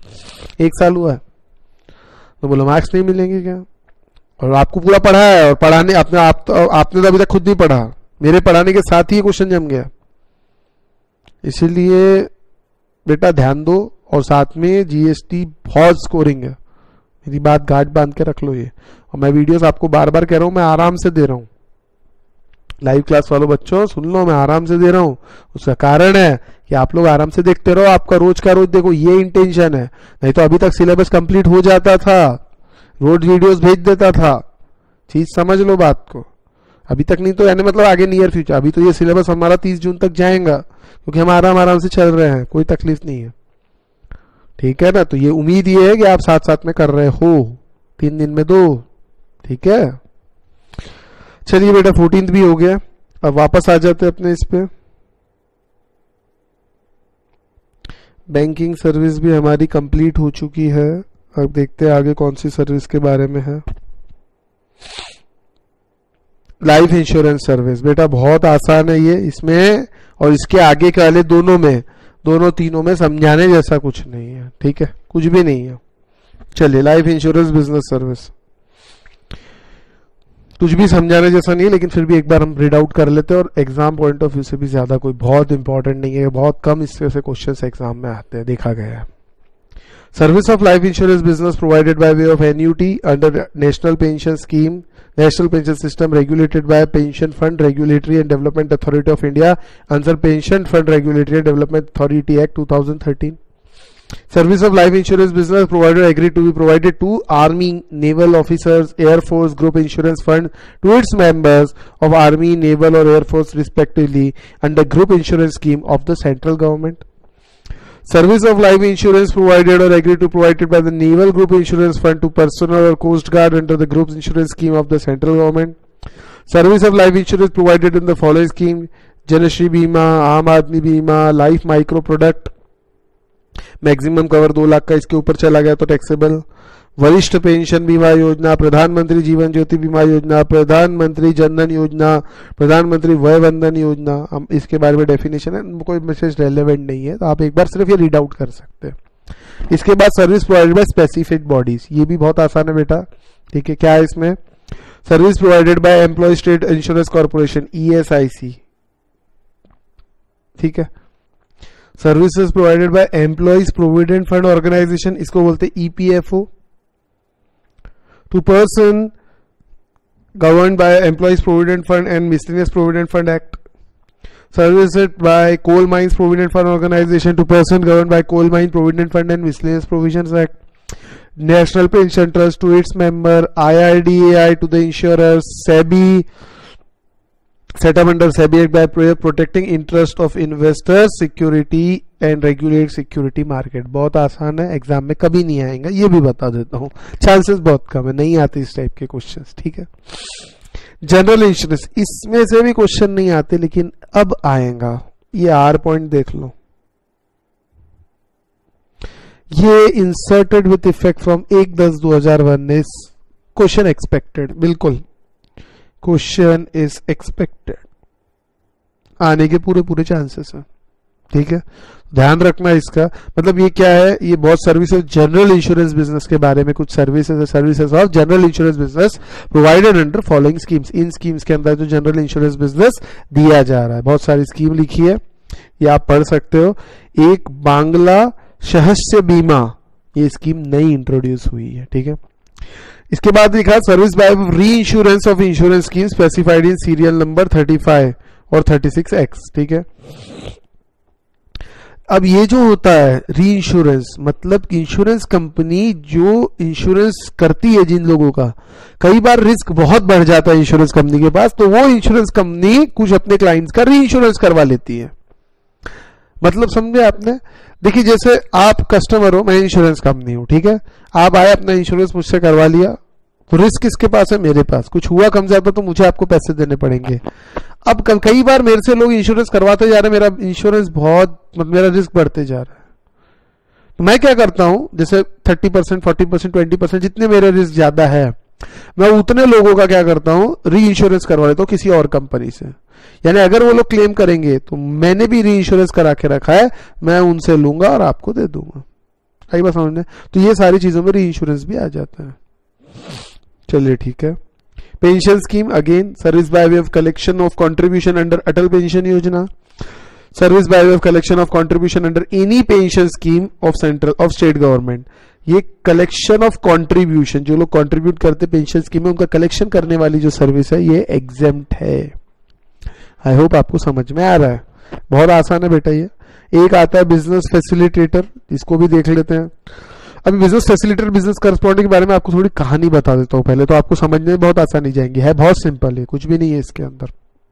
1 साल हुआ है, तो बोलो मार्क्स नहीं मिलेंगे क्या? और आपको पूरा पढ़ा है, और पढ़ाने आपने तो अभी तक खुद नहीं पढ़ा, मेरे पढ़ाने के साथ ही क्वेश्चन जम गया। इसीलिए बेटा ध्यान दो, और साथ में जीएसटी बहुत स्कोरिंग है, मेरी बात गांठ बांध के रख लो ये। और मैं वीडियोस आपको बार बार कह रहा हूं, मैं आराम से दे रहा हूं, लाइव क्लास वालों बच्चों सुन लो, मैं आराम से दे रहा हूं। उसका कारण है कि आप लोग आराम से देखते रहो, आपका रोज का रोज देखो, ये इंटेंशन है। नहीं तो अभी तक सिलेबस कंप्लीट हो जाता था, रोज वीडियोस भेज देता था। चीज समझ लो बात को, अभी तक नहीं तो यानी मतलब आगे नियर फ्यूचर। अभी तो ये सिलेबस हमारा 30 जून तक जाएगा, क्योंकि हम आराम से चल रहे हैं, कोई तकलीफ नहीं है, ठीक है ना। तो ये उम्मीद ये है कि आप साथ साथ में कर रहे हो, 3 दिन में 2, ठीक है। चलिए बेटा 14th भी हो गया, अब वापस आ जाते हैं अपने इस पे। बैंकिंग सर्विस भी हमारी कंप्लीट हो चुकी है। अब देखते हैं आगे कौन सी सर्विस के बारे में है। लाइफ इंश्योरेंस सर्विस बेटा बहुत आसान है ये, इसमें और इसके आगे के वाले दोनों तीनों में समझाने जैसा कुछ नहीं है, ठीक है, कुछ भी नहीं है। चलिए लाइफ इंश्योरेंस बिजनेस सर्विस कुछ भी समझाने जैसा नहीं है, लेकिन फिर भी एक बार हम रीड आउट कर लेते हैं। और एग्जाम पॉइंट ऑफ व्यू से भी ज्यादा कोई बहुत इंपॉर्टेंट नहीं है, बहुत कम इससे से क्वेश्चंस एग्जाम में आते हैं, देखा गया है। Service of life insurance business provided by way of annuity under National Pension Scheme, National Pension System regulated by Pension Fund Regulatory and Development Authority of India under Pension Fund Regulatory and Development Authority Act 2013। Service of life insurance business provider agreed to be provided to Army, Naval officers, Air Force Group Insurance Fund to its members of Army, Naval or Air Force respectively under Group Insurance Scheme of the central government. Service of life insurance provided or agreed to provided by the Naval Group Insurance Fund to personnel or Coast Guard under the Group Insurance Scheme of the central government. Service of life insurance provided in the following scheme: Janashri Bima, Aam Aadmi Bima, Life Micro Product, maximum cover 2 lakh का, इसके ऊपर चला गया तो taxable. वरिष्ठ pension बीमा योजना, प्रधानमंत्री जीवन ज्योति बीमा योजना, प्रधानमंत्री जनधन योजना, प्रधानमंत्री वय वंदन योजना। हम इसके बारे में डेफिनेशन है, कोई मैसेज रेलेवेंट नहीं है, तो आप एक बार सिर्फ ये रीड आउट कर सकते हैं। इसके बाद service provided by specific bodies, ये भी बहुत आसान है बेटा, ठीक है। क्या है इसमें? Service provided by Employee State Insurance Corporation ESIC, ठीक है। Services provided by Employees Provident Fund Organisation, इसको बोलते EPFO। To person governed by Employees Provident Fund and Miscellaneous Provident Fund Act. Services by Coal Mines Provident Fund Organisation to person governed by Coal Mine Provident Fund and Miscellaneous Provisions Act. National Pension Trust to its member, IRDAI to the insurers, SEBI set up under SEBI Act by protecting interest of investors, security and regulate security market। बहुत आसान है, exam में कभी नहीं आएगा, ये भी बता देता हूँ, चांसेस बहुत कम है, नहीं आते इस टाइप के क्वेश्चंस, ठीक है। जनरल इंश्योरेंस, इसमें से भी क्वेश्चन नहीं आते, लेकिन अब आएगा। ये R पॉइंट देख लो, ये inserted with effect from 1/10/2019, question expected, बिल्कुल क्वेश्चन इज एक्सपेक्टेड, आने के पूरे चांसेस हैं, ठीक है। ध्यान रखना इसका, मतलब ये क्या है, ये बहुत सर्विसेज जनरल इंश्योरेंस बिजनेस के बारे में कुछ सर्विसेज है। Services of general insurance business provided under following schemes, इन स्कीम्स के अंदर जो जनरल इंश्योरेंस बिजनेस दिया जा रहा है, बहुत सारी स्कीम लिखी है, ये आप पढ़ सकते हो। एक बांग्ला सहस्य बीमा, ये स्कीम नई इंट्रोड्यूस हुई है, ठीक है। इसके बाद लिखा service by reinsurance of insurance scheme specified in serial number 35 और 36X, ठीक है। अब ये जो होता है री इंश्योरेंस, मतलब इंश्योरेंस कंपनी जो इंश्योरेंस करती है जिन लोगों का, कई बार रिस्क बहुत बढ़ जाता है इंश्योरेंस कंपनी के पास, तो वो इंश्योरेंस कंपनी कुछ अपने क्लाइंट्स का री इंश्योरेंस करवा लेती है। मतलब समझे आपने? देखिए जैसे आप कस्टमर हो, मैं इंश्योरेंस कंपनी हूं, ठीक है। आप आए, अपना इंश्योरेंस मुझसे करवा लिया, तो रिस्क किसके पास है? मेरे पास। कुछ हुआ कम ज्यादा तो मुझे आपको पैसे देने पड़ेंगे। अब कई बार मेरे से लोग इंश्योरेंस करवाते जा रहे हैं, मेरा इंश्योरेंस बहुत, मतलब मेरा रिस्क बढ़ते जा रहा है, तो मैं क्या करता हूं, जैसे 30%, 40%, 20%, जितने मेरे रिस्क ज्यादा है, मैं उतने लोगों का क्या करता हूं, री इंश्योरेंस करवा लेता हूं किसी और कंपनी से। यानी अगर वो लोग क्लेम करेंगे तो मैंने भी री इंश्योरेंस करा के रखा है, मैं उनसे लूंगा और आपको दे दूंगा। आई बात समझ में? तो ये सारी चीजों में री इंश्योरेंस भी आ जाता है। चलिए ठीक है। Pension scheme again service by way of collection of contribution under Atal Pension Yojana, service by way of collection of contribution under any pension scheme of central of state government. ये कलेक्शन ऑफ कंट्रीब्यूशन, जो लोग contribute करते pension scheme में, उनका collection करने वाली जो service है ये एग्जेम्प्ट है। आई होप आपको समझ में आ रहा है। बहुत आसान है बेटा ये। एक आता है बिजनेस फैसिलिटेटर, इसको भी देख लेते हैं। अभी बिजनेस फैसिलिटेटर बिजनेस करस्पॉन्डेंट के बारे में आपको थोड़ी कहानी बता देता हूं पहले, तो आपको समझने में बहुत आसानी जाएंगी। है बहुत सिंपल है, कुछ भी नहीं है इसके अंदर।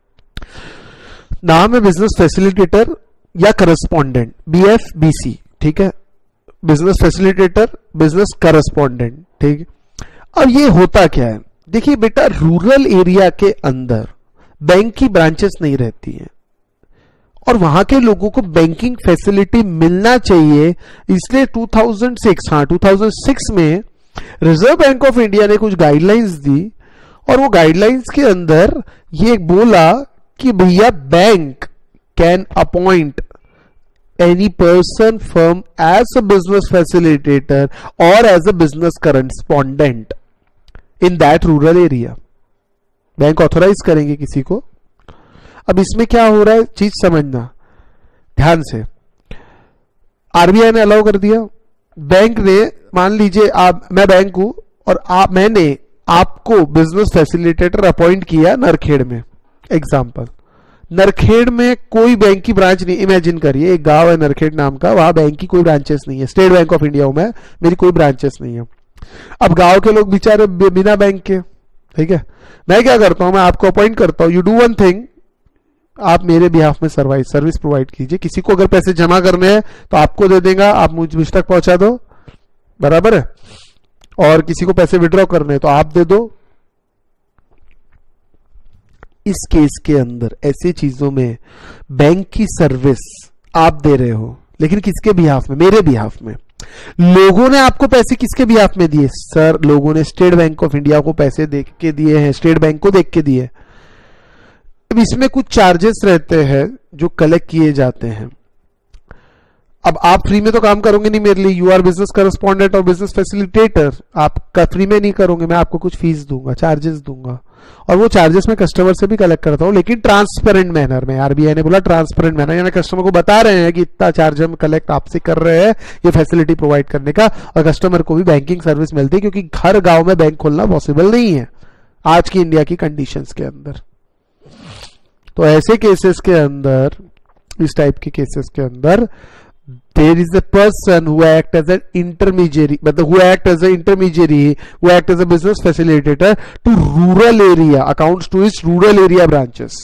नाम है बिजनेस फैसिलिटेटर या करस्पॉन्डेंट, BFBC, ठीक है। बिजनेस फैसिलिटेटर, बिजनेस करस्पॉन्डेंट, ठीक। अब ये होता क्या है, देखिए बेटा, रूरल एरिया के अंदर बैंक की ब्रांचेस नहीं रहती हैं और वहां के लोगों को बैंकिंग फैसिलिटी मिलना चाहिए, इसलिए 2006 में रिजर्व बैंक ऑफ इंडिया ने कुछ गाइडलाइंस दी और वो गाइडलाइंस के अंदर ये बोला कि भैया bank can appoint any person firm as a business facilitator or as a business correspondent in that rural area। Bank authorise करेंगे किसी को। अब इसमें क्या हो रहा है चीज समझना ध्यान से। आरबीआई ने अलाउ कर दिया, बैंक ने, मान लीजिए मैं बैंक हूं और मैंने आपको बिजनेस फैसिलिटेटर अपॉइंट किया नरखेड़ में, एग्जाम्पल। नरखेड़ में कोई बैंक की ब्रांच नहीं, इमेजिन करिए एक गांव है नरखेड़ नाम का, वहां बैंक की कोई ब्रांचेस नहीं है, स्टेट बैंक ऑफ इंडिया हूं मैं, मेरी कोई ब्रांचेस नहीं है। अब गांव के लोग बेचारे बिना बैंक के, ठीक है, मैं क्या करता हूं, मैं आपको अपॉइंट करता हूं, यू डू वन थिंग, आप मेरे बिहाफ में सर्विस प्रोवाइड कीजिए। किसी को अगर पैसे जमा करने हैं तो आपको दे देगा, आप मुझ तक पहुंचा दो, बराबर है, और किसी को पैसे विड्रॉ करने हैं तो आप दे दो। इस केस के अंदर ऐसी चीजों में बैंक की सर्विस आप दे रहे हो, लेकिन किसके बिहाफ में? मेरे बिहाफ में। लोगों ने आपको पैसे किसके बिहाफ में दिए? सर, लोगों ने स्टेट बैंक ऑफ इंडिया को पैसे देख के दिए हैं, स्टेट बैंक को देख के दिए। अब इसमें कुछ चार्जेस रहते हैं जो कलेक्ट किए जाते हैं। अब आप फ्री में तो काम करोगे नहीं मेरे लिए, यू आर बिजनेस करस्पॉन्डेंट और बिजनेस फैसिलिटेटर, आप फ्री में नहीं करोगे, मैं आपको कुछ फीस दूंगा, चार्जेस दूंगा, और वो चार्जेस मैं कस्टमर से भी कलेक्ट करता हूं, लेकिन ट्रांसपेरेंट मैनर में। आरबीआई ने बोला ट्रांसपेरेंट मैनर, यानी कस्टमर को बता रहे हैं कि इतना चार्ज हम कलेक्ट आपसे कर रहे हैं ये फैसिलिटी प्रोवाइड करने का, और कस्टमर को भी बैंकिंग सर्विस मिलती है, क्योंकि हर गांव में बैंक खोलना पॉसिबल नहीं है आज की इंडिया की कंडीशंस के अंदर। तो ऐसे केसेस के अंदर, इस टाइप के केसेस के अंदर, there is a person who act as an intermediary, मतलब who act as an intermediary, who act as a business facilitator to rural area, accounts to its rural area branches।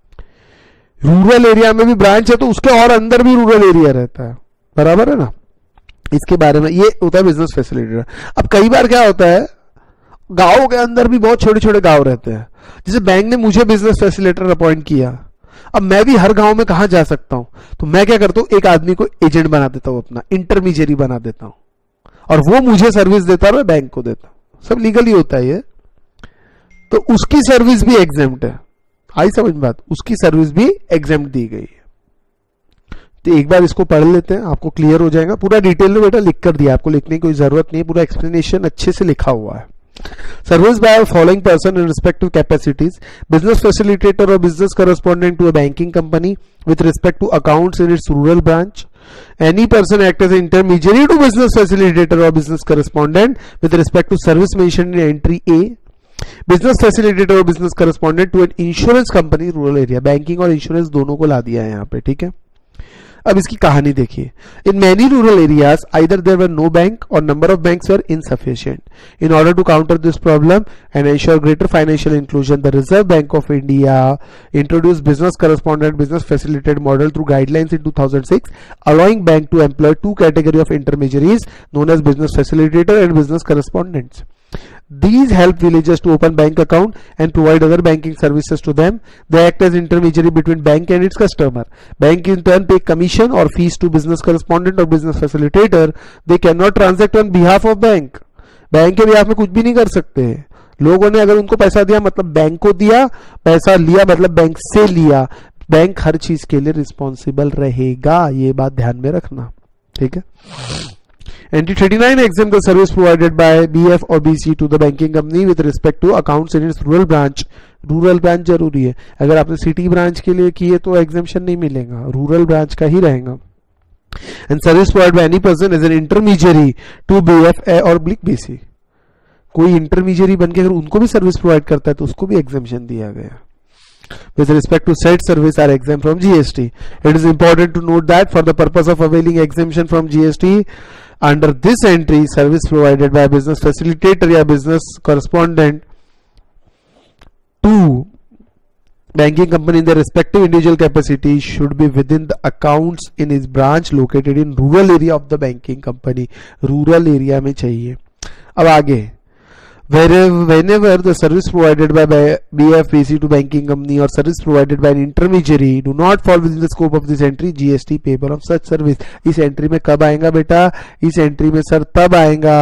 Rural area में भी branch है तो उसके और अंदर भी rural area रहता है, बराबर है ना। इसके बारे में ये होता है बिजनेस फैसिलिटेटर। अब कई बार क्या होता है, गांवों के अंदर भी बहुत छोटे छोटे गांव रहते हैं, जैसे बैंक ने मुझे बिजनेस फैसिलिटेटर अपॉइंट किया, अब मैं भी हर गांव में कहां जा सकता हूं, तो मैं क्या करता हूं, एक आदमी को एजेंट बना देता हूं, अपना इंटरमीडियरी बना देता हूं, और वो मुझे सर्विस देता है, मैं बैंक को देता हूं, सब लीगली होता है ये। तो उसकी सर्विस भी एग्जेम्प्ट है, आई समझ बात, उसकी सर्विस भी एग्जेम्प्ट दी गई है। तो एक बार इसको पढ़ लेते हैं, आपको क्लियर हो जाएगा। पूरा डिटेल में बेटा लिख कर दिया, आपको लिखने की कोई जरूरत नहीं है, पूरा एक्सप्लेनेशन अच्छे से लिखा हुआ है। Service by a following person in respective capacities: business facilitator or business correspondent to a banking company with respect to accounts in its rural branch. Any person act as an intermediary to business facilitator or business correspondent with respect to service mentioned in entry A. Business facilitator or business correspondent to an insurance company rural area. Banking और insurance दोनों को ला दिया है यहाँ पे, ठीक है। अब इसकी कहानी देखिए। In many rural areas either there were no bank और number of banks were insufficient. In order to counter this problem and ensure greater financial inclusion, the Reserve Bank of India introduced business correspondent business facilitated model through guidelines in 2006, allowing bank to employ two category of intermediaries known as business facilitator and business correspondents. These help villagers to open bank account and provide other banking services to them. They act as intermediary between bank and its customer. Bank in turn pay commission or fees to business correspondent or business facilitator. They cannot transact on behalf of bank. बैंक के behalf में कुछ भी नहीं कर सकते। लोगों ने अगर उनको पैसा दिया मतलब बैंक को दिया, पैसा लिया मतलब बैंक से लिया। बैंक हर चीज के लिए रिस्पॉन्सिबल रहेगा, ये बात ध्यान में रखना, ठीक है। Entry 39 exempt the service provided by BF or BC to the banking company with respect to accounts in its rural branch. Rural branch जरूरी है, अगर आपने सिटी ब्रांच के लिए किए तो एग्जेम्पशन नहीं मिलेगा, रूरल ब्रांच का ही रहेगा. And service provide by any person as an intermediary to BF और BC. कोई इंटरमीडियरी बन के अगर उनको भी सर्विस प्रोवाइड करता है तो उसको भी एग्जेम्पशन दिया गया. With respect to said service are exempt from GST. It is important to note that for the purpose of availing exemption from GST, under this entry, service provided by business facilitator या business correspondent to banking company in their respective individual capacity should be within the accounts in his branch located in rural area of the banking company. Rural area में चाहिए. अब आगे, whenever the service provided by BFPC to banking company or service provided by an intermediary do not fall within the scope of this entry, GST payable of such service. इस entry में कब आएगा बेटा? इस एंट्री में sir तब आएगा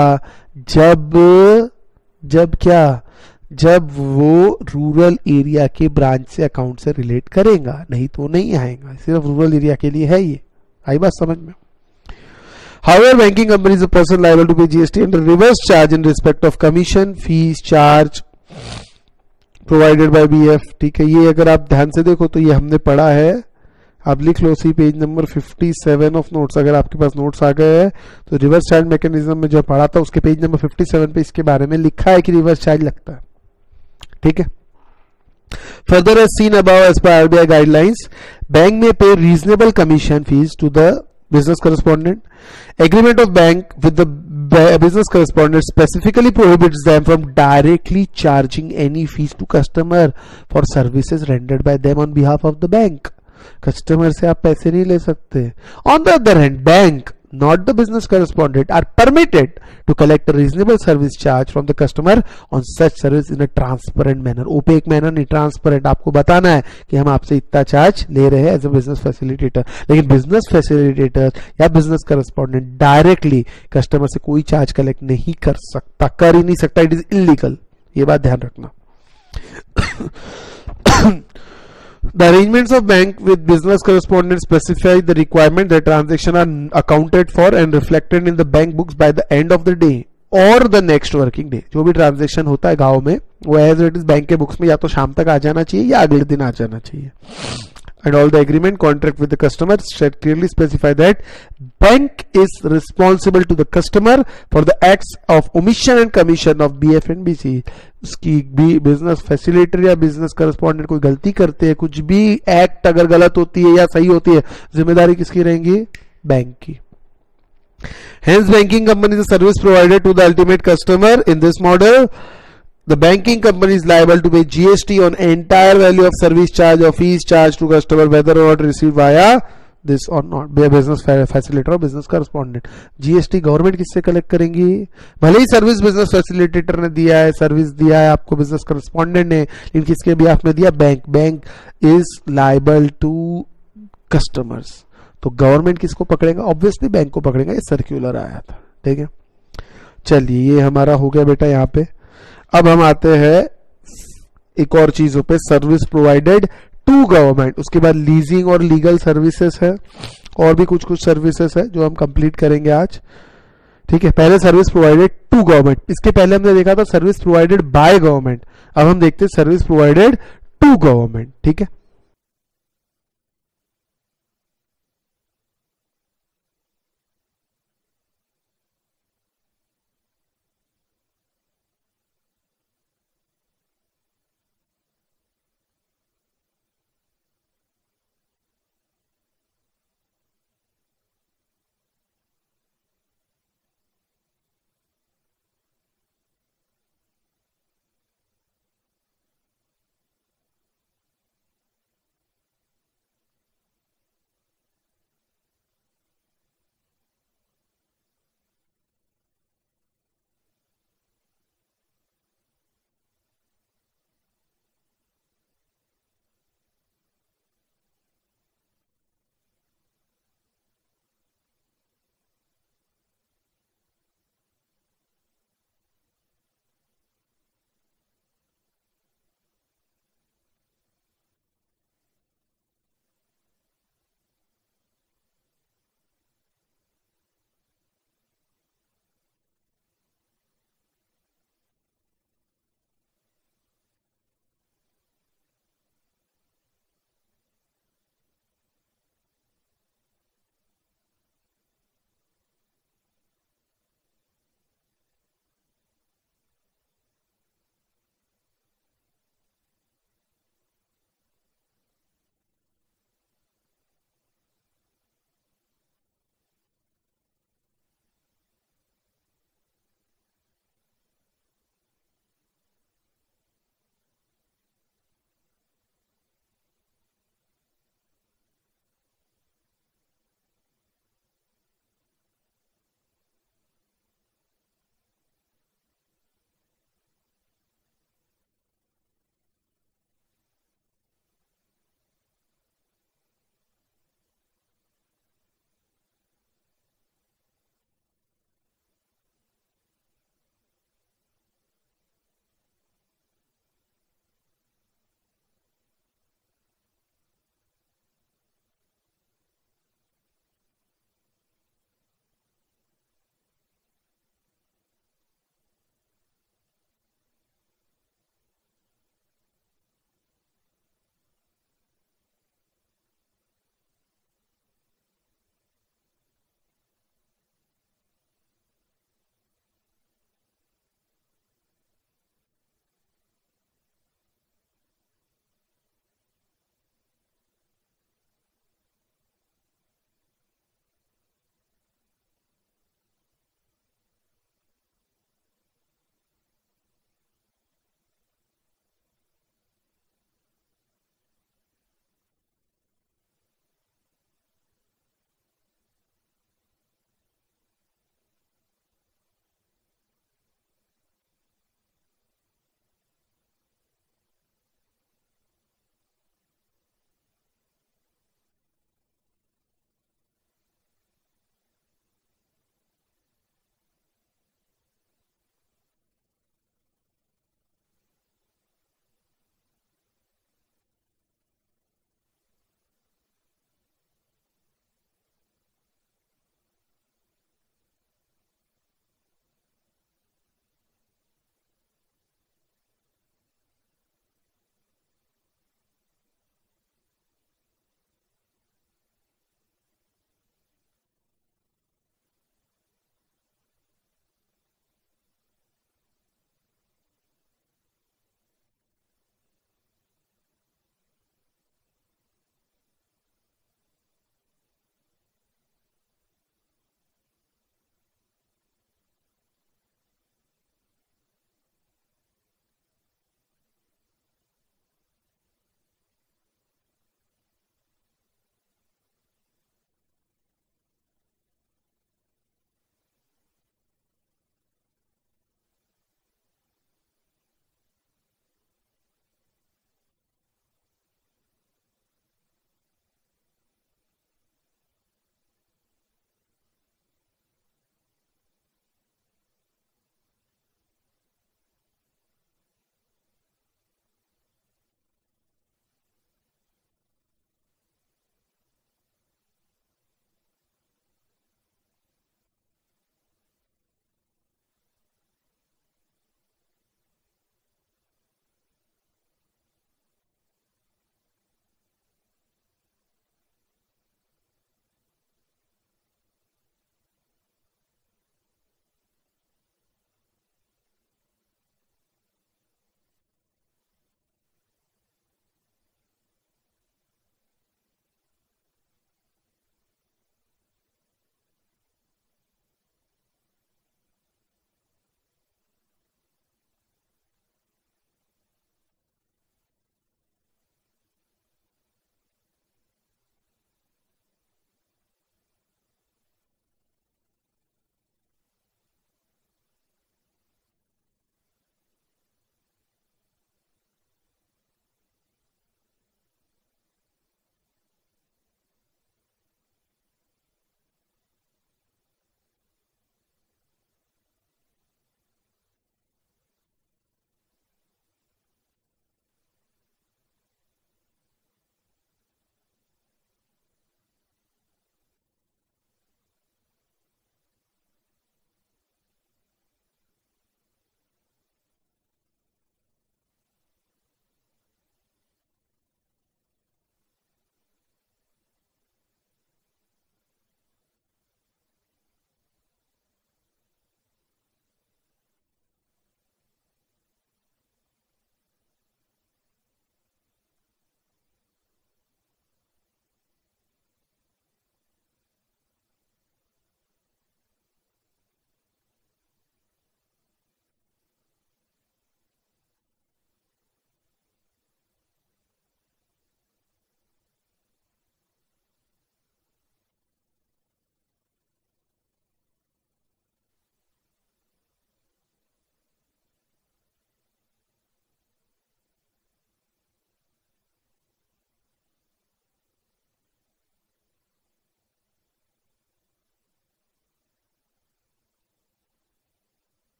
जब क्या, जब वो रूरल एरिया के ब्रांच से अकाउंट से रिलेट करेगा, नहीं तो नहीं आएगा. सिर्फ रूरल एरिया के लिए है ये. आई बात समझ में? However, banking company is a person liable to pay GST and reverse charge in respect of commission, fees, charge provided by BF. ठीक है, ये अगर आप ध्यान से देखो तो ये हमने पढ़ा है. आप लिख लो see page number 57 of notes. अगर आपके पास नोट्स आ गए हैं तो रिवर्स चार्ज मैकेनिज्म में जो पढ़ा था उसके पेज नंबर 57 पे इसके बारे में लिखा है कि रिवर्स चार्ज लगता है. ठीक है. Further as seen above as per RBI guidelines, bank may pay reasonable commission fees to the business correspondent. Agreement of bank with the business correspondent specifically prohibits them from directly charging any fees to customer for services rendered by them on behalf of the bank. Customer से आप पैसे नहीं ले सकते. On the other hand, bank, not the business correspondent, are permitted to collect a reasonable service charge from the customer on such service in a transparent manner. Opaque manner नहीं, transparent. आपको बताना है कि हम आपसे इतना चार्ज ले रहे हैं एज ए बिजनेस फैसिलिटेटर. लेकिन बिजनेस फैसिलिटेटर या बिजनेस करस्पॉन्डेंट डायरेक्टली कस्टमर से कोई चार्ज कलेक्ट नहीं कर सकता, कर ही नहीं सकता. It is illegal. ये बात ध्यान रखना. The arrangements of bank with business correspondent specify the requirement that transactions are accounted for and reflected in the bank books by the end of the day or the next working day. जो भी transaction होता है गांव में वो as it is bank के books में या तो शाम तक आ जाना चाहिए या अगले दिन आ जाना चाहिए. And all the agreement contract with the customer should clearly specify that bank is responsible to the customer for the acts of omission and commission of BF and BC. उसकी भी बिजनेस फैसिलिटेटर या business correspondent कोई गलती करते हैं, कुछ भी act अगर गलत होती है या सही होती है, जिम्मेदारी किसकी रहेंगी? बैंक की. Hence, banking company is a service provider to the ultimate customer. In this model, the banking company is liable to pay GST on entire value of service charge or fees charged to customer, whether or not received via this or not. Business facilitator or business correspondent. GST government किससे collect करेंगी? भले ही service business facilitator ने दिया है, service दिया है आपको business correspondent ने, लेकिन किसके बिहाफ में दिया? Bank. Bank is liable to customers. तो गवर्नमेंट किसको पकड़ेगा? ऑब्वियसली बैंक को पकड़ेगा. ये सर्क्यूलर आया था. ठीक है, चलिए ये हमारा हो गया बेटा यहाँ पे. अब हम आते हैं एक और चीजों पे. सर्विस प्रोवाइडेड टू गवर्नमेंट, उसके बाद लीजिंग और लीगल सर्विसेज है, और भी कुछ कुछ सर्विसेज है जो हम कंप्लीट करेंगे आज. ठीक है, पहले सर्विस प्रोवाइडेड टू गवर्नमेंट. इसके पहले हमने देखा था सर्विस प्रोवाइडेड बाय गवर्नमेंट. अब हम देखते हैं सर्विस प्रोवाइडेड टू गवर्नमेंट. ठीक है,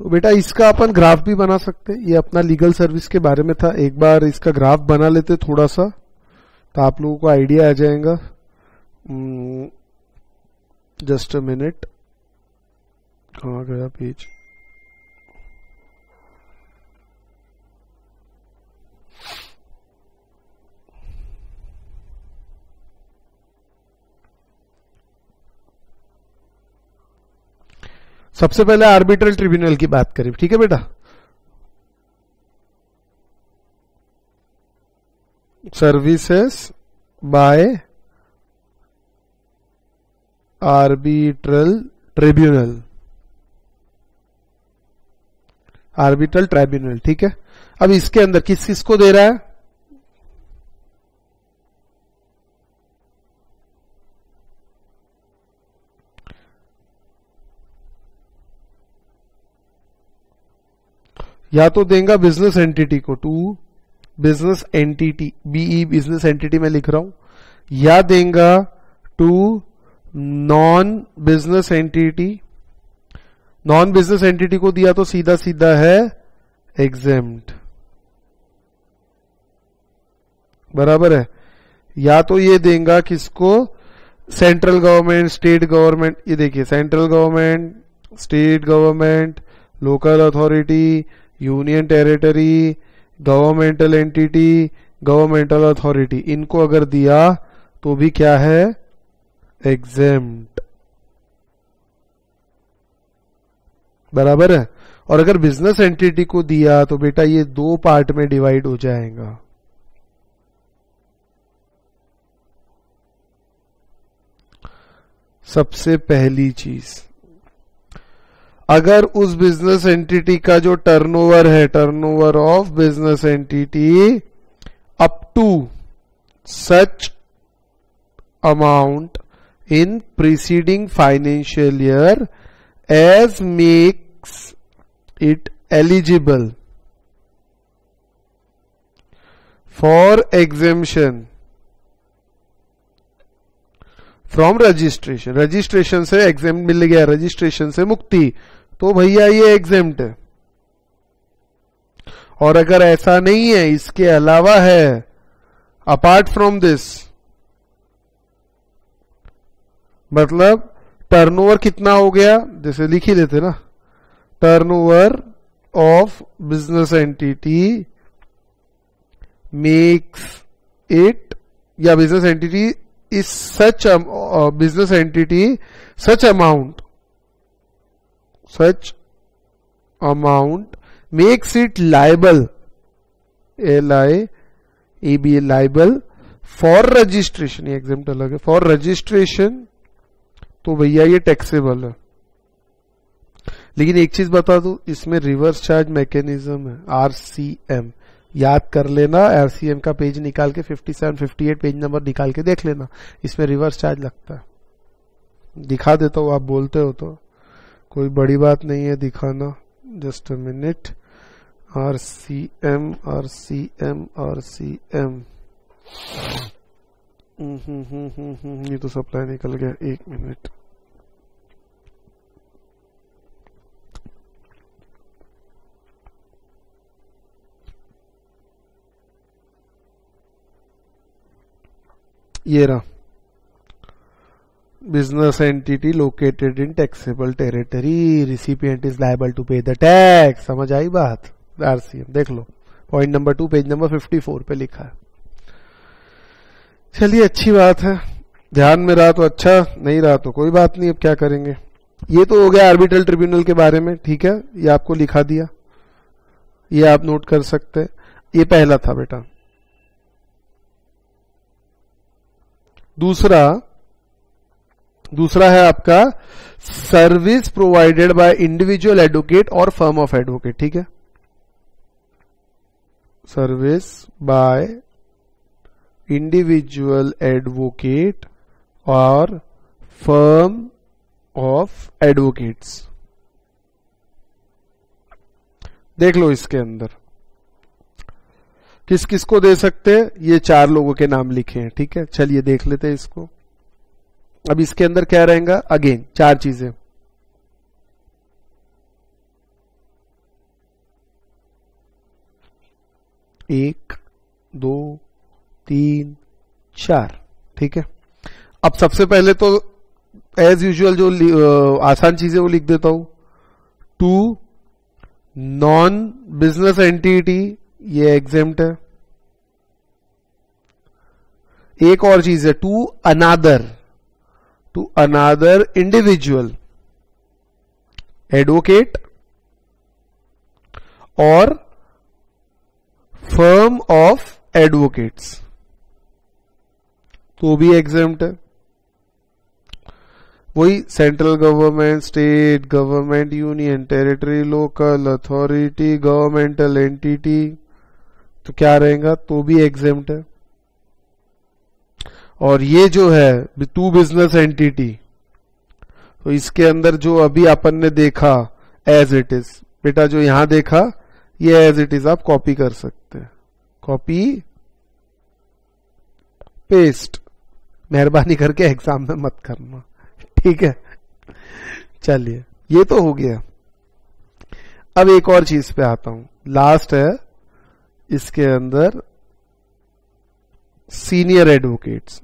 तो बेटा इसका अपन ग्राफ भी बना सकते, ये अपना लीगल सर्विस के बारे में था, एक बार इसका ग्राफ बना लेते थोड़ा सा, तो आप लोगों को आइडिया आ जाएगा। जस्ट अ मिनट, कहाँ गया पेज? सबसे पहले आर्बिट्रल ट्रिब्यूनल की बात करें, ठीक है बेटा। Services by arbitral tribunal, arbitral tribunal, ठीक है। अब इसके अंदर किस किस को दे रहा है? या तो देगा बिजनेस एंटिटी को, to business entity, BE business entity में लिख रहा हूं, या देगा to non business entity. Non business entity को दिया तो सीधा सीधा है एग्जेम्प्ट, बराबर है। या तो ये देगा किसको? सेंट्रल गवर्नमेंट, स्टेट गवर्नमेंट, ये देखिए central government, state government, local authority, union territory, governmental entity, governmental authority, इनको अगर दिया तो भी क्या है? एग्जेम्प्ट, बराबर है। और अगर बिजनेस एंटिटी को दिया तो बेटा ये दो पार्ट में डिवाइड हो जाएगा। सबसे पहली चीज, अगर उस बिजनेस एंटिटी का जो टर्नओवर है, turnover of business entity up to such amount in preceding financial year as makes it eligible for exemption from registration, registration से एग्जेम्प्ट मिल गया, रजिस्ट्रेशन से मुक्ति, तो भैया ये एग्जेम्प्ट है। और अगर ऐसा नहीं है, इसके अलावा है, अपार्ट फ्रॉम दिस, मतलब टर्नओवर कितना हो गया, जैसे लिख ही लेते ना, turnover of business entity makes it, या business entity is such business entity such amount makes it liable, LIAB, liable for registration, ये एग्जाम्प्ट अलग है, फॉर रजिस्ट्रेशन, तो भैया ये टैक्सेबल है। लेकिन एक चीज बता दूं, इसमें रिवर्स चार्ज मैकेनिज्म है, RCM, याद कर लेना। RCM का पेज निकाल के 57-58 पेज नंबर निकाल के देख लेना, इसमें रिवर्स चार्ज लगता है। दिखा देता हूं, आप बोलते हो तो कोई बड़ी बात नहीं है दिखाना। Just a minute, RCM RCM RCM, ये तो सप्लाई निकल गया, एक मिनट। ये रहा, business entity located in taxable territory, recipient is liable to pay the tax. समझ आई बात? RCM देख लो, पॉइंट नंबर 2 पेज नंबर 54 पे लिखा है। चलिए अच्छी बात है, ध्यान में रहा तो अच्छा, नहीं रहा तो कोई बात नहीं, अब क्या करेंगे। ये तो हो गया आर्बिट्रल ट्रिब्यूनल के बारे में, ठीक है, ये आपको लिखा दिया, ये आप नोट कर सकते हैं। ये पहला था बेटा। दूसरा है आपका service provided by individual advocate और फर्म ऑफ एडवोकेट, ठीक है। सर्विस बाय इंडिविजुअल एडवोकेट और फर्म ऑफ एडवोकेट्स। देख लो इसके अंदर किस किस को दे सकते हैं, ये 4 लोगों के नाम लिखे हैं, ठीक है। चलिए देख लेते हैं इसको। अब इसके अंदर क्या रहेगा, अगेन 4 चीजें। 1 2 3 4, ठीक है। अब सबसे पहले तो एज यूजुअल जो आसान चीजें वो लिख देता हूं। टू नॉन बिजनेस एंटिटी, ये एग्जेम्प्ट है। एक और चीज है टू अनादर इंडिविजुअल, एडवोकेट और फर्म ऑफ एडवोकेट्स, तो भी एग्जेम्प्ट है। वही central government, state government, union territory, local authority, governmental entity, तो क्या रहेगा, तो भी एग्जेम्प्ट है। और ये जो है टू बिजनेस एंटिटी, तो इसके अंदर जो अभी अपन ने देखा एज इट इज, बेटा जो यहां देखा ये एज इट इज आप कॉपी कर सकते हैं, कॉपी पेस्ट, मेहरबानी करके एग्जाम में मत करना, ठीक है। चलिए ये तो हो गया। अब एक और चीज पे आता हूं, लास्ट है इसके अंदर सीनियर एडवोकेट्स,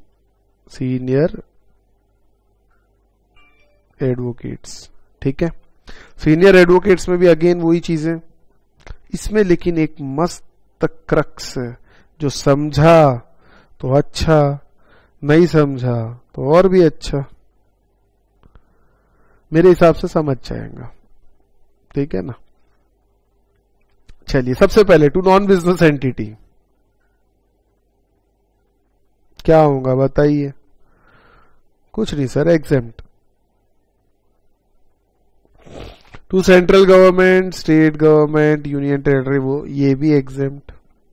ठीक है। सीनियर एडवोकेट्स में भी अगेन वही चीजें, इसमें लेकिन एक मस्त क्रक्स है, जो समझा तो अच्छा, नहीं समझा तो और भी अच्छा, मेरे हिसाब से समझ जाएगा, ठीक है ना। चलिए सबसे पहले टू नॉन बिजनेस एंटिटी क्या होगा बताइए। कुछ नहीं sir, exempt. To central government, state government, union territory, वो ये भी एग्जेम्प्ट।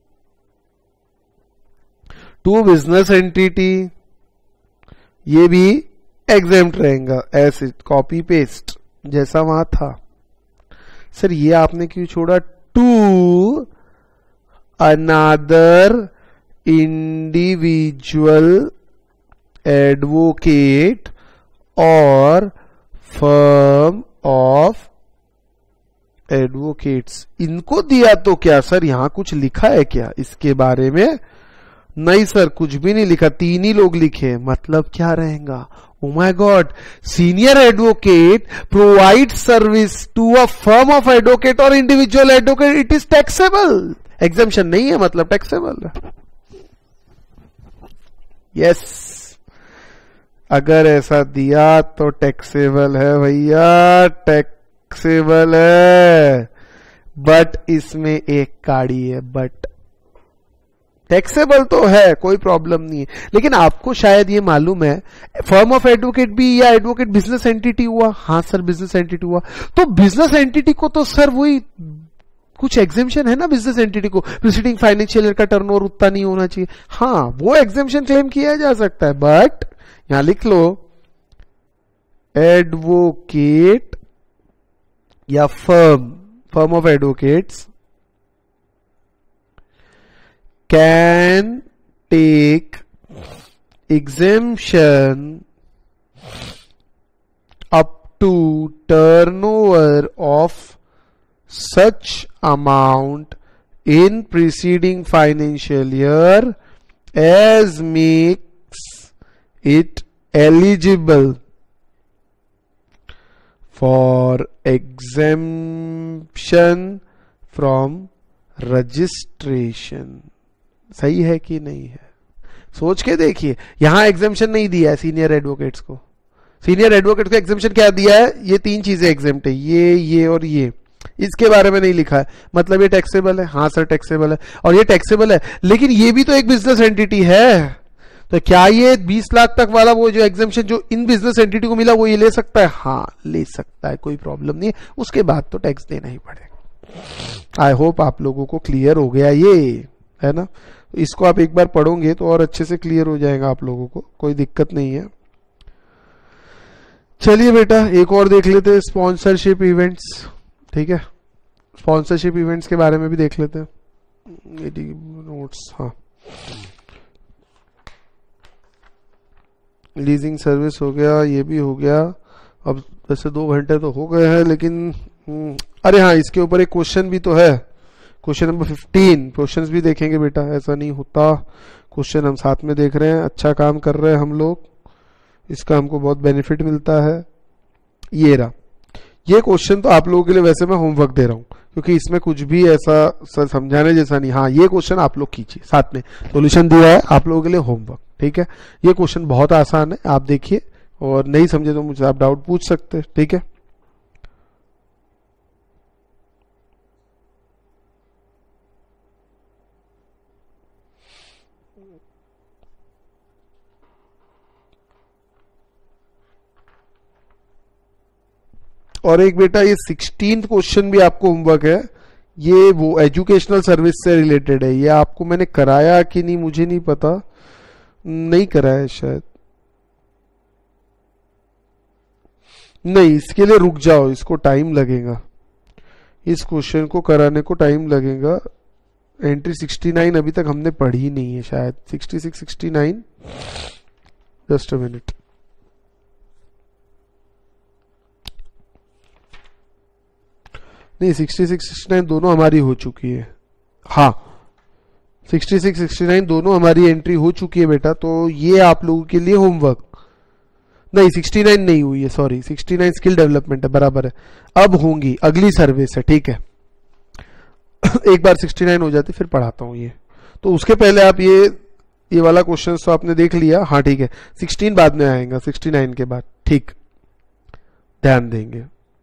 टू बिजनेस एंटिटी, ये भी एग्जेम्प्ट रहेगा, ऐसे कॉपी पेस्ट जैसा वहां था। सर ये आपने क्यों छोड़ा, टू अनादर इंडिविजुअल एडवोकेट और फर्म ऑफ एडवोकेट्स, इनको दिया तो क्या सर यहां कुछ लिखा है क्या इसके बारे में? नहीं सर, कुछ भी नहीं लिखा, 3 ही लोग लिखे, मतलब क्या रहेगा, oh my God, senior advocate provide service to a firm of advocate और individual advocate, it is taxable. Exemption नहीं है मतलब टैक्सेबल है। यस, अगर ऐसा दिया तो टैक्सेबल है भैया, टैक्सेबल है। बट इसमें एक काड़ी है, बट टैक्सेबल तो है, कोई प्रॉब्लम नहीं है, लेकिन आपको शायद ये मालूम है फर्म ऑफ एडवोकेट भी या एडवोकेट बिजनेस एंटिटी हुआ। हाँ सर बिजनेस एंटिटी हुआ, तो बिजनेस एंटिटी को तो सर वही कुछ एग्जेम्पशन है ना, बिजनेस एंटिटी को प्रीसीडिंग फाइनेंशियल ईयर का टर्नओवर उतना नहीं होना चाहिए, हाँ वो एग्जेम्पशन क्लेम किया जा सकता है। बट यहां लिख लो एडवोकेट या firm of advocates can take exemption up to turnover of such amount in preceding financial year as makes it eligible for exemption from registration। सही है कि नहीं है, सोच के देखिए। यहां एग्जेम्पशन नहीं दिया है सीनियर एडवोकेट्स को, सीनियर एडवोकेट को एग्जेम्पशन क्या दिया है, ये 3 चीजें एग्जेम्प्ट है, ये और ये, इसके बारे में नहीं लिखा है, मतलब ये टैक्सेबल है। हाँ सर टैक्सेबल है, और ये टैक्सेबल है, लेकिन ये भी तो एक बिजनेस एंटिटी है, तो क्या ये 20 लाख तक वाला वो जो एग्जेम्पशन जो इन बिजनेस एंटिटी को मिला वो ये ले सकता है? हाँ ले सकता है, कोई प्रॉब्लम नहीं है, उसके बाद तो टैक्स देना ही पड़ेगा। आई होप आप लोगों को क्लियर हो गया ये, है ना। इसको आप एक बार पढ़ोगे तो और अच्छे से क्लियर हो जाएगा आप लोगों को, कोई दिक्कत नहीं है। चलिए बेटा एक और देख लेते हैं, स्पॉन्सरशिप इवेंट्स, ठीक है। स्पॉन्सरशिप इवेंट्स के बारे में भी देख लेते हैं, नोट्स। हाँ लीजिंग सर्विस हो गया, ये भी हो गया। अब वैसे 2 घंटे तो हो गए हैं, लेकिन अरे हाँ इसके ऊपर एक क्वेश्चन भी तो है, क्वेश्चन नंबर 15, क्वेश्चंस भी देखेंगे बेटा, ऐसा नहीं होता, क्वेश्चन हम साथ में देख रहे हैं, अच्छा काम कर रहे हैं हम लोग, इसका हमको बहुत बेनिफिट मिलता है। ये रहा, ये क्वेश्चन तो आप लोगों के लिए वैसे मैं होमवर्क दे रहा हूं क्योंकि इसमें कुछ भी ऐसा समझाने जैसा नहीं। हाँ, ये क्वेश्चन आप लोग कीजिए, साथ में सॉल्यूशन दिया है आप लोगों के लिए होमवर्क, ठीक है। ये क्वेश्चन बहुत आसान है, आप देखिए, और नहीं समझे तो मुझसे आप डाउट पूछ सकते हैं, ठीक है। और एक बेटा ये 16th क्वेश्चन भी आपको होमवर्क है, ये वो एजुकेशनल सर्विस से रिलेटेड है। ये आपको मैंने कराया कि नहीं मुझे नहीं पता, नहीं कराया है शायद, नहीं, इसके लिए रुक जाओ, इसको टाइम लगेगा, इस क्वेश्चन को कराने को टाइम लगेगा। एंट्री 69 अभी तक हमने पढ़ी नहीं है शायद, 66 69, जस्ट अ मिनट। नहीं, 66 69 दोनों हमारी हो चुकी है, हाँ 66 69 दोनों हमारी एंट्री हो चुकी है बेटा, तो ये आप लोगों के लिए होमवर्क। नहीं, 69 नहीं हुई है, सॉरी, 69 स्किल डेवलपमेंट है, बराबर है, अब होंगी, अगली सर्विस है, ठीक है। एक बार 69 हो जाती फिर पढ़ाता हूं ये, तो उसके पहले आप ये वाला क्वेश्चन तो आपने देख लिया, हाँ ठीक है, 16 बाद में आएगा 69 के बाद, ठीक, ध्यान देंगे।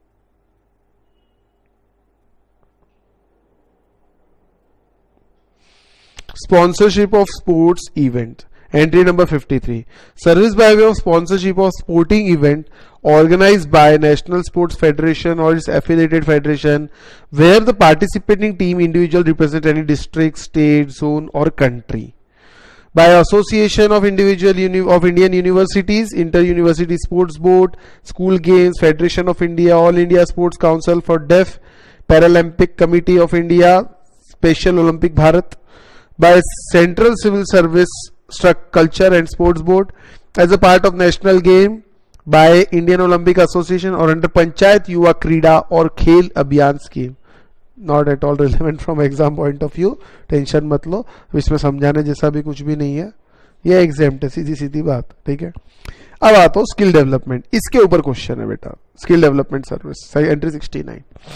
Sponsorship of sports event. Entry number 53. Service by way of sponsorship of sporting event organized by National Sports Federation or its affiliated federation where the participating team individual represent any district, state, zone or country. By association of of Indian universities, Inter-University Sports Board, School Games, Federation of India, All India Sports Council for Deaf, Paralympic Committee of India, Special Olympic Bharat, by Central Civil Service Culture and Sports Board, as a part of national game, by Indian Olympic Association or under Panchayat Yuva Krida or Khel Abhiyan scheme. Not at all relevant from exam point of view, tension मत लो, इसमें समझाने जैसा भी कुछ भी नहीं है, ये एग्जाम्प्ट है, सीधी सीधी बात, ठीक है। अब आता हूँ स्किल डेवलपमेंट, इसके ऊपर क्वेश्चन है बेटा, skill development service, entry 69।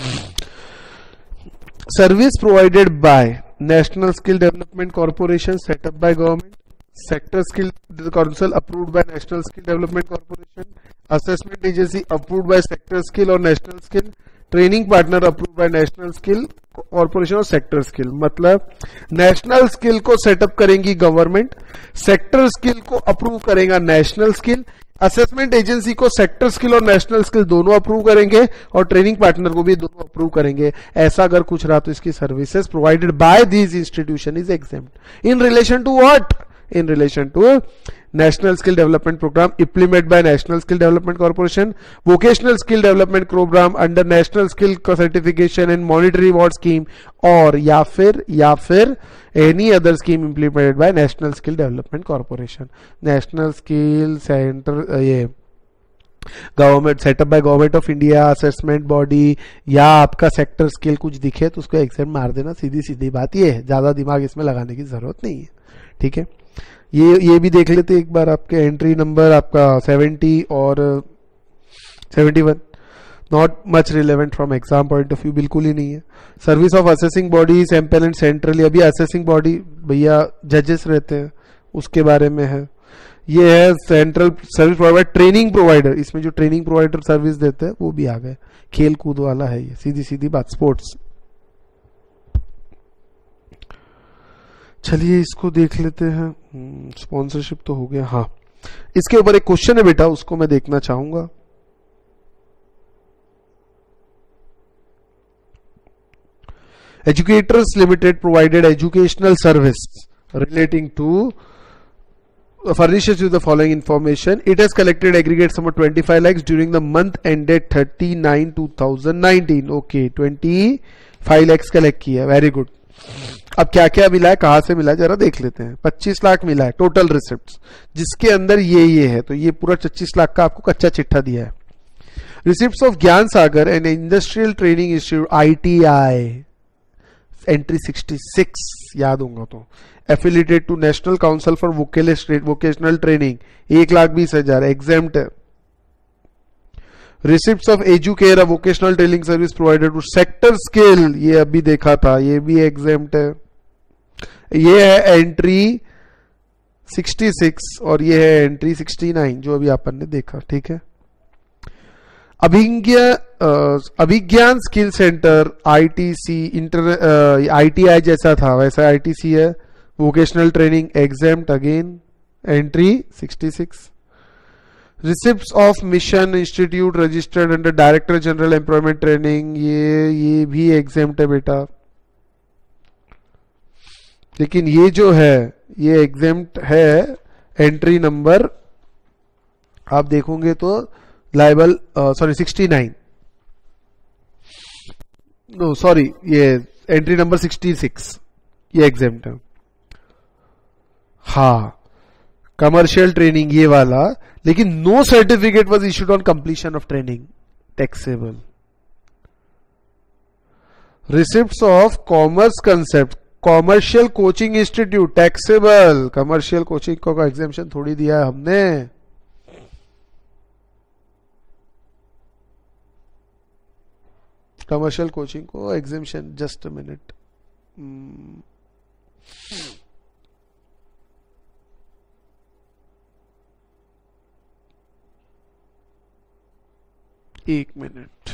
Service provided by National Skill Development Corporation set up by government, Sector Skill Council approved by National Skill Development Corporation, Assessment Agency approved by Sector Skill और National Skill, Training Partner approved by National Skill Corporation और Sector Skill। मतलब National Skill को setup करेंगी गवर्नमेंट, Sector Skill को approve करेगा National Skill, assessment agency को sector skill और नेशनल स्किल दोनों अप्रूव करेंगे और ट्रेनिंग पार्टनर को भी दोनों अप्रूव करेंगे। ऐसा अगर कुछ रहा तो इसकी services provided by these institution is exempt in relation to what, in relation to National Skill Development Program implemented by National Skill Development Corporation, Vocational Skill Development Program under National Skill Certification and Monetary Reward Scheme, और या फिर any other scheme implemented by National Skill Development Corporation. National Skill Center ये government setup by government of India, assessment body, या आपका sector skill कुछ दिखे तो उसको एग्जाम मार देना, सीधी सीधी बात ये है, ज्यादा दिमाग इसमें लगाने की जरूरत नहीं है, ठीक है। ये भी देख लेते एक बार, आपके एंट्री नंबर आपका 70 और 71, not much relevant from exam point of view, बिल्कुल ही नहीं है। Service of assessing body sample and centrally, अभी असेसिंग बॉडी भैया जजेस रहते हैं उसके बारे में है। ये है central service provider, training provider, इसमें जो ट्रेनिंग प्रोवाइडर सर्विस देते हैं वो भी आ गए, खेल कूद वाला है ये, सीधी सीधी बात, स्पोर्ट्स। चलिए इसको देख लेते हैं, स्पॉन्सरशिप तो हो गया, हाँ इसके ऊपर एक क्वेश्चन है बेटा, उसको मैं देखना चाहूंगा। Educators Limited provided educational service relating to furnishes you the following information. It has collected aggregate sum of 25 lakhs during the month ended 30/9/2019. Okay, 25 lakhs collect किया, वेरी गुड। अब क्या क्या मिला है, कहां से मिला है, जरा देख लेते हैं। 25 लाख मिला है टोटल रिसिप्ट्स, जिसके अंदर ये है, तो ये पूरा 25 लाख का आपको कच्चा चिट्ठा दिया है। Receipts of Gyan Sagar and industrial training institute ITI entry 66 याद होगा तो, affiliated to national council for vocational training 1,20,000 exempt है। Receipts of Educare vocational training service provided to sector skill, ये अभी देखा था, ये भी एग्जेम्प्ट है। ये है एंट्री 66 और ये है एंट्री 69 जो अभी अपन ने देखा, ठीक है। Abhigyan skill centre ITC ITI जैसा था वैसा आईटीसी है, vocational training exempt again entry 66। Receipts of mission institute registered under director general employment training, ये भी एग्जेम्प्ट है बेटा, लेकिन ये जो है ये एग्जेम्प्ट है एंट्री नंबर आप देखोगे तो लाइबल सॉरी 69, नो सॉरी ये एंट्री नंबर 66 ये एग्जेम्प्ट है। हाँ कमर्शियल ट्रेनिंग ये वाला, लेकिन no certificate was issued on completion of training taxable. Receipts of commerce concept commercial coaching institute taxable, commercial coaching को एग्जेम्पशन थोड़ी दिया है हमने। कमर्शियल कोचिंग को एग्जेम्पशन, जस्ट अ मिनट, एक मिनट,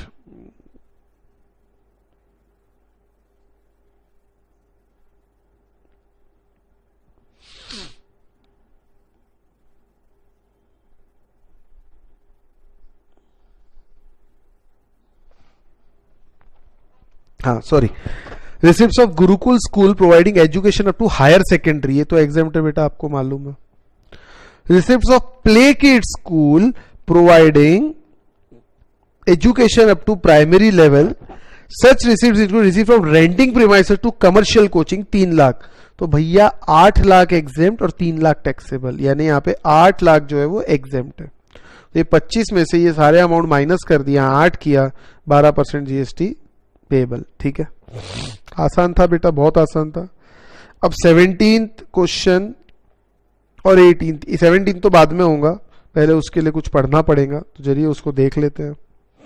हाँ sorry, receipts of gurukul school providing education up to higher secondary, ये तो एग्जाम्प्ट है बेटा, आपको मालूम है। Receipts of play kid school providing education up to primary level, such receipts include receive from renting premises to commercial coaching 3 lakh, तो भैया 8 lakh exempt और 3 लाख टैक्सेबल, यानी यहाँ पे 8 लाख जो है वो एग्जेम्प्ट है। तो ये 25 में से ये सारे अमाउंट माइनस कर दिया, 8 किया, 12% जीएसटी पेबल, ठीक है। आसान था बेटा, बहुत आसान था। अब 17th क्वेश्चन और 18th, 17th तो बाद में होगा, पहले उसके लिए कुछ पढ़ना पड़ेगा, तो चलिए उसको देख लेते हैं।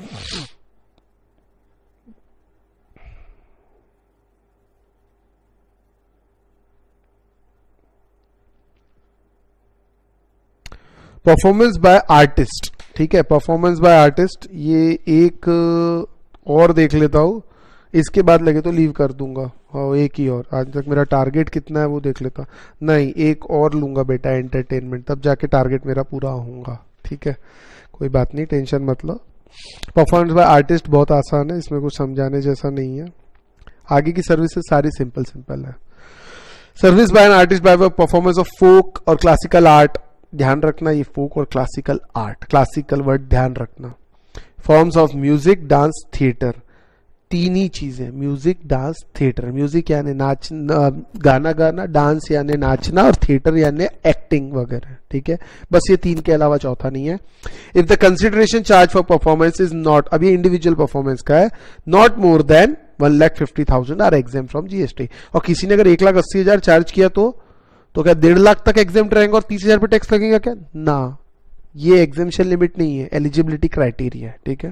परफॉर्मेंस बाय आर्टिस्ट, ठीक है, परफॉर्मेंस बाय आर्टिस्ट, ये एक और देख लेता हूं, इसके बाद लगे तो लीव कर दूंगा। हाँ एक ही और, आज तक मेरा टारगेट कितना है वो देख लेता, नहीं एक और लूंगा बेटा एंटरटेनमेंट, तब जाके टारगेट मेरा पूरा होगा, ठीक है, कोई बात नहीं, टेंशन मत लो। परफॉर्मेंस बाय आर्टिस्ट बहुत आसान है, इसमें कुछ समझाने जैसा नहीं है। आगे की सर्विसेज सारी सिंपल सिंपल है। Service by an artist by performance of folk और क्लासिकल आर्ट, ध्यान रखना ये फोक और क्लासिकल आर्ट, क्लासिकल वर्ड ध्यान रखना। Forms of music dance theatre, 3 ही चीजें, म्यूजिक डांस थिएटर, म्यूजिक यानी नाच गाना गाना, डांस यानी नाचना, और थिएटर यानी एक्टिंग वगैरह, ठीक है, बस ये 3 के अलावा चौथा नहीं है। If the consideration charge for performance is not, अभी इंडिविजुअल परफॉर्मेंस का है, not more than 1,50,000 are exempt from GST. और किसी ने अगर 1,80,000 चार्ज किया तो क्या 1.5 लाख तक एग्जेम्प्ट रहेंगे और 30,000 पे टैक्स लगेगा क्या? ना, ये एग्जेम्पशन लिमिट नहीं है, एलिजिबिलिटी क्राइटेरिया है, ठीक है।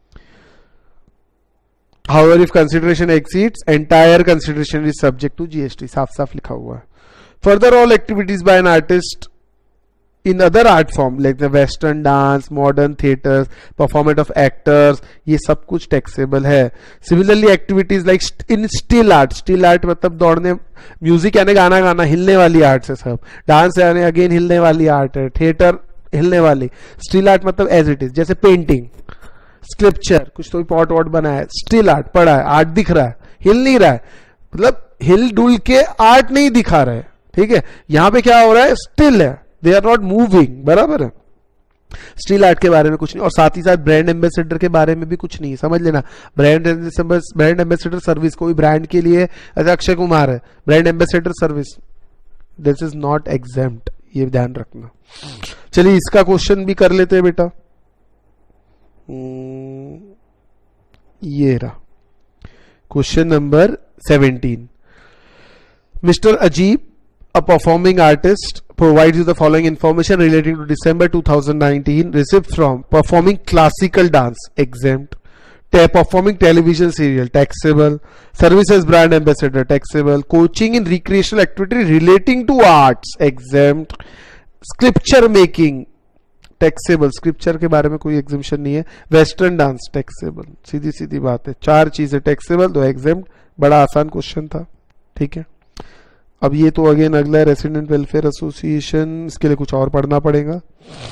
However, if consideration exceeds, entire consideration is subject to GST, साफ साफ लिखा हुआ है। Further, all activities by an artist in other art form like the western dance, modern theaters, performance of actors, ये सब कुछ taxable है। Similarly, activities like in still art, still art मतलब दौड़ने, म्यूजिक यानी गाना गाना, हिलने वाली आर्ट है सब, डांस यानी अगेन हिलने वाली आर्ट है, थिएटर हिलने वाली, स्टिल आर्ट मतलब एज इट इज, जैसे पेंटिंग, स्क्रिप्चर, कुछ तो पॉट वॉट बना है, स्टिल आर्ट पड़ा है, आर्ट दिख रहा है, हिल नहीं रहा है, मतलब हिल डुल के आर्ट नहीं दिखा रहे, ठीक है। यहां पे क्या हो रहा है, स्टिल है, दे आर नॉट मूविंग, बराबर है। स्टिल आर्ट के बारे में कुछ नहीं, और साथ ही साथ ब्रांड एम्बेसडर के बारे में भी कुछ नहीं, समझ लेना। ब्रांड एम्बेसडर सर्विस, कोई ब्रांड के लिए, ऐसा अक्षय कुमार है, brand ambassador service, this is not exempt, ये ध्यान रखना। चलिए इसका क्वेश्चन भी कर लेते हैं बेटा। ये रहा question number 17. Mr. Ajib, a performing artist, provides you the following information relating to December 2019 receipts from performing classical dance, exempt. Performing television serial, taxable. Services brand ambassador, taxable. Coaching in recreational activity relating to arts, exempt. Scripture making, taxable. Scripture के बारे में कोई exhibition नहीं है. Western dance, taxable. सीधी सीधी बात है. 4 चीजें टैक्सेबल, 2 एग्जेम्प्ट. बड़ा आसान क्वेश्चन था. ठीक है. अब ये तो अगेन अगला रेसिडेंट वेलफेयर एसोसिएशन, इसके लिए कुछ और पढ़ना पड़ेगा.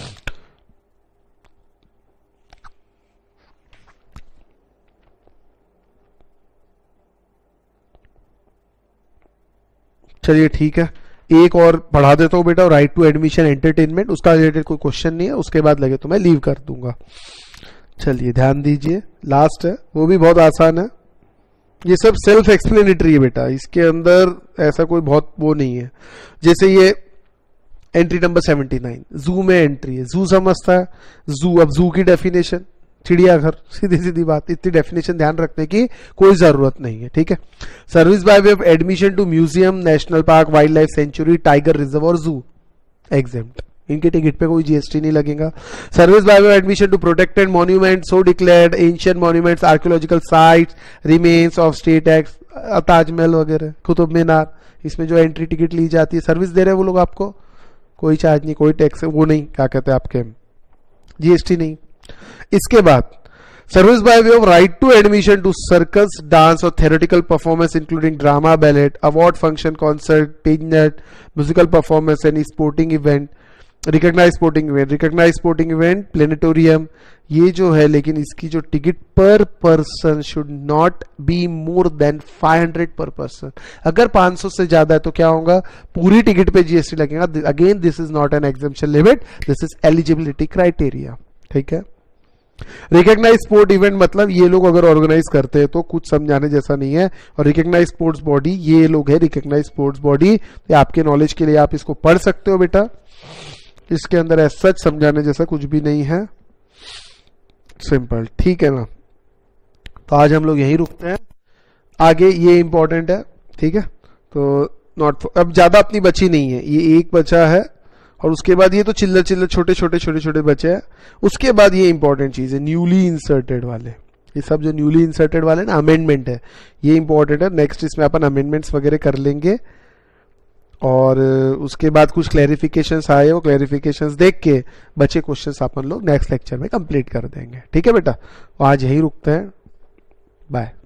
चलिए ठीक है, एक और पढ़ा देता हूं बेटा. राइट टू एडमिशन एंटरटेनमेंट, उसका रिलेटेड कोई क्वेश्चन नहीं है. उसके बाद लगे तो मैं लीव कर दूंगा. चलिए ध्यान दीजिए, लास्ट है, वो भी बहुत आसान है. ये सब सेल्फ एक्सप्लेनेटरी है बेटा, इसके अंदर ऐसा कोई बहुत वो नहीं है. जैसे ये एंट्री नंबर 79, जू में एंट्री है. जू समझता है जू. अब जू की डेफिनेशन, चिड़ियाघर, सीधी सीधी बात. इतनी डेफिनेशन ध्यान रखने की कोई जरूरत नहीं है. ठीक है. Service by way of admission to museum, national park, wildlife sanctuary, tiger reserve और जू, एग्जेम्प्ट. इनके टिकट पे कोई जीएसटी नहीं लगेगा. Service by way of admission to protected monument, so declared, ancient monuments, archaeological sites, remains of state act, Taj Mahal वगैरह, कुतुब मीनार, इसमें जो entry ticket ली जाती है, सर्विस दे रहे हैं वो लोग आपको, कोई चार्ज नहीं, कोई टैक्स वो नहीं, क्या कहते हैं आपके, जीएसटी नहीं. इसके बाद service by way of right to admission to circus, dance और theoretical performance including drama, ballet, award function, concert, pageant, musical performance, and sporting event, recognise sporting event, planetarium, ये जो है. लेकिन इसकी जो ticket per person should not be more than 500 per person. अगर 500 से ज्यादा है तो क्या होगा, पूरी टिकट पे जीएसटी लगेगा. Again this is not an exemption limit, this is eligibility criteria. ठीक है. रिकॉग्नाइज स्पोर्ट इवेंट मतलब ये लोग अगर ऑर्गेनाइज करते हैं तो कुछ समझाने जैसा नहीं है. और रिकॉग्नाइज स्पोर्ट्स बॉडी, ये लोग है रिकॉग्नाइज स्पोर्ट्स बॉडी. आपके नॉलेज के लिए आप इसको पढ़ सकते हो बेटा. इसके अंदर ऐसा सच समझाने जैसा कुछ भी नहीं है, सिंपल. ठीक है ना. तो आज हम लोग यहीं रुकते हैं. आगे ये इंपॉर्टेंट है. ठीक है. तो नॉट अब ज्यादा अपनी बची नहीं है, ये एक बचा है. और उसके बाद ये तो चिल्लर छोटे छोटे बचे हैं. उसके बाद ये इंपॉर्टेंट चीज है, न्यूली इंसर्टेड वाले. ये सब जो न्यूली इंसर्टेड वाले ना, अमेंडमेंट है, ये इंपॉर्टेंट है. नेक्स्ट इसमें अपन अमेंडमेंट्स वगैरह कर लेंगे. और उसके बाद कुछ क्लैरिफिकेशंस आए, वो क्लैरिफिकेशंस देख के बचे क्वेश्चंस अपन लोग नेक्स्ट लेक्चर में कंप्लीट कर देंगे. ठीक है बेटा. आज यही रुकते हैं. बाय.